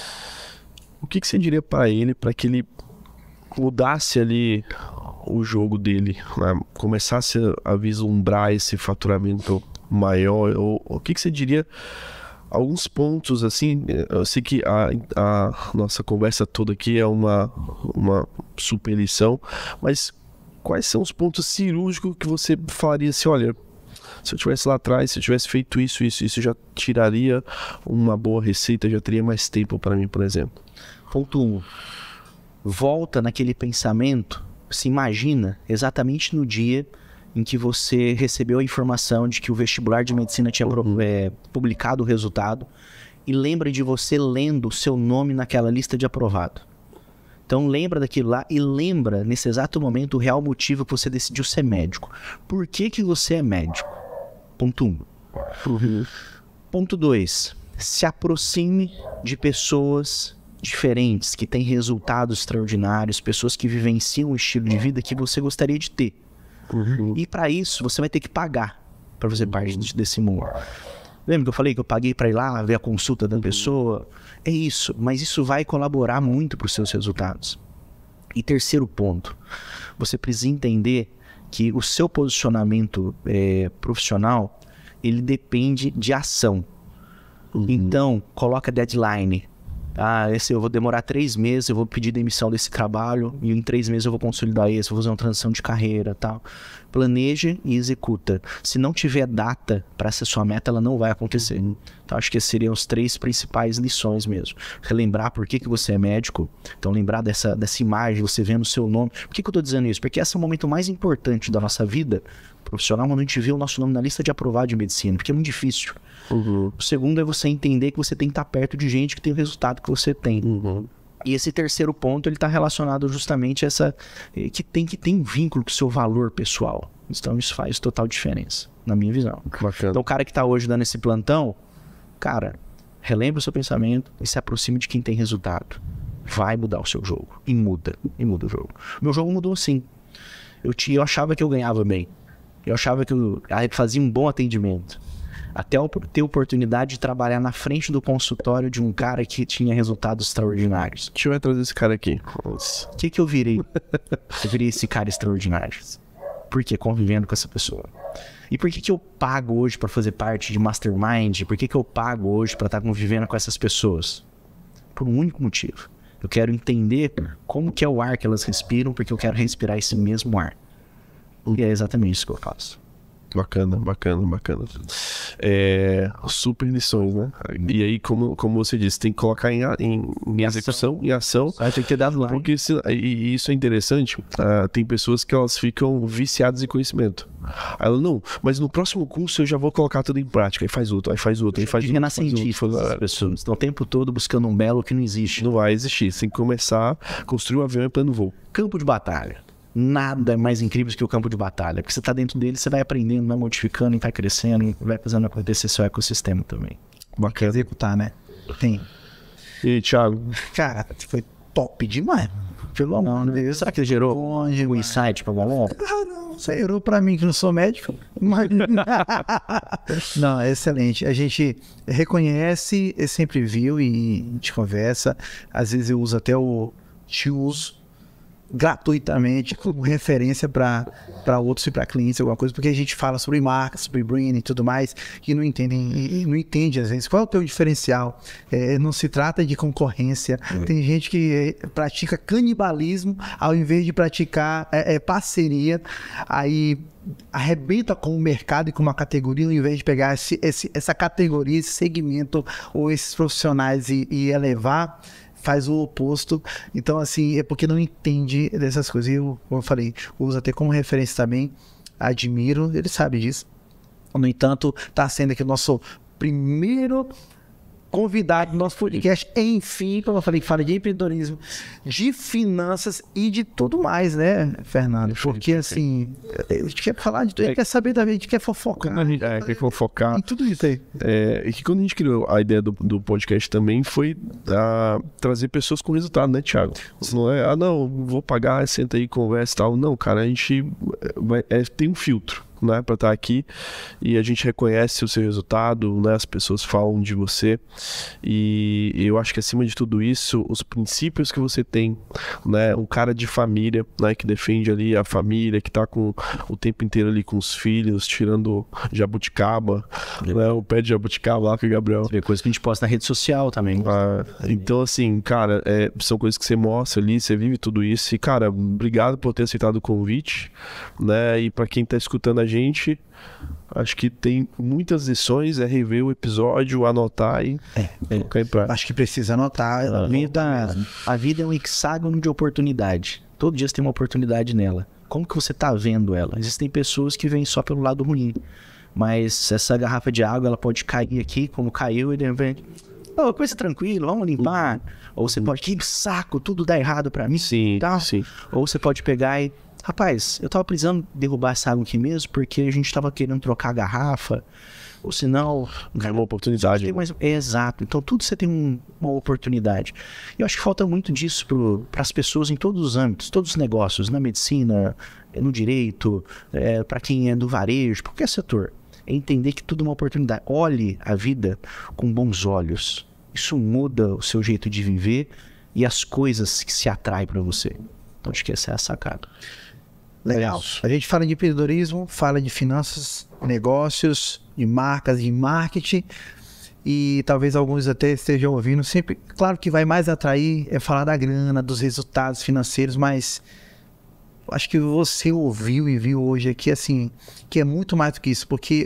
O que você diria pra ele, pra que ele mudasse ali o jogo dele, né? Começasse a vislumbrar esse faturamento maior? Ou o que você diria? Alguns pontos, assim, eu sei que a nossa conversa toda aqui é uma super lição, mas quais são os pontos cirúrgicos que você falaria assim, olha, se eu tivesse lá atrás, se eu tivesse feito isso já tiraria uma boa receita, já teria mais tempo para mim, por exemplo? Ponto 1. Volta naquele pensamento, se imagina exatamente no dia em que você recebeu a informação de que o vestibular de medicina tinha publicado o resultado e lembra de você lendo o seu nome naquela lista de aprovado. Então lembra daquilo lá e lembra nesse exato momento o real motivo que você decidiu ser médico. Por que você é médico? Ponto 1. Ponto 2. Se aproxime de pessoas diferentes, que têm resultados extraordinários, pessoas que vivenciam um estilo de vida que você gostaria de ter. E para isso, você vai ter que pagar para fazer parte desse mundo. Lembra que eu falei que eu paguei para ir lá ver a consulta da pessoa? É isso, mas isso vai colaborar muito para os seus resultados. E terceiro ponto, você precisa entender que o seu posicionamento profissional, ele depende de ação. Então, coloca deadline. Eu vou demorar 3 meses, eu vou pedir demissão desse trabalho e em 3 meses eu vou consolidar esse, vou fazer uma transição de carreira, tal. Planeja e executa. Se não tiver data para essa sua meta, ela não vai acontecer. Então acho que esses seriam as 3 principais lições mesmo. Relembrar por que você é médico, então lembrar dessa imagem, você vendo o seu nome. Por que eu estou dizendo isso? Porque esse é o momento mais importante da nossa vida profissional, quando a gente vê o nosso nome na lista de aprovado de medicina, porque é muito difícil. O segundo é você entender que você tem que estar perto de gente que tem o resultado que você tem. E esse terceiro ponto, ele está relacionado justamente a essa... que tem vínculo com o seu valor pessoal. Então isso faz total diferença, na minha visão. Bacana. Então o cara que está hoje dando esse plantão, cara, relembra o seu pensamento e se aproxime de quem tem resultado. Vai mudar o seu jogo. E muda o jogo. Meu jogo mudou sim. Eu achava que eu ganhava bem. Eu achava que eu fazia um bom atendimento. Até eu ter oportunidade de trabalhar na frente do consultório de um cara que tinha resultados extraordinários. Deixa eu trazer esse cara aqui. O que eu virei? Eu virei esse cara extraordinário. Por quê? Convivendo com essa pessoa. E por que eu pago hoje para fazer parte de Mastermind? Por que eu pago hoje para estar convivendo com essas pessoas? Por um único motivo. Eu quero entender como que é o ar que elas respiram, porque eu quero respirar esse mesmo ar. E é exatamente isso que eu faço. Bacana. Super lições, né? E aí, como você disse, tem que colocar em execução, em ação. Tem que ter dado lá. Porque e isso é interessante. Tem pessoas que elas ficam viciadas em conhecimento. Aí ela, não, mas no próximo curso eu já vou colocar tudo em prática. Aí faz outro. Renascentistas, as pessoas estão o tempo todo buscando um belo que não existe. Não vai existir. Você tem que começar a construir um avião em plano voo. Campo de batalha. Nada é mais incrível que o campo de batalha. Porque você está dentro dele, você vai aprendendo, vai modificando, vai crescendo, vai fazendo acontecer seu ecossistema também. Bacana. Executar, né? Tem. E aí, Thiago? Cara, foi top demais. Pelo amor de Deus. Será que ele gerou um insight pra galera? Não, você gerou pra mim que não sou médico. Mas... Não, é excelente. A gente reconhece, sempre viu e a gente conversa. Às vezes eu uso até te uso gratuitamente como referência para outros e para clientes, alguma coisa, porque a gente fala sobre marca, sobre branding e tudo mais, que não entende às vezes qual é o teu diferencial. Não se trata de concorrência. Tem gente que pratica canibalismo ao invés de praticar parceria, aí arrebenta com o mercado e com uma categoria, ao invés de pegar essa categoria, esse segmento ou esses profissionais e elevar, faz o oposto. Então, assim, é porque não entende dessas coisas. E eu, como eu falei, uso até como referência também, admiro, ele sabe disso. No entanto, está sendo aqui o nosso primeiro convidado do nosso podcast, enfim, como eu falei, que fala de empreendedorismo, de finanças e de tudo mais, né, Fernando? Porque, assim, a gente quer falar de tudo, a gente quer saber da vida, a gente quer fofocar. Quer fofocar. Em tudo isso aí. E que quando a gente criou a ideia do podcast também foi trazer pessoas com resultado, né, Thiago? Não é, não, vou pagar, senta aí, conversa e tal. Não, cara, a gente tem um filtro, né, para estar aqui, e a gente reconhece o seu resultado, né, as pessoas falam de você, e eu acho que acima de tudo isso, os princípios que você tem, né, um cara de família, né, que defende ali a família, que tá com o tempo inteiro ali com os filhos, tirando jabuticaba, né, o pé de jabuticaba lá com o Gabriel. Você vê coisas que a gente posta na rede social também. Então, assim, cara, são coisas que você mostra ali, você vive tudo isso, e, cara, obrigado por ter aceitado o convite, né, e para quem tá escutando a gente, acho que tem muitas lições, rever o episódio, anotar e colocar em prática. Acho que precisa anotar. A vida é um hexágono de oportunidade. Todo dia você tem uma oportunidade nela. Como que você tá vendo ela? Existem pessoas que vêm só pelo lado ruim, mas essa garrafa de água, ela pode cair aqui, como caiu, e de repente, coisa tranquila, vamos limpar. Ou você pode, que saco, tudo dá errado pra mim. Sim, tá? sim. Ou você pode pegar e, rapaz, eu tava precisando derrubar essa água aqui mesmo, porque a gente tava querendo trocar a garrafa, ou senão... É uma oportunidade. Exato. Então, tudo você tem uma oportunidade. E eu acho que falta muito disso para as pessoas em todos os âmbitos, todos os negócios, na medicina, no direito, para quem é do varejo, qualquer setor. É entender que tudo é uma oportunidade. Olhe a vida com bons olhos. Isso muda o seu jeito de viver e as coisas que se atraem para você. Então, acho que essa é a sacada. Legal. A gente fala de empreendedorismo, fala de finanças, negócios, de marcas, de marketing, e talvez alguns até estejam ouvindo. Sempre, claro que vai mais atrair falar da grana, dos resultados financeiros, mas acho que você ouviu e viu hoje aqui, assim, que é muito mais do que isso, porque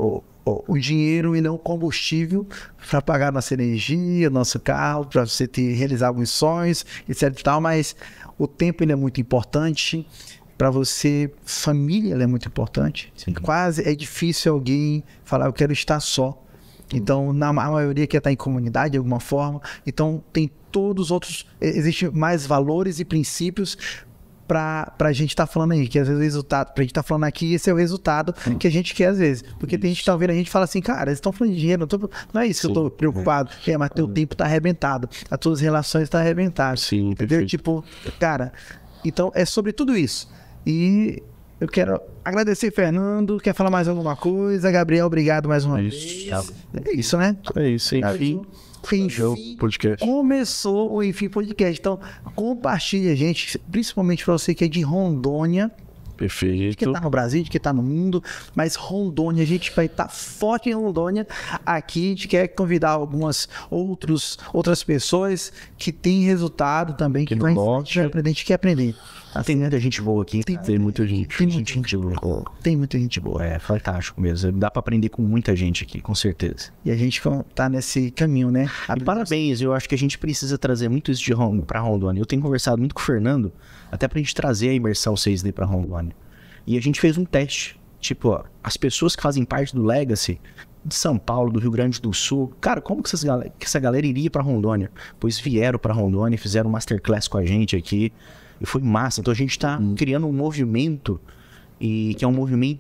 o dinheiro, ele é um combustível para pagar nossa energia, nosso carro, para você realizar alguns sonhos, etc e tal, mas o tempo, ele é muito importante. Para você, família, ela é muito importante. Sim. Quase é difícil alguém falar, eu quero estar só. Então, a maioria quer estar em comunidade de alguma forma. Então, tem todos os outros... Existem mais valores e princípios para a gente estar falando aí, que às vezes o resultado, para a gente estar falando aqui, esse é o resultado que a gente quer às vezes. Porque tem gente que tá ouvindo a gente e fala assim, cara, eles estão falando de dinheiro, não é isso que eu tô preocupado. Mas teu tempo tá arrebentado, as tuas relações tá arrebentadas. Sim, entendeu? perfeito. Tipo, cara, então é sobre tudo isso. E eu quero agradecer, Fernando. Quer falar mais alguma coisa? Gabriel, obrigado mais uma vez. É isso, né? É isso, enfim. Podcast. Começou o Enfim Podcast. Então, compartilha, gente, principalmente para você que é de Rondônia. Perfeito. De que tá no Brasil, de que tá no mundo, mas Rondônia, a gente vai estar forte em Rondônia. Aqui a gente quer convidar algumas outras pessoas que têm resultado também, que vai aprender, a gente quer aprender. Tem muita gente boa aqui. Tem muita gente. Tem muita gente boa. Tem muita gente boa. É fantástico mesmo. Dá pra aprender com muita gente aqui, com certeza. E a gente tá nesse caminho, né? E parabéns, eu acho que a gente precisa trazer muito isso pra Rondônia. Eu tenho conversado muito com o Fernando, até pra gente trazer a imersão 6D pra Rondônia. E a gente fez um teste. Tipo, as pessoas que fazem parte do Legacy, de São Paulo, do Rio Grande do Sul, cara, como que essa galera iria pra Rondônia? Pois vieram pra Rondônia, fizeram um masterclass com a gente aqui. E foi massa. Então a gente está criando um movimento, e que é um movimento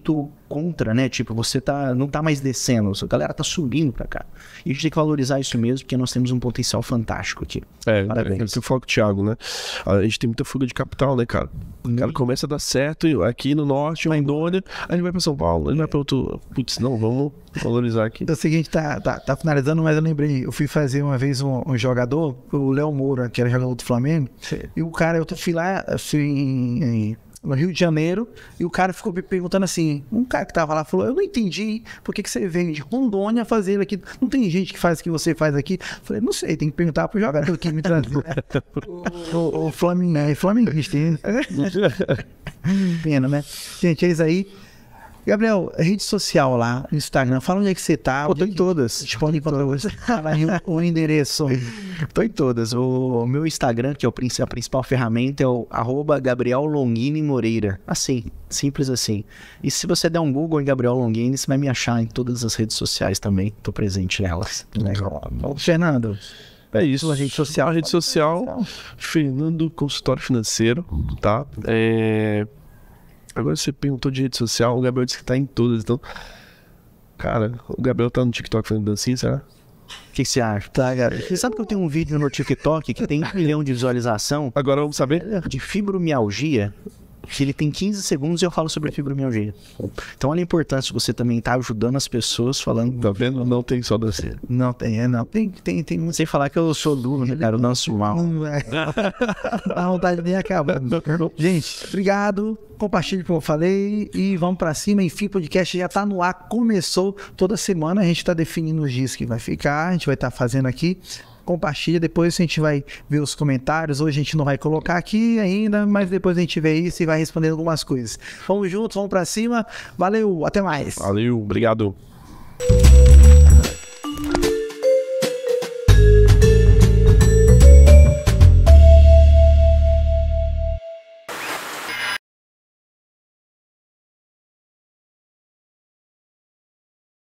contra, né? Tipo, você não tá mais descendo, a galera tá subindo pra cá. E a gente tem que valorizar isso mesmo, porque nós temos um potencial fantástico aqui. Parabéns. Eu falo com o Thiago, né? A gente tem muita fuga de capital, né, cara? O cara começa a dar certo aqui no norte, em Rondônia, aí ele vai pra São Paulo, ele vai pra outro... Putz, não, vamos valorizar aqui. É o seguinte, tá finalizando, mas eu lembrei, eu fui fazer uma vez um jogador, o Léo Moura, que era jogador do Flamengo, e o cara, eu fui lá, no Rio de Janeiro, e o cara ficou me perguntando assim, um cara que tava lá falou, eu não entendi por que você vem de Rondônia fazer aqui, não tem gente que faz o que você faz aqui? Eu falei, não sei, tem que perguntar pro jogador que me trazia. O flamenguista. Pena, né? Gente, eles aí. Gabriel, rede social lá, Instagram, fala onde é que você tá. Tô em todas. A gente pode encontrar você. O endereço. Tô em todas. O meu Instagram, que é a principal ferramenta, é o @GabrielLongini Moreira. Assim, simples assim. E se você der um Google em Gabriel Longini, você vai me achar em todas as redes sociais também. Tô presente nelas. Fernando. É isso. Sua rede social. A rede social, Fernando Consultório Financeiro, tá? Agora você perguntou de rede social, o Gabriel disse que tá em todas, então... Cara, o Gabriel tá no TikTok fazendo dancinha, será? O que você acha? Tá, cara. Você sabe que eu tenho um vídeo no TikTok que tem 1 milhão de visualização? Agora vamos saber? De fibromialgia, que ele tem 15 segundos e eu falo sobre fibromialgia. Então olha a importância de você também estar ajudando as pessoas falando... Tá vendo? Não tem só dancinha. Não tem, não. Tem muito. Sem falar que eu sou duro, né, cara? Eu danço mal. A vontade nem acaba. Gente, obrigado. Compartilhe como eu falei e vamos pra cima. Enfim, o podcast já tá no ar. Começou toda semana. A gente tá definindo os dias que vai ficar. A gente vai estar fazendo aqui. Compartilha, depois a gente vai ver os comentários. Hoje a gente não vai colocar aqui ainda, mas depois a gente vê isso e vai respondendo algumas coisas. Vamos juntos, vamos pra cima. Valeu, até mais. Valeu, obrigado.